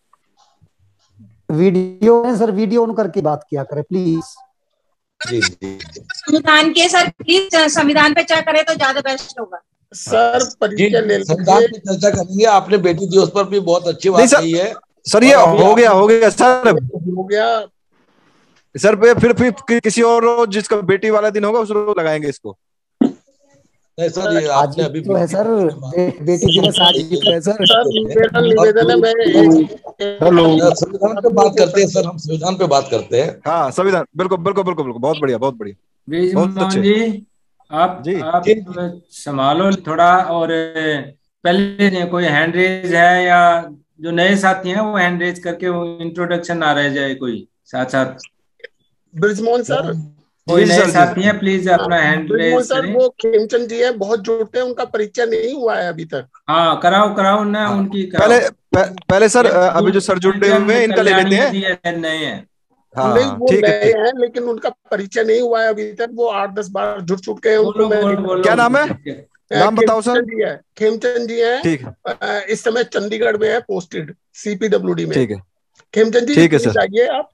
वीडियो है सर, वीडियो ऑन करके बात किया करें प्लीज। जी संविधान के सर प्लीज संविधान पे चर्चा करें तो ज्यादा बेस्ट होगा सर। संविधान पे चर्चा करेंगे, आपने बेटी दिवस पर भी बहुत अच्छी बात कही है सर। ये हो गया सर, हो गया सर। फिर किसी और जिसका बेटी वाला दिन होगा उस रोज लगाएंगे इसको। नहीं सर, ये आपने अभी तो है सर, बेटी दिवस आज है सर। निवेदन है, हेलो, संविधान पे बात करते हैं सर, हम संविधान पे बात करते हैं। हाँ संविधान, बिल्कुल बिल्कुल बिल्कुल बिल्कुल, बहुत बढ़िया बहुत बढ़िया। बहुत अच्छे जी, आप संभालो थोड़ा। और पहले कोई हैंड रेज है या जो नए साथी हैं वो हैंड रेज करके वो इंट्रोडक्शन ना रह जाए कोई साथ साथ। ब्रिजमोहन सर, कोई नए साथी हैं प्लीज अपना हैंड रेज सर करें। वो खेमचंद जी हैं, बहुत जुड़ते हैं, उनका परिचय नहीं हुआ है अभी तक। हाँ कराओ ना उनकी पहले सर अभी जो सर जुड़े हुए हैं इनका ले लेते हैं। नए हैं नहीं वो ठीक नए हैं, लेकिन उनका परिचय नहीं हुआ है अभी तक। वो 8-10 बार जुड़ चुके हैं। उनको मैं क्या नाम है, नाम बताओ सर। खेमचंद जी है, ठीक इस समय चंडीगढ़ में है पोस्टेड CPWD में। ठीक है खेमचंद जी ठीक है सर। आइए आप।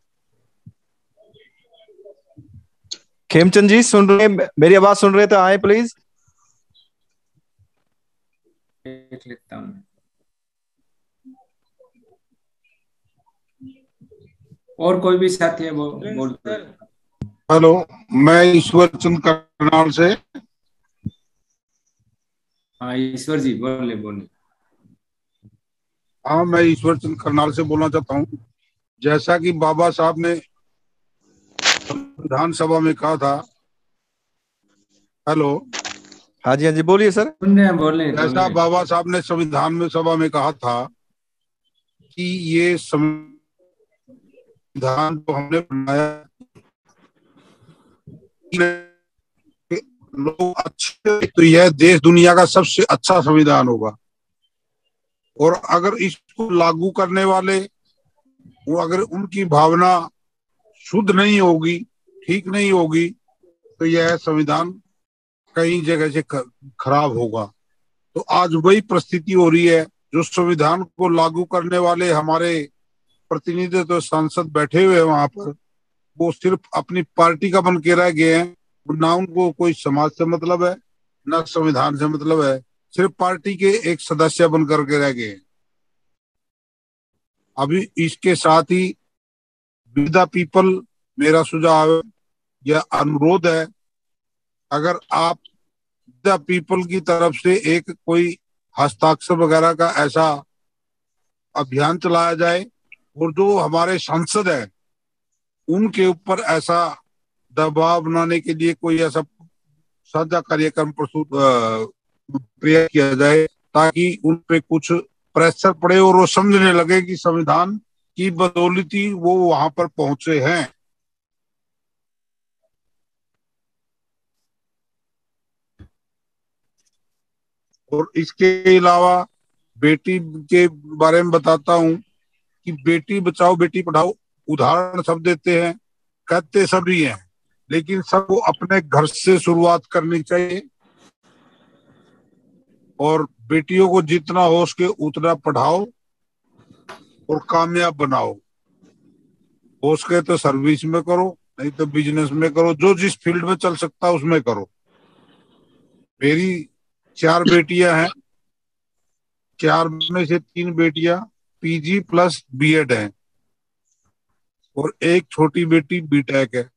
खेमचंद जी सुन रहे हैं, मेरी आवाज सुन रहे, तो आए प्लीज। देख लेता हूँ। और कोई भी साथी है वो बोल। हेलो, मैं ईश्वर चंद करनाल से। हाँ ईश्वर जी बोले। हाँ मैं ईश्वर चंद करनाल से बोलना चाहता हूँ। जैसा कि बाबा साहब ने विधानसभा में कहा था। हेलो, हाँ जी बोलिए सर। बोले जैसा बाबा साहब ने संविधान में सभा में कहा था कि ये संविधान जो हमने बनाया लोग अच्छे, तो यह देश दुनिया का सबसे अच्छा संविधान होगा। और अगर इसको लागू करने वाले वो अगर उनकी भावना शुद्ध नहीं होगी, ठीक नहीं होगी, तो यह संविधान कई जगह से खराब होगा। तो आज वही परिस्थिति हो रही है। जो संविधान को लागू करने वाले हमारे प्रतिनिधि तो सांसद बैठे हुए हैं वहां पर, वो सिर्फ अपनी पार्टी का बन के रह गए हैं। ना उनको कोई समाज से मतलब है, ना संविधान से मतलब है, सिर्फ पार्टी के एक सदस्य बन करके रह गए हैं। अभी इसके साथ ही विद द पीपल मेरा सुझाव या अनुरोध है, अगर आप द पीपल की तरफ से एक कोई हस्ताक्षर वगैरह का ऐसा अभियान चलाया जाए और जो हमारे सांसद है उनके ऊपर ऐसा दबाव बनाने के लिए कोई ऐसा साझा कार्यक्रम प्रस्तुत प्रयास किया जाए, ताकि उन पे कुछ प्रेशर पड़े और वो समझने लगे कि संविधान की बदौलती वो वहां पर पहुंचे हैं। और इसके अलावा बेटी के बारे में बताता हूँ कि बेटी बचाओ बेटी पढ़ाओ उदाहरण सब देते हैं, कहते सभी हैं, लेकिन सबको अपने घर से शुरुआत करनी चाहिए। और बेटियों को जितना हो सके उतना पढ़ाओ और कामयाब बनाओ। हो सके तो सर्विस में करो, नहीं तो बिजनेस में करो, जो जिस फील्ड में चल सकता है उसमें करो। मेरी 4 बेटियां हैं, 4 में से 3 बेटियां PG प्लस B.Ed हैं और एक छोटी बेटी B.Tech है।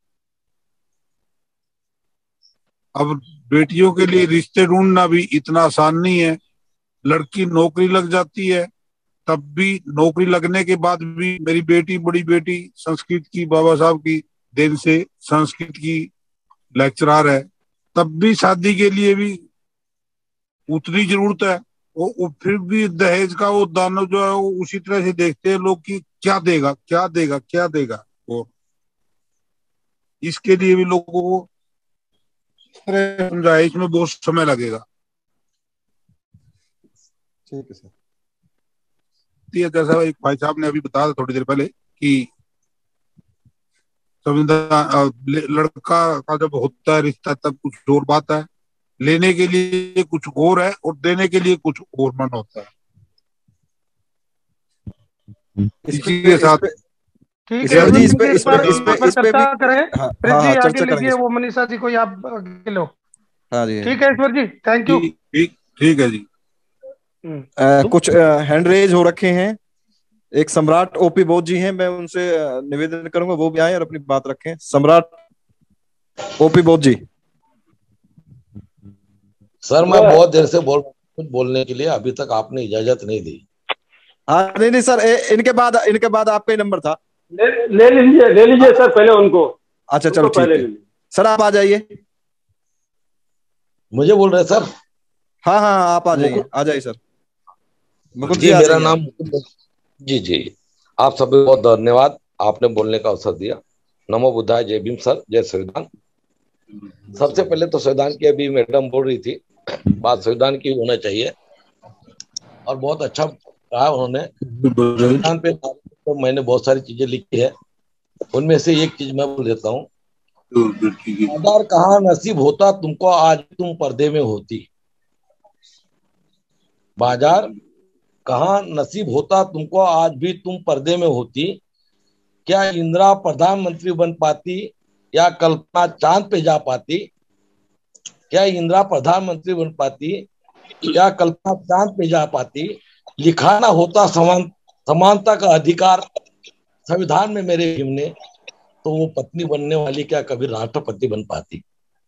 अब बेटियों के लिए रिश्ते ढूंढना भी इतना आसान नहीं है। लड़की नौकरी लग जाती है, तब भी नौकरी लगने के बाद भी मेरी बेटी, बड़ी बेटी संस्कृत की, बाबा साहब की देन से संस्कृत की लेक्चरर है, तब भी शादी के लिए भी उतनी जरूरत है। वो फिर भी दहेज का वो दानव जो है वो उसी तरह से देखते हैं लोग कि क्या देगा क्या देगा क्या देगा। वो इसके लिए भी लोगों को समझाए, इसमें बहुत समय लगेगा। ठीक है सर। जैसा एक भाई साहब ने अभी बताया थोड़ी देर पहले कि संविधान लड़का का जब होता है रिश्ता तब कुछ और बात है, लेने के लिए कुछ और है और देने के लिए कुछ और मन होता है। इसी के साथ ठीक है जी, इस पे चर्चा करें। प्रीत जी आगे लीजिए, वो मनीषा जी को आप आगे लो। हाँ जी ठीक है ईश्वर जी, थैंक यू। ठीक है जी। कुछ हैंड रेज हो रखे हैं। एक सम्राट OP बोध जी हैं, मैं उनसे निवेदन करूंगा वो भी आए और अपनी बात रखें। सम्राट OP बोध जी। सर मैं बहुत देर से बोल कुछ बोलने के लिए, अभी तक आपने इजाजत नहीं दी। हाँ नहीं सर, इनके बाद आपका ही नंबर था। ले लीजिए सर पहले उनको। अच्छा चलो ठीक है सर, आप आ जाइए। मुझे बोल रहे सर? हाँ आप आ जाइए सर। मुकुंद जी मेरा नाम जी आप सभी बहुत धन्यवाद, आपने बोलने का अवसर दिया। नमो बुद्धाय, जय भीम सर, जय संविधान। सबसे पहले तो संविधान की अभी मैडम बोल रही थी, बात संविधान की होना चाहिए और बहुत अच्छा कहा उन्होंने। संविधान पे तो मैंने बहुत सारी चीजें लिखी है, उनमें से एक चीज मैं बोल देता हूँ। बाजार कहाँ नसीब होता तुमको, आज तुम पर्दे में होती। बाजार कहाँ नसीब होता तुमको, आज भी तुम पर्दे में होती। क्या इंदिरा प्रधानमंत्री बन पाती या कल्पना चांद पे जा पाती। क्या इंदिरा प्रधानमंत्री बन पाती या कल्पना चांद पे जा पाती। लिखा ना होता समानता का अधिकार संविधान में मेरे भीम ने, तो वो पत्नी बनने वाली क्या कभी राष्ट्रपति बन पाती।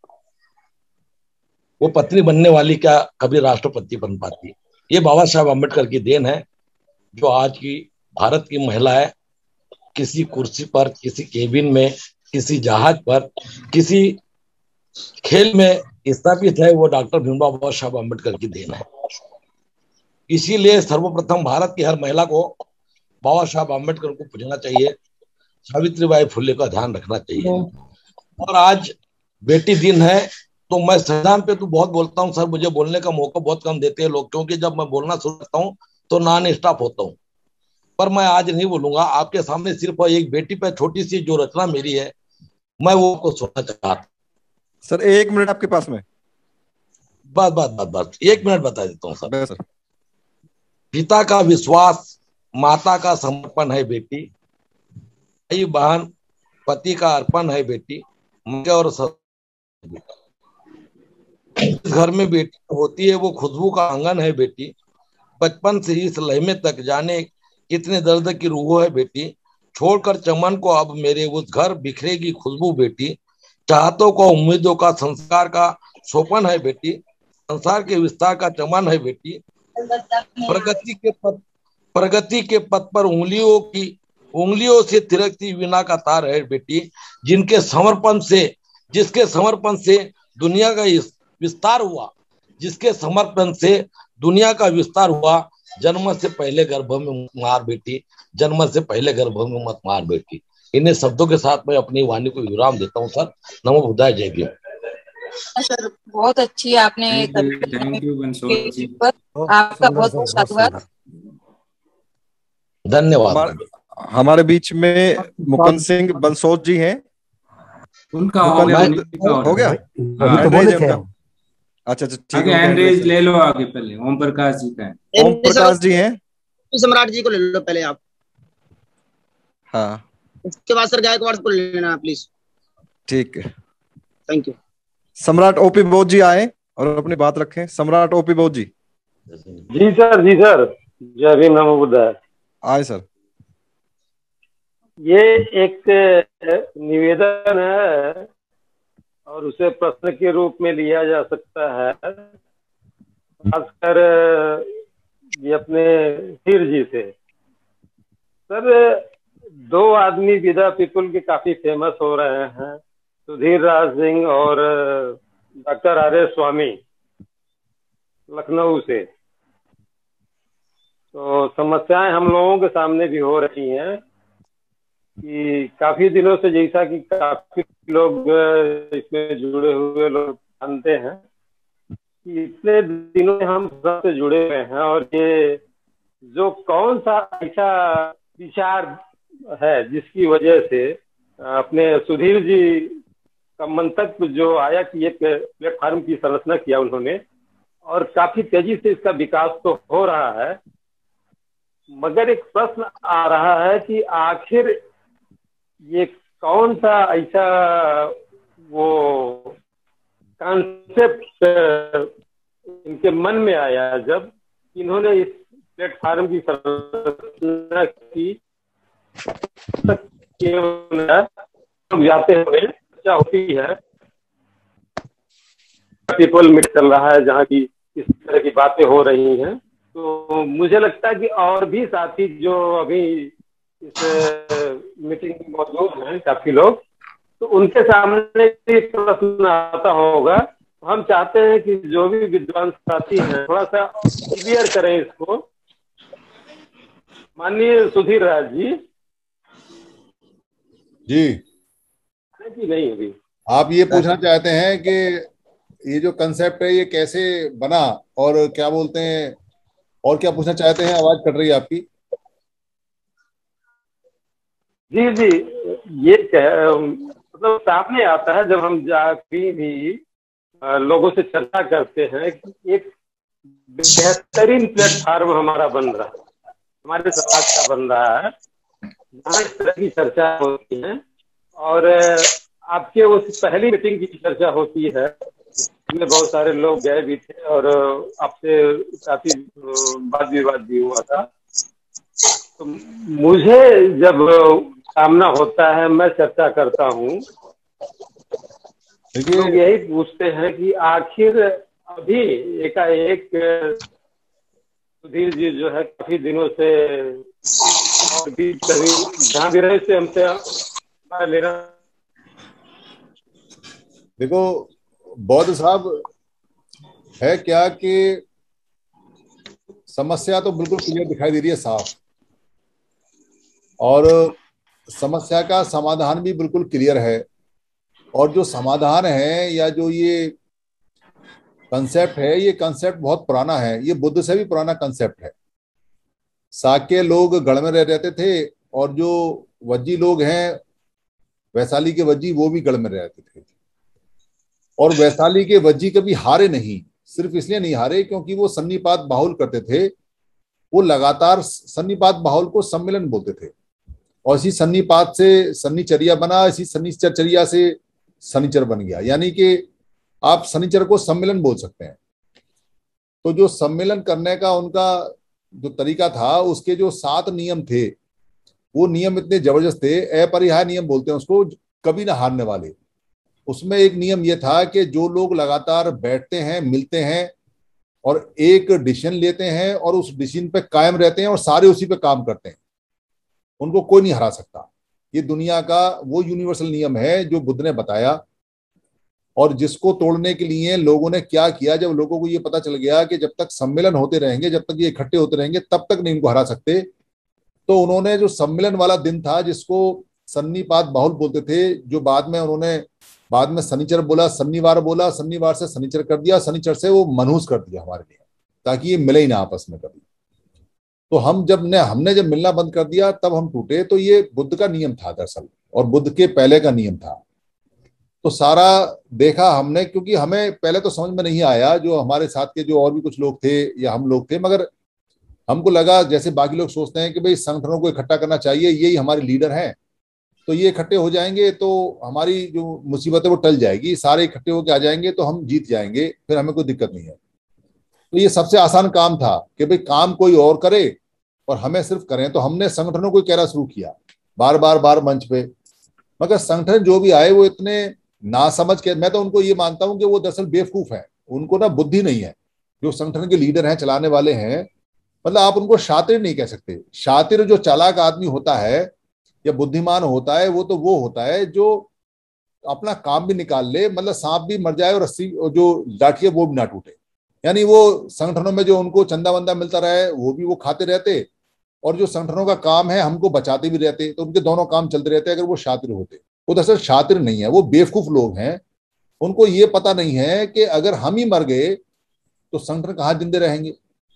वो पत्नी बनने वाली क्या कभी राष्ट्रपति बन पाती। ये बाबा साहब अम्बेडकर की देन है, जो आज की भारत की महिलाएं किसी कुर्सी पर, किसी केबिन में, किसी जहाज पर, किसी खेल में स्थापित है, वो डॉक्टर भीमराव बाबा साहब अम्बेडकर की देन है। इसीलिए सर्वप्रथम भारत की हर महिला को बाबा साहब अम्बेडकर को पूजना चाहिए, सावित्रीबाई फुले का ध्यान रखना चाहिए। और आज बेटी दिन है, तो मैं संविधान पे तो बहुत बोलता हूँ सर, मुझे बोलने का मौका बहुत कम देते हैं लोग, क्योंकि जब मैं बोलना शुरू करता हूँ तो नॉन स्टॉप होता हूँ। पर मैं आज नहीं बोलूंगा, आपके सामने सिर्फ एक बेटी पे छोटी सी जो रचना मेरी है, मैं वो को सुनना चाहता। सर 1 मिनट आपके पास में? बस 1 मिनट बता देता हूँ सर। पिता का विश्वास, माता का समर्पण है बेटी, भाई बहन पति का अर्पण है बेटी, और सब घर में बेटी होती है वो खुशबू का आंगन है बेटी। बचपन से इस लहमे तक जाने कितने दर्द की रूह है बेटी। छोड़कर चमन को अब मेरे उस घर बिखरेगी खुशबू बेटी। चाहतों को उम्मीदों का संस्कार का सोपन है बेटी। संसार के विस्तार का चमन है बेटी। प्रगति के पथ पर उंगलियों से थिरकती वीणा का तार है बेटी। जिसके समर्पण से दुनिया का विस्तार हुआ, जिसके समर्पण से दुनिया का विस्तार हुआ। जन्म से पहले गर्भ में मार बेटी, जन्म से पहले गर्भ में मत मार बेटी। इन्हें शब्दों के साथ मैं अपनी वाणी को विराम देता हूँ सर। नमो बुद्धाय, जय भीम। सर बहुत अच्छी आपने थैंक यू बंसोड़ जी, आपका बहुत बहुत साधुवाद, धन्यवाद। हमारे बीच में मुकुंद सिंह बंसोड़ जी हैं, उनका हो गया। अच्छा ठीक है, हैंड रेज ले लो आगे। पहले ओम प्रकाश जी का है। ओम प्रकाश जी हैं, सम्राट जी को ले लो पहले आप। हाँ, उसके बाद सर गायकवाड़ को ले लेना प्लीज। ठीक है, थैंक यू। सम्राट ओपी बोध जी आए और अपनी बात रखें। सम्राट ओपी बोध जी। जी सर, जी सर, जय भीम, नमो बुद्धाय। आए सर। ये एक निवेदन है और उसे प्रश्न के रूप में लिया जा सकता है, खासकर ये अपने धीर जी से। सर 2 आदमी विदा पीपल के काफी फेमस हो रहे हैं, सुधीर राज सिंह और डॉक्टर आर.एस. स्वामी, लखनऊ से। तो समस्याएं हम लोगों के सामने भी हो रही हैं कि काफी दिनों से, जैसा कि काफी लोग इसमें जुड़े हुए लोग जानते हैं कि इतने दिनों से हम सबसे जुड़े हुए हैं, और ये जो कौन सा ऐसा विचार है जिसकी वजह से अपने सुधीर जी का मंतव्य जो आया कि एक प्लेटफॉर्म की संरचना किया उन्होंने, और काफी तेजी से इसका विकास तो हो रहा है, मगर एक प्रश्न आ रहा है कि आखिर ये कौन सा ऐसा वो कॉन्सेप्ट इनके मन में आया जब इन्होंने इस प्लेटफॉर्म की संरचना की। जाते हुए क्या होती है, पीपल मीट चल रहा है जहाँ की इस तरह की बातें हो रही हैं, तो मुझे लगता है कि और भी साथी जो अभी इस मीटिंग में मौजूद हैं, काफी लोग, तो उनके सामने प्रश्न आता होगा। हम चाहते हैं कि जो भी विद्वान साथी हैं थोड़ा सा क्लियर करें इसको। माननीय सुधीर राज जी। कि नहीं अभी आप ये पूछना चाहते हैं कि ये जो कंसेप्ट है ये कैसे बना और क्या बोलते हैं, और क्या पूछना चाहते हैं? आवाज कट रही है आपकी। जी जी, ये मतलब सामने आता है जब हम जाके भी लोगों से चर्चा करते हैं कि एक बेहतरीन प्लेटफार्म हमारा बन रहा है, हमारे समाज का बन रहा है, जहाँ इस तरह की चर्चा होती है। और आपके उस पहली मीटिंग की चर्चा होती है जिसमें बहुत सारे लोग गए भी थे और आपसे काफी वाद विवाद भी हुआ था। तो मुझे जब सामना होता है, मैं चर्चा करता हूँ, लोग यही पूछते हैं कि आखिर अभी एकाएक सुधीर जी जो है काफी दिनों से और भी कभी जहाँ भी रहे से हमसे लेना। देखो बौद्ध साहब, है क्या कि समस्या तो बिल्कुल क्लियर दिखाई दे रही है, साफ, और समस्या का समाधान भी बिल्कुल क्लियर है। और जो समाधान है या जो ये कंसेप्ट है, ये कंसेप्ट बहुत पुराना है, ये बुद्ध से भी पुराना कंसेप्ट है। साक्य लोग गढ़ में रह रहते थे और जो वज्जी लोग हैं, वैशाली के वज्जी, वो भी गढ़ में रहते थे। और वैशाली के वज्जी कभी हारे नहीं, सिर्फ इसलिए नहीं हारे क्योंकि वो सन्निपात बाहुल करते थे। वो लगातार सन्निपात बाहुल को सम्मेलन बोलते थे, और इसी सन्निपात से सन्निचर्या बना, इसी सन्निचर्या से सनिचर बन गया। यानी कि आप सनिचर को सम्मेलन बोल सकते हैं। तो जो सम्मेलन करने का उनका जो तरीका था, उसके जो 7 नियम थे, वो नियम इतने जबरदस्त थे, अपरिहार्य नियम बोलते हैं उसको, कभी ना हारने वाले। उसमें एक नियम ये था कि जो लोग लगातार बैठते हैं, मिलते हैं और एक डिसीजन लेते हैं और उस डिसीजन पे कायम रहते हैं और सारे उसी पे काम करते हैं, उनको कोई नहीं हरा सकता। ये दुनिया का वो यूनिवर्सल नियम है जो बुद्ध ने बताया, और जिसको तोड़ने के लिए लोगों ने क्या किया, जब लोगों को ये पता चल गया कि जब तक सम्मेलन होते रहेंगे, जब तक ये इकट्ठे होते रहेंगे, तब तक नहीं इनको हरा सकते, तो उन्होंने जो सम्मेलन वाला दिन था, जिसको सन्निपात बाहुल बोलते थे, जो बाद में शनिचर बोला, शनिवार बोला, शनिवार से शनिचर कर दिया, शनिचर से वो मनहूस कर दिया हमारे लिए, ताकि ये मिले ही ना आपस में कभी। तो हमने जब मिलना बंद कर दिया तब हम टूटे। तो ये बुद्ध का नियम था दरअसल, और बुद्ध के पहले का नियम था। तो सारा देखा हमने, क्योंकि हमें पहले तो समझ में नहीं आया, जो हमारे साथ के जो और भी कुछ लोग थे या हम लोग थे, मगर हमको लगा जैसे बाकी लोग सोचते हैं कि भाई संगठनों को इकट्ठा करना चाहिए, यही हमारे लीडर हैं, तो ये इकट्ठे हो जाएंगे तो हमारी जो मुसीबत है वो टल जाएगी, सारे इकट्ठे होकर आ जाएंगे तो हम जीत जाएंगे, फिर हमें कोई दिक्कत नहीं है। तो ये सबसे आसान काम था कि भाई काम कोई और करे और हमें सिर्फ करें। तो हमने संगठनों को कहना शुरू किया बार मंच पे, मगर संगठन जो भी आए वो इतने ना समझ के, मैं तो उनको ये मानता हूं कि वो दरअसल बेवकूफ है, उनको ना बुद्धि नहीं है। जो संगठन के लीडर हैं, चलाने वाले हैं, मतलब आप उनको शातिर नहीं कह सकते। शातिर जो चालाक आदमी होता है या बुद्धिमान होता है, वो होता है जो अपना काम भी निकाल ले, मतलब सांप भी मर जाए और रस्सी जो लाठी है वो भी ना टूटे। यानी वो संगठनों में जो उनको चंदा वंदा मिलता रहे वो भी वो खाते रहते, और जो संगठनों का काम है हमको बचाते भी रहते, तो उनके दोनों काम चलते रहते अगर वो शातिर होते। वो दरअसल शातिर नहीं है, वो बेवकूफ लोग हैं। उनको ये पता नहीं है कि अगर हम ही मर गए तो संगठन कहाँ जिंदे रहेंगे।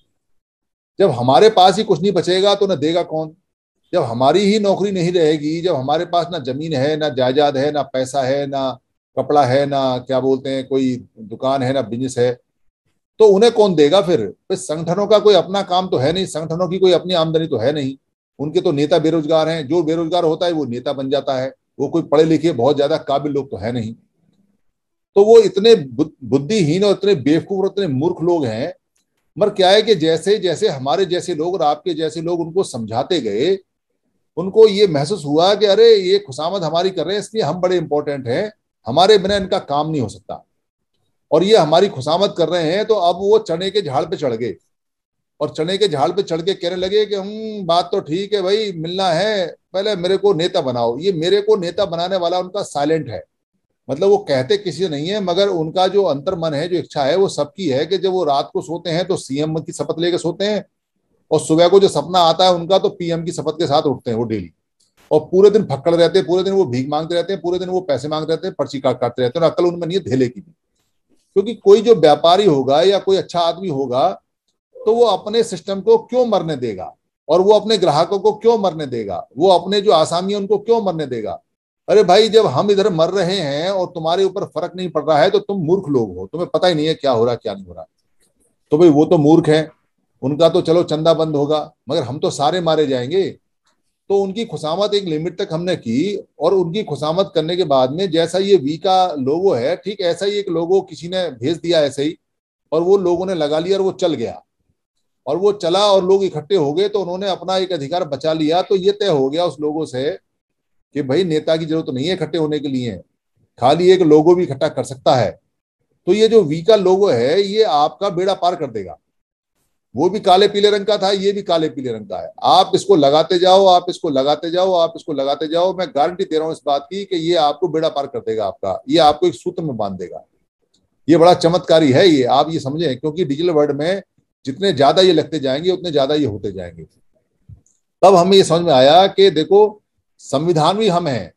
जब हमारे पास ही कुछ नहीं बचेगा तो न देगा कौन। जब हमारी ही नौकरी नहीं रहेगी, जब हमारे पास ना जमीन है, ना जायदाद है, ना पैसा है, ना कपड़ा है, ना क्या बोलते हैं कोई दुकान है, ना बिजनेस है, तो उन्हें कौन देगा फिर संगठनों का कोई अपना काम तो है नहीं, संगठनों की कोई अपनी आमदनी तो है नहीं। उनके तो नेता बेरोजगार हैं, जो बेरोजगार होता है वो नेता बन जाता है, वो कोई पढ़े लिखे बहुत ज्यादा काबिल लोग तो है नहीं। तो वो इतने बुद्धिहीन और इतने बेवकूफ और इतने मूर्ख लोग हैं। मगर क्या है कि जैसे जैसे हमारे जैसे लोग और आपके जैसे लोग उनको समझाते गए, उनको ये महसूस हुआ कि अरे ये खुशामद हमारी कर रहे हैं, इसलिए हम बड़े इंपॉर्टेंट हैं, हमारे बिना इनका काम नहीं हो सकता, और ये हमारी खुशामद कर रहे हैं। तो अब वो चने के झाड़ पे चढ़ गए, और चने के झाड़ पे चढ़ के कहने लगे कि बात तो ठीक है भाई, मिलना है, पहले मेरे को नेता बनाओ। ये मेरे को नेता बनाने वाला उनका साइलेंट है, मतलब वो कहते किसी से नहीं है, मगर उनका जो अंतर मन है, जो इच्छा है, वो सबकी है कि जब वो रात को सोते हैं तो सीएम की शपथ लेके सोते हैं, और सुबह को जो सपना आता है उनका तो पीएम की शपथ के साथ उठते हैं वो डेली। और पूरे दिन फक्कड़ रहते हैं, पूरे दिन वो भीख मांगते रहते हैं, पूरे दिन वो पैसे मांगते रहते हैं, पर्ची काटते रहते हैं, और अकल उनमें नहीं है धेले की भी। क्योंकि कोई जो व्यापारी होगा या कोई अच्छा आदमी होगा तो वो अपने सिस्टम को क्यों मरने देगा, और वो अपने ग्राहकों को क्यों मरने देगा, वो अपने जो आसामी है उनको क्यों मरने देगा। अरे भाई, जब हम इधर मर रहे हैं और तुम्हारे ऊपर फर्क नहीं पड़ रहा है तो तुम मूर्ख लोग हो, तुम्हें पता ही नहीं है क्या हो रहा है क्या नहीं हो रहा। तो भाई वो तो मूर्ख है, उनका तो चलो चंदा बंद होगा, मगर हम तो सारे मारे जाएंगे। तो उनकी खुशामद एक लिमिट तक हमने की, और उनकी खुशामद करने के बाद में जैसा ये वी का लोगो है, ठीक ऐसा ही एक लोगो किसी ने भेज दिया ऐसे ही, और वो लोगों ने लगा लिया और वो चल गया, और वो चला और लोग इकट्ठे हो गए, तो उन्होंने अपना एक अधिकार बचा लिया। तो ये तय हो गया उस लोगों से कि भाई नेता की जरूरत नहीं है इकट्ठे होने के लिए, खाली एक लोगो भी इकट्ठा कर सकता है। तो ये जो वी का लोगो है ये आपका बेड़ा पार कर देगा। वो भी काले पीले रंग का था, ये भी काले पीले रंग का है। आप इसको लगाते जाओ, आप इसको लगाते जाओ, आप इसको लगाते जाओ, मैं गारंटी दे रहा हूं इस बात की कि ये आपको बेड़ा पार कर देगा आपका, ये आपको एक सूत्र में बांध देगा। ये बड़ा चमत्कारी है ये, आप ये समझें, क्योंकि डिजिटल वर्ल्ड में जितने ज्यादा ये लगते जाएंगे उतने ज्यादा ये होते जाएंगे। तब हमें ये समझ में आया कि देखो, संविधान भी हम हैं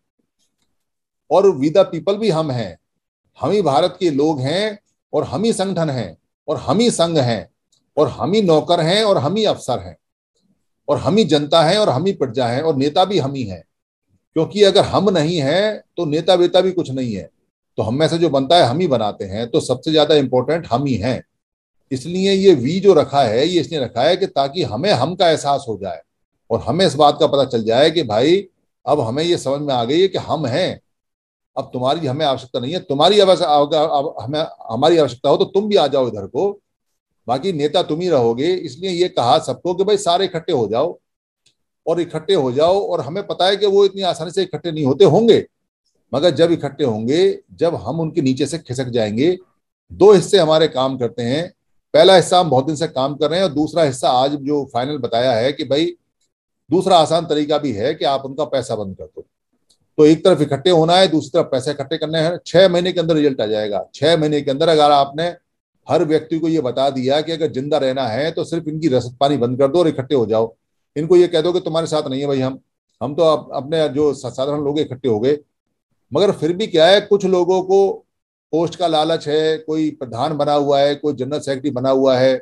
और वी द पीपल भी हम हैं, हम ही भारत के लोग हैं, और हम ही संगठन हैं, और हम ही संघ हैं, और हम ही नौकर हैं, और हम ही अफसर हैं, और हम ही जनता हैं, और हम ही प्रजा हैं, और नेता भी हम ही हैं। क्योंकि अगर हम नहीं हैं तो नेता वेता भी कुछ नहीं है, तो हम में से जो बनता है हम ही बनाते हैं। तो सबसे ज्यादा इंपॉर्टेंट हम ही हैं। इसलिए ये वी जो रखा है ये इसने रखा है कि ताकि हमें हम का एहसास हो जाए, और हमें इस बात का पता चल जाए कि भाई अब हमें ये समझ में आ गई है कि हम हैं, अब तुम्हारी हमें आवश्यकता नहीं है, तुम्हारी हमें हमारी आवश्यकता हो तो तुम भी आ जाओ इधर को, बाकी नेता तुम ही रहोगे। इसलिए ये कहा सबको कि भाई सारे इकट्ठे हो जाओ, और इकट्ठे हो जाओ। और हमें पता है कि वो इतनी आसानी से इकट्ठे नहीं होंगे, मगर जब इकट्ठे होंगे, जब हम उनके नीचे से खिसक जाएंगे। दो हिस्से हमारे काम करते हैं, पहला हिस्सा हम बहुत दिन से काम कर रहे हैं, और दूसरा हिस्सा आज जो फाइनल बताया है कि भाई दूसरा आसान तरीका भी है कि आप उनका पैसा बंद कर दो। तो एक तरफ इकट्ठे होना है, दूसरी तरफ पैसे इकट्ठे करने हैं। 6 महीने के अंदर रिजल्ट आ जाएगा। 6 महीने के अंदर अगर आपने हर व्यक्ति को ये बता दिया कि अगर जिंदा रहना है तो सिर्फ इनकी रसद पानी बंद कर दो और इकट्ठे हो जाओ, इनको ये कह दो कि तुम्हारे साथ नहीं है भाई, हम तो अपने जो साधारण लोग इकट्ठे हो गए। मगर फिर भी क्या है, कुछ लोगों को पोस्ट का लालच है, कोई प्रधान बना हुआ है, कोई जनरल सेक्रेटरी बना हुआ है,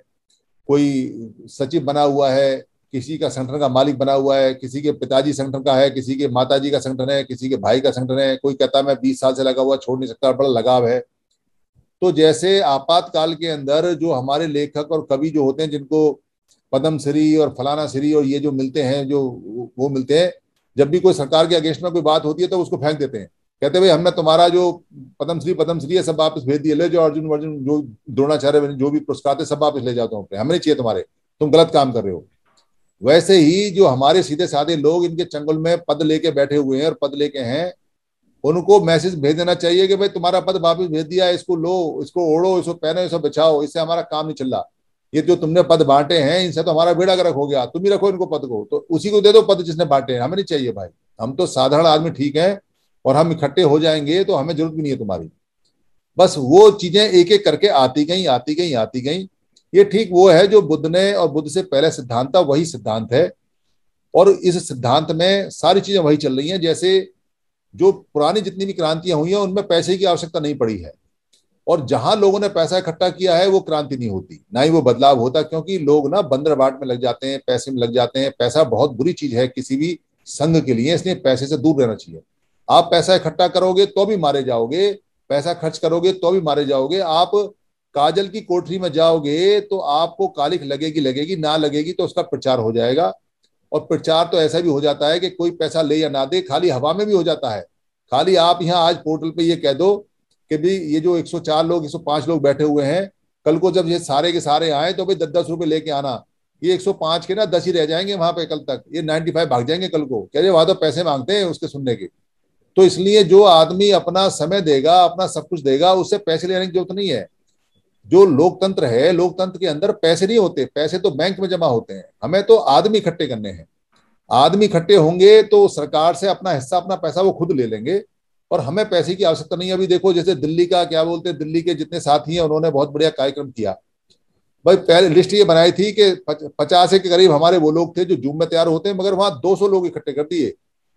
कोई सचिव बना हुआ है, किसी का संगठन का मालिक बना हुआ है, किसी के पिताजी संगठन का है, किसी के माताजी का संगठन है, किसी के भाई का संगठन है, कोई कहता है मैं 20 साल से लगा हुआ छोड़ नहीं सकता, बड़ा लगाव है। तो जैसे आपातकाल के अंदर जो हमारे लेखक और कवि जो होते हैं, जिनको पद्म श्री और फलाना श्री और ये जो मिलते हैं, जो वो मिलते हैं, जब भी कोई सरकार के अगेंस्ट में कोई बात होती है तो उसको फेंक देते हैं, कहते हैं भाई हमने तुम्हारा जो पद्म श्री है सब वापस भेज दिए, ले जो अर्जुन जो द्रोणाचार्य जो भी पुरस्कार थे सब वापस ले जाता हूँ, हमें नहीं चाहिए तुम्हारे, तुम गलत काम कर रहे हो। वैसे ही जो हमारे सीधे साधे लोग इनके चंगुल में पद लेके बैठे हुए हैं और पद लेके हैं, उनको मैसेज भेज देना चाहिए कि भाई तुम्हारा पद वापस भेज दिया है, इसको लो, इसको ओढ़ो, इसको पहनो, इसको बचाओ, इससे हमारा काम नहीं चल रहा। ये जो तुमने पद बांटे हैं इनसे तो हमारा बेड़ा गर्क हो गया, तुम ही रखो इनको पद को, तो उसी को दे दो पद जिसने बांटे हैं, हमें नहीं चाहिए भाई, हम तो साधारण आदमी ठीक है, और हम इकट्ठे हो जाएंगे तो हमें जरूरत भी नहीं है तुम्हारी। बस वो चीजें एक एक करके आती गई। ये ठीक वो है जो बुद्ध ने, और बुद्ध से पहले सिद्धांत था वही सिद्धांत है, और इस सिद्धांत में सारी चीजें वही चल रही हैं। जैसे जो पुरानी जितनी भी क्रांतियां हुई हैं उनमें पैसे की आवश्यकता नहीं पड़ी है, और जहां लोगों ने पैसा इकट्ठा किया है वो क्रांति नहीं होती, ना ही वो बदलाव होता, क्योंकि लोग ना बंदरबाट में लग जाते हैं, पैसे में लग जाते हैं। पैसा बहुत बुरी चीज है किसी भी संघ के लिए, इसलिए पैसे से दूर रहना चाहिए। आप पैसा इकट्ठा करोगे तो भी मारे जाओगे, पैसा खर्च करोगे तो भी मारे जाओगे। आप काजल की कोठरी में जाओगे तो आपको कालिख लगेगी, ना लगेगी तो उसका प्रचार हो जाएगा। और प्रचार तो ऐसा भी हो जाता है कि कोई पैसा ले या ना दे, खाली हवा में भी हो जाता है। खाली आप यहाँ आज पोर्टल पे ये कह दो कि भाई ये जो 104 लोग 105 लोग बैठे हुए हैं, कल को जब ये सारे के सारे आए तो भाई 10-10 रुपए लेके आना। ये 105 के ना 10 ही रह जाएंगे वहां पे कल तक, ये 95 भाग जाएंगे कल को, कह रहे वहां तो पैसे मांगते हैं उसके सुनने के। तो इसलिए जो आदमी अपना समय देगा, अपना सब कुछ देगा, उससे पैसे लेने की जरूरत नहीं है। जो लोकतंत्र है, लोकतंत्र के अंदर पैसे नहीं होते, पैसे तो बैंक में जमा होते हैं। हमें तो आदमी इकट्ठे करने हैं। आदमी इकट्ठे होंगे तो सरकार से अपना हिस्सा, अपना पैसा वो खुद ले लेंगे, और हमें पैसे की आवश्यकता नहीं है। अभी देखो जैसे दिल्ली का क्या बोलते हैं, दिल्ली के जितने साथी हैं उन्होंने बहुत बढ़िया कार्यक्रम किया भाई। पहले लिस्ट ये बनाई थी कि 50 के करीब हमारे वो लोग थे जो जूम में तैयार होते हैं, मगर वहां 200 लोग इकट्ठे कर दिए।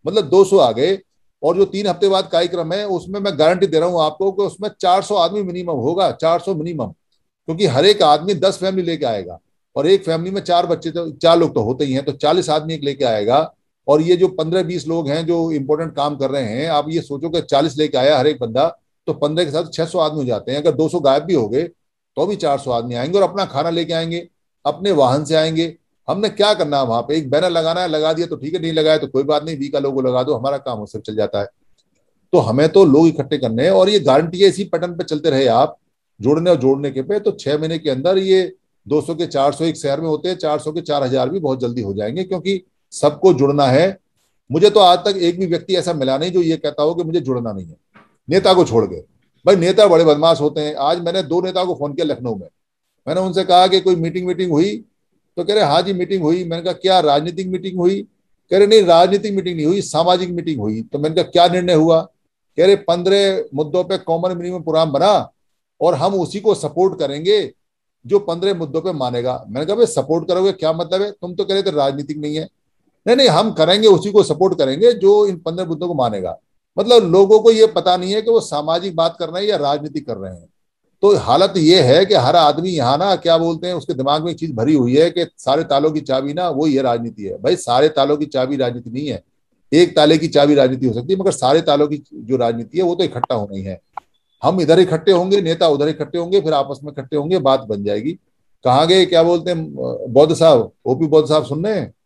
मतलब 200 आ गए। और जो 3 हफ्ते बाद कार्यक्रम है उसमें मैं गारंटी दे रहा हूँ आपको कि उसमें 400 आदमी मिनिमम होगा, 400 मिनिमम, क्योंकि हर एक आदमी 10 फैमिली लेके आएगा और एक फैमिली में 4 बच्चे, तो 4 लोग तो होते ही हैं, तो 40 आदमी एक लेके आएगा। और ये जो 15-20 लोग हैं जो इंपॉर्टेंट काम कर रहे हैं, आप ये सोचो कि 40 लेके आया हर एक बंदा, तो 15 के साथ 600 आदमी हो जाते हैं। अगर 200 गायब भी हो गए तो भी 400 आदमी आएंगे और अपना खाना लेके आएंगे, अपने वाहन से आएंगे। हमने क्या करना है वहां पे, एक बैनर लगाना है, लगा दिया तो ठीक है, नहीं लगाया तो कोई बात नहीं, वी का लोगो लगा दो, हमारा काम उससे चल जाता है। तो हमें तो लोग इकट्ठे करने हैं और ये गारंटी है इसी पैटर्न पे चलते रहे आप, जोड़ने और जोड़ने के पे, तो 6 महीने के अंदर ये 200 के 400 एक शहर में होते हैं, 400 के 4000 भी बहुत जल्दी हो जाएंगे, क्योंकि सबको जुड़ना है। मुझे तो आज तक एक भी व्यक्ति ऐसा मिला नहीं जो ये कहता हो कि मुझे जुड़ना नहीं है, नेता को छोड़ के। भाई नेता बड़े बदमाश होते हैं। आज मैंने 2 नेताओं को फोन किया लखनऊ में, मैंने उनसे कहा कि कोई मीटिंग हुई, तो कह रहे हाँ जी मीटिंग हुई। मैंने कहा क्या राजनीतिक मीटिंग हुई? कह रहे नहीं राजनीतिक मीटिंग नहीं हुई, सामाजिक मीटिंग हुई। तो मैंने कहा क्या निर्णय हुआ? कह रहे 15 मुद्दों पे कॉमन मिनिमम प्रोग्राम बना और हम उसी को सपोर्ट करेंगे जो 15 मुद्दों पे मानेगा। मैंने कहा भाई सपोर्ट करोगे क्या मतलब है? तुम तो कह रहे थे राजनीतिक नहीं है। नहीं हम करेंगे, उसी को सपोर्ट करेंगे जो इन 15 मुद्दों को मानेगा। मतलब लोगों को ये पता नहीं है कि वो सामाजिक बात कर रहे हैं या राजनीतिक कर रहे हैं। तो हालत ये है कि हर आदमी यहाँ ना क्या बोलते हैं, उसके दिमाग में एक चीज भरी हुई है कि सारे तालों की चाबी ना वो ये राजनीति है। भाई सारे तालों की चाबी राजनीति नहीं है, एक ताले की चाबी राजनीति हो सकती है, मगर सारे तालों की जो राजनीति है वो तो इकट्ठा होना ही है। हम इधर इकट्ठे होंगे, नेता उधर इकट्ठे होंगे, फिर आपस में इकट्ठे होंगे, बात बन जाएगी। कहाँ गए क्या बोलते हैं बौद्ध साहब, ओपी बौद्ध साहब सुन रहे हैं?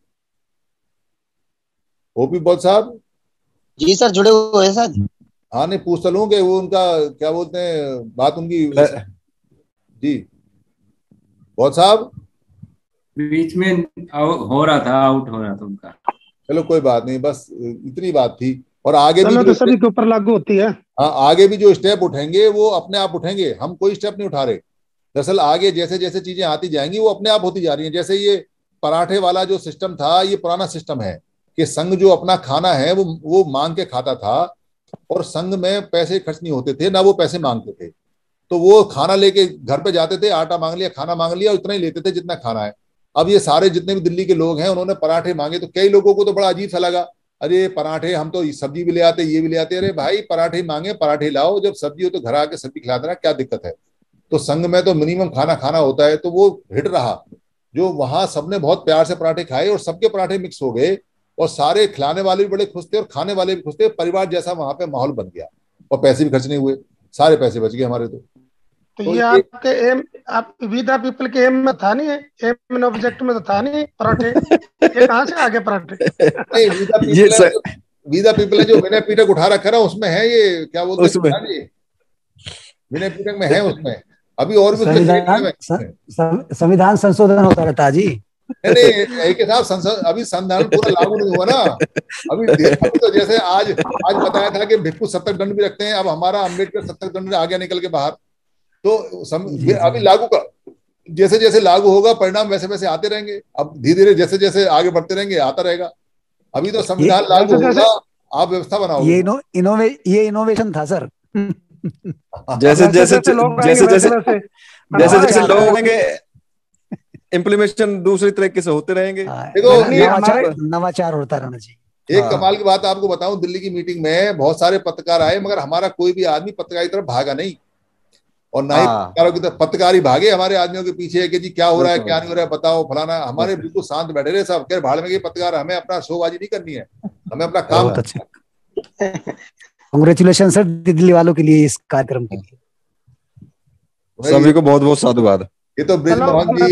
ओपी बौद्ध साहब जी सर, जुड़े हुए हैं सर। हाँ नहीं पूछ लूँ कि वो उनका क्या बोलते हैं बात उनकी जी। बौद्ध साहब बीच में हो रहा था, आउट हो रहा था उनका। चलो कोई बात नहीं, बस इतनी बात थी। और आगे भी तो सभी के ऊपर लागू होती है। हाँ आगे भी जो स्टेप उठेंगे वो अपने आप उठेंगे, हम कोई स्टेप नहीं उठा रहे। दरअसल आगे जैसे जैसे चीजें आती जाएंगी वो अपने आप होती जा रही हैं। जैसे ये पराठे वाला जो सिस्टम था, ये पुराना सिस्टम है कि संघ जो अपना खाना है वो मांग के खाता था और संघ में पैसे खर्च नहीं होते थे, ना वो पैसे मांगते थे। तो वो खाना लेके घर पे जाते थे, आटा मांग लिया, खाना मांग लिया, उतना ही लेते थे जितना खाना है। अब ये सारे जितने भी दिल्ली के लोग हैं उन्होंने पराठे मांगे, तो कई लोगों को तो बड़ा अजीब सा लगा, अरे पराठे, हम तो सब्जी भी ले आते, ये भी ले आते। अरे भाई पराठे मांगे, पराठे लाओ, जब सब्जी हो तो घर आके सब्जी खिला देना, क्या दिक्कत है? तो संघ में तो मिनिमम खाना खाना होता है। तो वो हिट रहा, जो वहां सबने बहुत प्यार से पराठे खाए और सबके पराठे मिक्स हो गए और सारे खिलाने वाले भी बड़े खुश थे और खाने वाले भी खुश थे, परिवार जैसा वहां पे माहौल बन गया और पैसे भी खर्च नहीं हुए, सारे पैसे बच गए हमारे। तो ये आपके एम, आप विदा पीपल के एम में था नहीं है, एम एंड ऑब्जेक्ट में तो था नहीं पराठे। ये कहाँ से आगे पराठे? नहीं विदा पीपल है जो विनय पीटक उठा रखा है उसमें है, ये क्या बोलते हैं विनय पीटक में है उसमें। अभी और भी संविधान संशोधन होता रहता जी। नहीं के साथ संसद अभी संविधान पूरा लागू नहीं हुआ ना। अभी तो जैसे आज बताया था कि भिक्खु 70 दंड भी रखते हैं, अब हमारा अम्बेडकर 70 दंड आ गया निकल के बाहर। तो अभी लागू का जैसे जैसे लागू होगा परिणाम वैसे वैसे आते रहेंगे। अब धीरे धीरे जैसे जैसे आगे बढ़ते रहेंगे आता रहेगा। अभी तो संविधान लागू होगा, आप व्यवस्था बनाओगे। ये इनोवेशन था सर। जैसे जैसे लोग आएंगे इम्प्लीमेंटेशन दूसरी तरीके से होते रहेंगे। देखो नवाचार होता रहना चाहिए। एक कमाल की बात आपको बताऊं, दिल्ली की मीटिंग में बहुत सारे पत्रकार आए, मगर हमारा कोई भी आदमी पत्रकार की तरफ भागा नहीं और ना ही पत्रकारों की तरफ पत्रकार ही भागे हमारे आदमियों के पीछे कि जी क्या हो रहा है क्या नहीं हो रहा है बताओ फलाना। हमारे बिल्कुल शांत बैठे रहे सब, खैर भाड़ में गए पत्रकार, हमें अपना शोबाजी नहीं करनी है, हमें अपना काम। कांग्रेचुलेशन सर दिल्ली वालों के लिए, इस कार्यक्रम के लिए सभी को बहुत बहुत साधुवाद। ये तो ब्रिजमोहन जी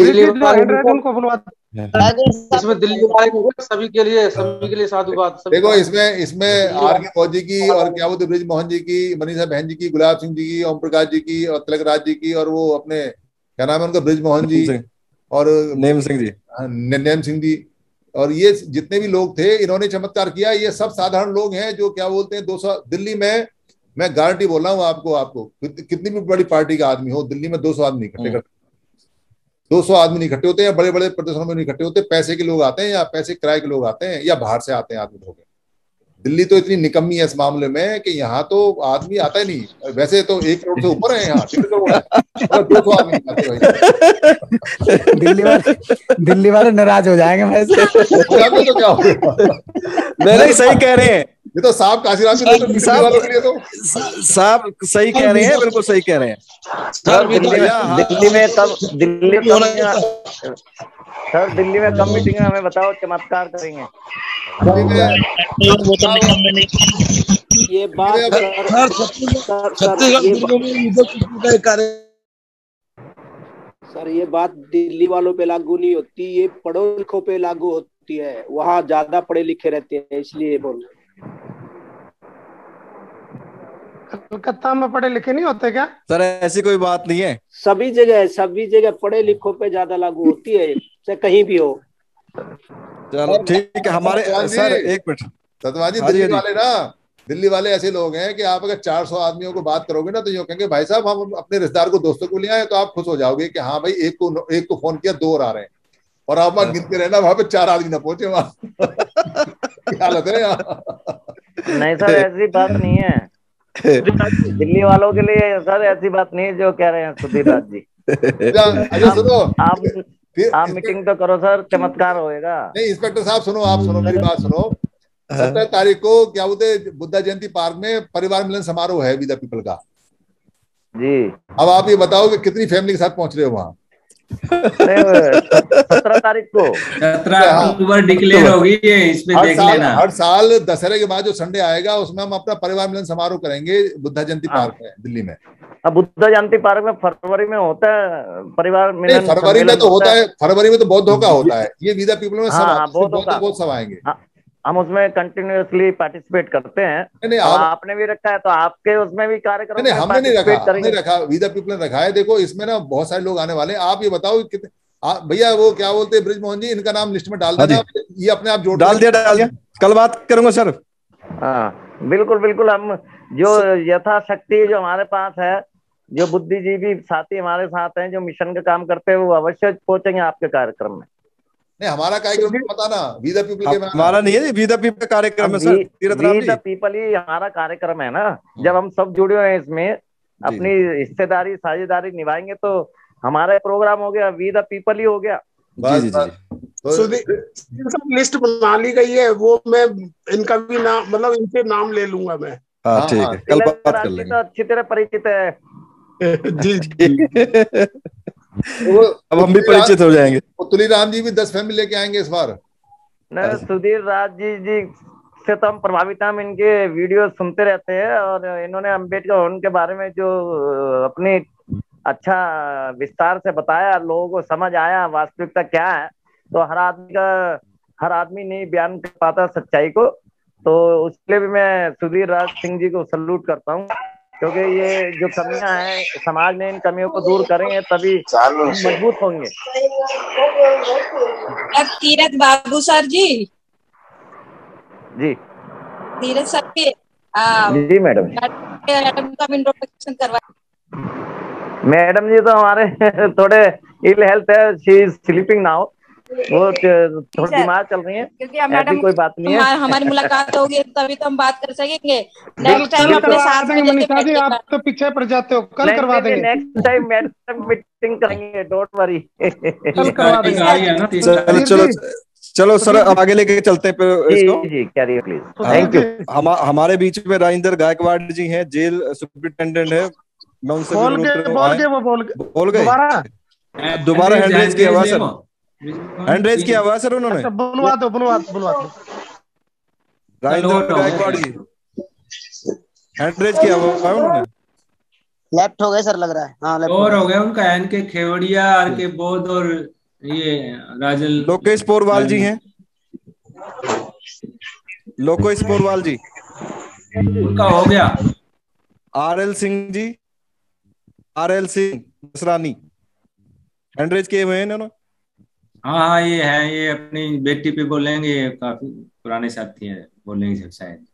इसमें दिल्ली वाले सभी के लिए साधुवाद। देखो इसमें आर के फौजी की और क्या बोलते ब्रिजमोहन जी की, मनीषा बहन जी की, गुलाब सिंह जी की, ओम प्रकाश जी की और तिलक राज जी की, और वो अपने क्या नाम है उनका ब्रिजमोहन जी और नेम सिंह जी और ये जितने भी लोग थे इन्होंने चमत्कार किया। ये सब साधारण लोग हैं जो क्या बोलते हैं 200 दिल्ली में, मैं गारंटी बोल रहा हूँ आपको कितनी भी बड़ी पार्टी का आदमी हो दिल्ली में 200 आदमी इकट्ठे करते, 200 आदमी नहीं इकट्ठे होते या बड़े बड़े प्रदर्शनों में नहीं इकट्ठे होते। पैसे के लोग आते हैं या पैसे किराए के लोग आते हैं या बाहर से आते हैं आदमी लोग। दिल्ली तो इतनी निकम्मी है इस मामले में कि यहाँ तो आदमी आता ही नहीं। वैसे तो 1 करोड़ से ऊपर है, यहाँ 3 करोड़ है, 200 आदमी आते भाई। दिल्ली वाले नाराज हो जाएंगे वैसे। तो क्या होगा? नहीं, सही कह रहे हैं ये तो साहब काशीराम जी दिल्ली वालों के लिए तो साहब सही कह रहे हैं, बिल्कुल सही कह रहे हैं सर। दिल्ली में कब मीटिंग है हमें बताओ, चमत्कार करेंगे। ये बात सर, ये बात दिल्ली वालों पे लागू नहीं होती, ये पढ़ो लिखों पे लागू होती है। वहाँ ज्यादा पढ़े लिखे रहते हैं, इसलिए बोल रहे। कलकत्ता में पढ़े लिखे नहीं होते क्या सर? ऐसी कोई बात नहीं है, सभी जगह पढ़े लिखों पे ज्यादा लागू होती है, चाहे कहीं भी हो। चलो ठीक है। हमारे सर एक मिनट, सतवाजी, दिल्ली वाले ऐसे लोग हैं कि आप अगर 400 आदमियों को बात करोगे ना तो यूँ कहेंगे भाई साहब हम अपने रिश्तेदार को, दोस्तों को ले आए, तो आप खुश हो जाओगे कि हाँ भाई एक को फोन किया 2 और आ रहे हैं, और आप वहां गिनते रहना वहां पे 4 आदमी ना पहुंचे वहां। हालत है यहाँ। नहीं सर, ऐसी बात नहीं है दिल्ली वालों के लिए सर, ऐसी बात नहीं है जो कह रहे हैं सुधीर राज जी। अच्छा सुनो, आप मीटिंग तो करो सर, चमत्कार होएगा। नहीं इंस्पेक्टर साहब सुनो, आप सुनो मेरी बात सुनो। 17 तारीख को क्या बोलते बुद्धा जयंती पार्क में परिवार मिलन समारोह है विदा पीपल का जी। अब आप ये बताओ कि कितनी फैमिली के साथ पहुंच रहे हो वहाँ? 17 तारीख को 17 अक्टूबर डिक्लेयर होगी ये, इसमें देख लेना। हर साल दशहरे के बाद जो संडे आएगा उसमें हम अपना परिवार मिलन समारोह करेंगे बुद्धा जयंती पार्क में दिल्ली में। अब बुद्धा जयंती पार्क में फरवरी में होता है परिवार मिलन। फरवरी में तो होता है, फरवरी में तो बौद्धों का होता है, ये विदा पीपल में बहुत सब आएंगे। हम उसमें कंटिन्यूअसली पार्टिसिपेट करते हैं। नहीं, आपने भी रखा है तो आपके उसमें भी कार्यक्रम नहीं, हमने नहीं रखा, विदा पीपल ने रखा है। देखो इसमें ना बहुत सारे लोग आने वाले हैं। आप ये बताओ कितने भैया वो क्या बोलते हैं ब्रिजमोहन जी, इनका नाम लिस्ट में डाल देना, ये अपने आप जोड़ डाल दिया। कल बात करूंगा सर। हाँ बिल्कुल, हम जो यथाशक्ति जो हमारे पास है, जो बुद्धिजीवी साथी हमारे साथ हैं जो मिशन का काम करते हैं, वो अवश्य पहुंचेंगे आपके कार्यक्रम में। नहीं, हमारा कार्यक्रम पता ना, विदा पीपल के हमारा नहीं है, विदा पीपल कार्यक्रम है सर। विदा पीपल ही हमारा कार्यक्रम है ना। जब हम सब जुड़े हुए हैं इसमें, अपनी हिस्सेदारी साझेदारी निभाएंगे तो हमारा प्रोग्राम हो गया, विदा पीपल ही हो गया। लिस्ट बना ली गई है, वो मैं इनका भी नाम, मतलब इनके नाम ले लूंगा मैं। हाँ ठीक है, कल बात कर लेंगे। तो अच्छी तरह परिचित है जी। अब हम भी परिचित हो जाएंगे। तुलीराम जी भी 10 फैमिली लेके आएंगे इस बार। नहीं, सुधीर राज जी से तो हम प्रभावित हैं, हम इनके वीडियो सुनते रहते हैं, और इन्होंने अम्बेडकर उनके बारे में जो अपनी अच्छा विस्तार से बताया, लोगों को समझ आया वास्तविकता क्या है। तो हर आदमी नहीं बयान कर पाता सच्चाई को, तो उसके लिए भी मैं सुधीर राज सिंह जी को सल्यूट करता हूँ, क्योंकि ये जो कमियां हैं समाज में, इन कमियों को दूर करेंगे तभी मजबूत होंगे। अब तीरथ बाबू सर जी तीरथ सर के जी मैडम का इंट्रोडक्शन करवा। मैडम जी तो हमारे थोड़े इल हेल्थ है, शी इज स्लीपिंग नाउ, वो थोड़ी बीमार चल रही है, क्योंकि मैडम कोई बात नहीं है। हमारी मुलाकात होगी तभी तो हम बात कर सकेंगे। नेक्स्ट टाइम अपने साथ में मनीषा जी, आप तो पीछे पड़ जाते हो, कल करवा देंगे। नेक्स्ट टाइम मैडम मीटिंग करेंगे, डोंट वरी। कल करवा देंगे। चलो सर, अब आगे लेके चलते हैं फिर इसको। जी कैरियर प्लीज। Thank you. हमारे बीच में राजेंद्र गायकवाड़ जी हैं, जेल सुपरिटेंडेंट है। मैं उनसे बोल गए दोबारा हैंड रेज किया हुआ सर, हैंड रेज किया हुआ सर उन्होंने। बुलवा दो। राजेंद्र गायकवाड़ जी हैंड रेज किया हुआ है उन्होंने। लेफ्ट हो गए सर, लग रहा है। हाँ और हो गया उनका, एन के खेवड़िया, आर के बोध और ये राजन लोकेश पोरवाल जी हैं। लोकेश पोरवाल जी उनका हो गया। RL Singh Basrani hand raise किए हुए हैं इन्होंने। हाँ ये है, ये अपनी बेटी पे बोलेंगे, ये काफी पुराने साथी हैं, बोलेंगे शायद।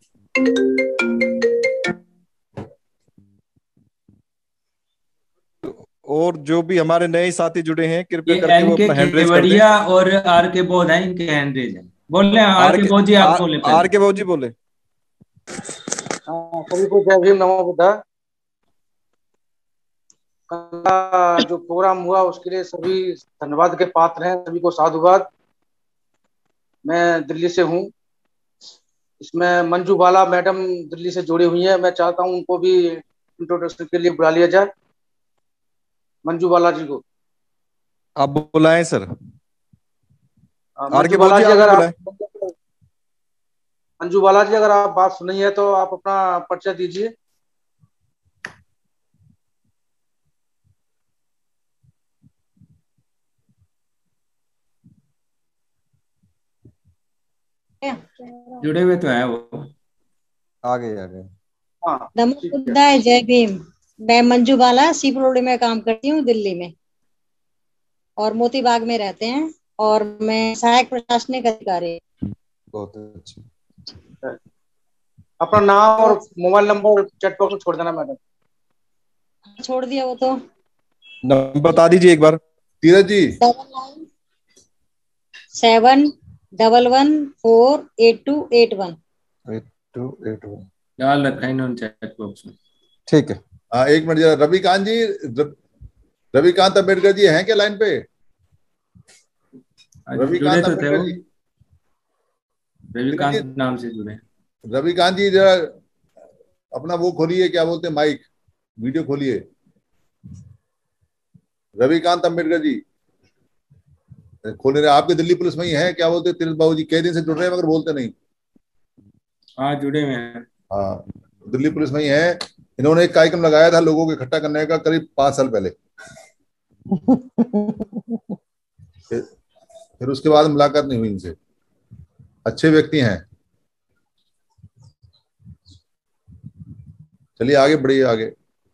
और जो भी हमारे नए साथी जुड़े हैं, कृपया करके वो अपना हैंड रेज कर दें। और आर के बोध है, इनके हैंड रेज है। बोले आर के बाबू जी, आप बोले। आर के बाबू जी बोले। सभी को जय भीम, नमो बुद्धा। कल का जो प्रोग्राम हुआ उसके लिए सभी धन्यवाद के पात्र हैं, सभी को साधुवाद। मैं दिल्ली से हूँ, इसमें मंजू बाला मैडम दिल्ली से जुड़ी हुई हैं। मैं चाहता हूँ उनको भी इंट्रोडक्शन के लिए बुला लिया जाए, मंजू बाला जी को। आप बुलाएं सर। मंजू बाला जी, अगर आप मंजू बाला जी अगर आप बात सुनी है तो आप अपना परिचय दीजिए। जुड़े हुए तो है वो। आगे नमो बुद्धाय, जय भीम। मैं मंजू बाला सीप रोड में काम करती हूँ दिल्ली में, और मोती बाग में रहते हैं, और मैं सहायक प्रशासनिक अधिकारी। बहुत अच्छा। अपना नाम और मोबाइल नंबर चैट बॉक्स में छोड़ देना मैडम। छोड़ दिया वो तो। नंबर बता दीजिए एक बार। तीरथ जी। 711482881 8281 डाल रखा है इन्होंने चैट बॉक्स में। ठीक है। हाँ, एक मिनट जरा। रविकांत जी, रविकांत अम्बेडकर जी हैं क्या लाइन पे? रविकांत अम्बेडकर जी, रविकांत नाम से जुड़े। रविकांत जी जरा अपना वो खोलिए, क्या बोलते हैं, माइक, वीडियो खोलिए। रविकांत अम्बेडकर जी खोले रहे। आपके दिल्ली पुलिस में ही है, क्या बोलते हैं, तीरथ बाबू जी कई दिन से जुड़ रहे हैं मगर बोलते नहीं। हाँ, जुड़े हुए हैं। हाँ, दिल्ली पुलिस में ही है। इन्होंने एक कार्यक्रम लगाया था लोगों को इकट्ठा करने का करीब 5 साल पहले। फिर उसके बाद मुलाकात नहीं हुई इनसे। अच्छे व्यक्ति हैं। चलिए आगे बढ़िए, आगे।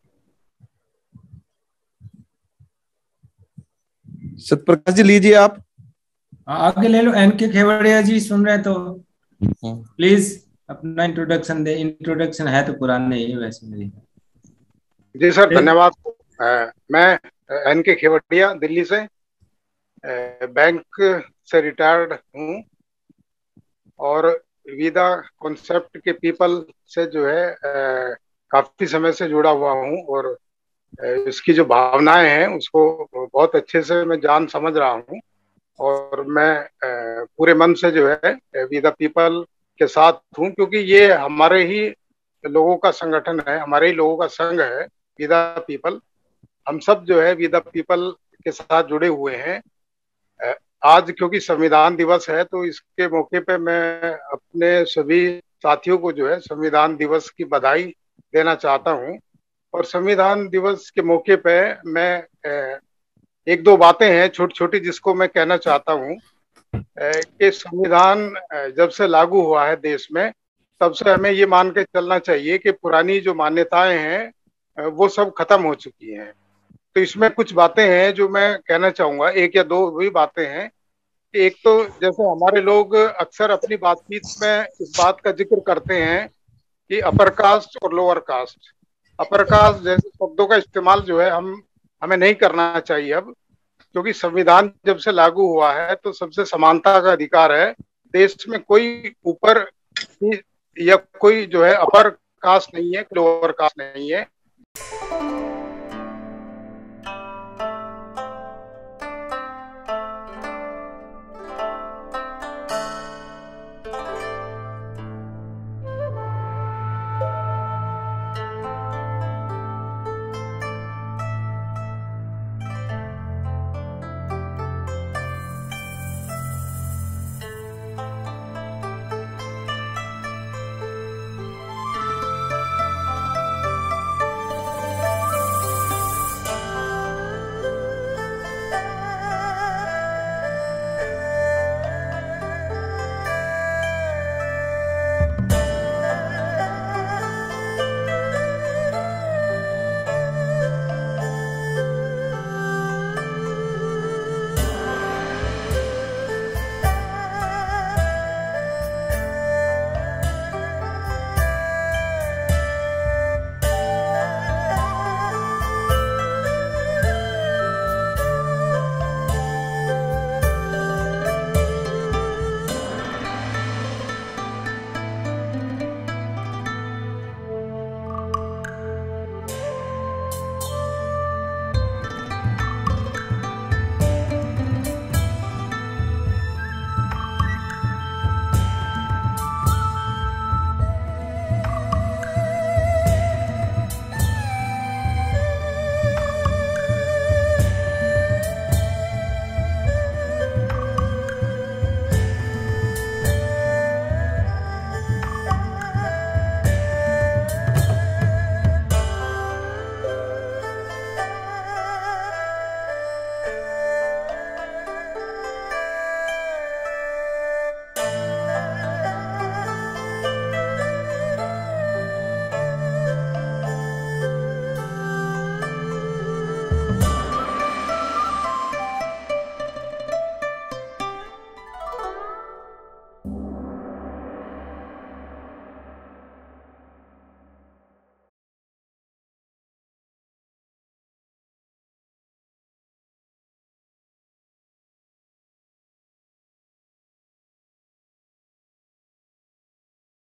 सतप्रकाश जी लीजिए आप। आगे ले लो। एनके खेवड़िया जी सुन रहे तो प्लीज अपना इंट्रोडक्शन दे। इंट्रोडक्शन है तो पुराने ही वैसे मेरी। जी सर, धन्यवाद। मैं एनके खेवड़िया दिल्ली से बैंक से रिटायर्ड हूँ, और विदा कॉन्सेप्ट के पीपल से जो है काफी समय से जुड़ा हुआ हूँ, और इसकी जो भावनाएं हैं उसको बहुत अच्छे से मैं जान समझ रहा हूँ, और मैं पूरे मन से जो है विदा पीपल के साथ हूँ, क्योंकि ये हमारे ही लोगों का संगठन है, हमारे ही लोगों का संघ है विदा पीपल। हम सब जो है विदा पीपल के साथ जुड़े हुए हैं। आज क्योंकि संविधान दिवस है तो इसके मौके पे मैं अपने सभी साथियों को जो है संविधान दिवस की बधाई देना चाहता हूँ। और संविधान दिवस के मौके पे मैं एक दो बातें हैं छोटी छोटी जिसको मैं कहना चाहता हूँ कि संविधान जब से लागू हुआ है देश में, तब से हमें ये मान के चलना चाहिए कि पुरानी जो मान्यताएं हैं वो सब खत्म हो चुकी हैं। तो इसमें कुछ बातें हैं जो मैं कहना चाहूंगा, एक या दो भी बातें हैं। एक तो जैसे हमारे लोग अक्सर अपनी बातचीत में इस बात का जिक्र करते हैं कि अपर कास्ट और लोअर कास्ट। अपर कास्ट जैसे शब्दों का इस्तेमाल जो है हमें नहीं करना चाहिए अब, क्योंकि संविधान जब से लागू हुआ है तो सबसे समानता का अधिकार है। देश में कोई ऊपर या कोई जो है अपर कास्ट नहीं है, लोअर कास्ट नहीं है।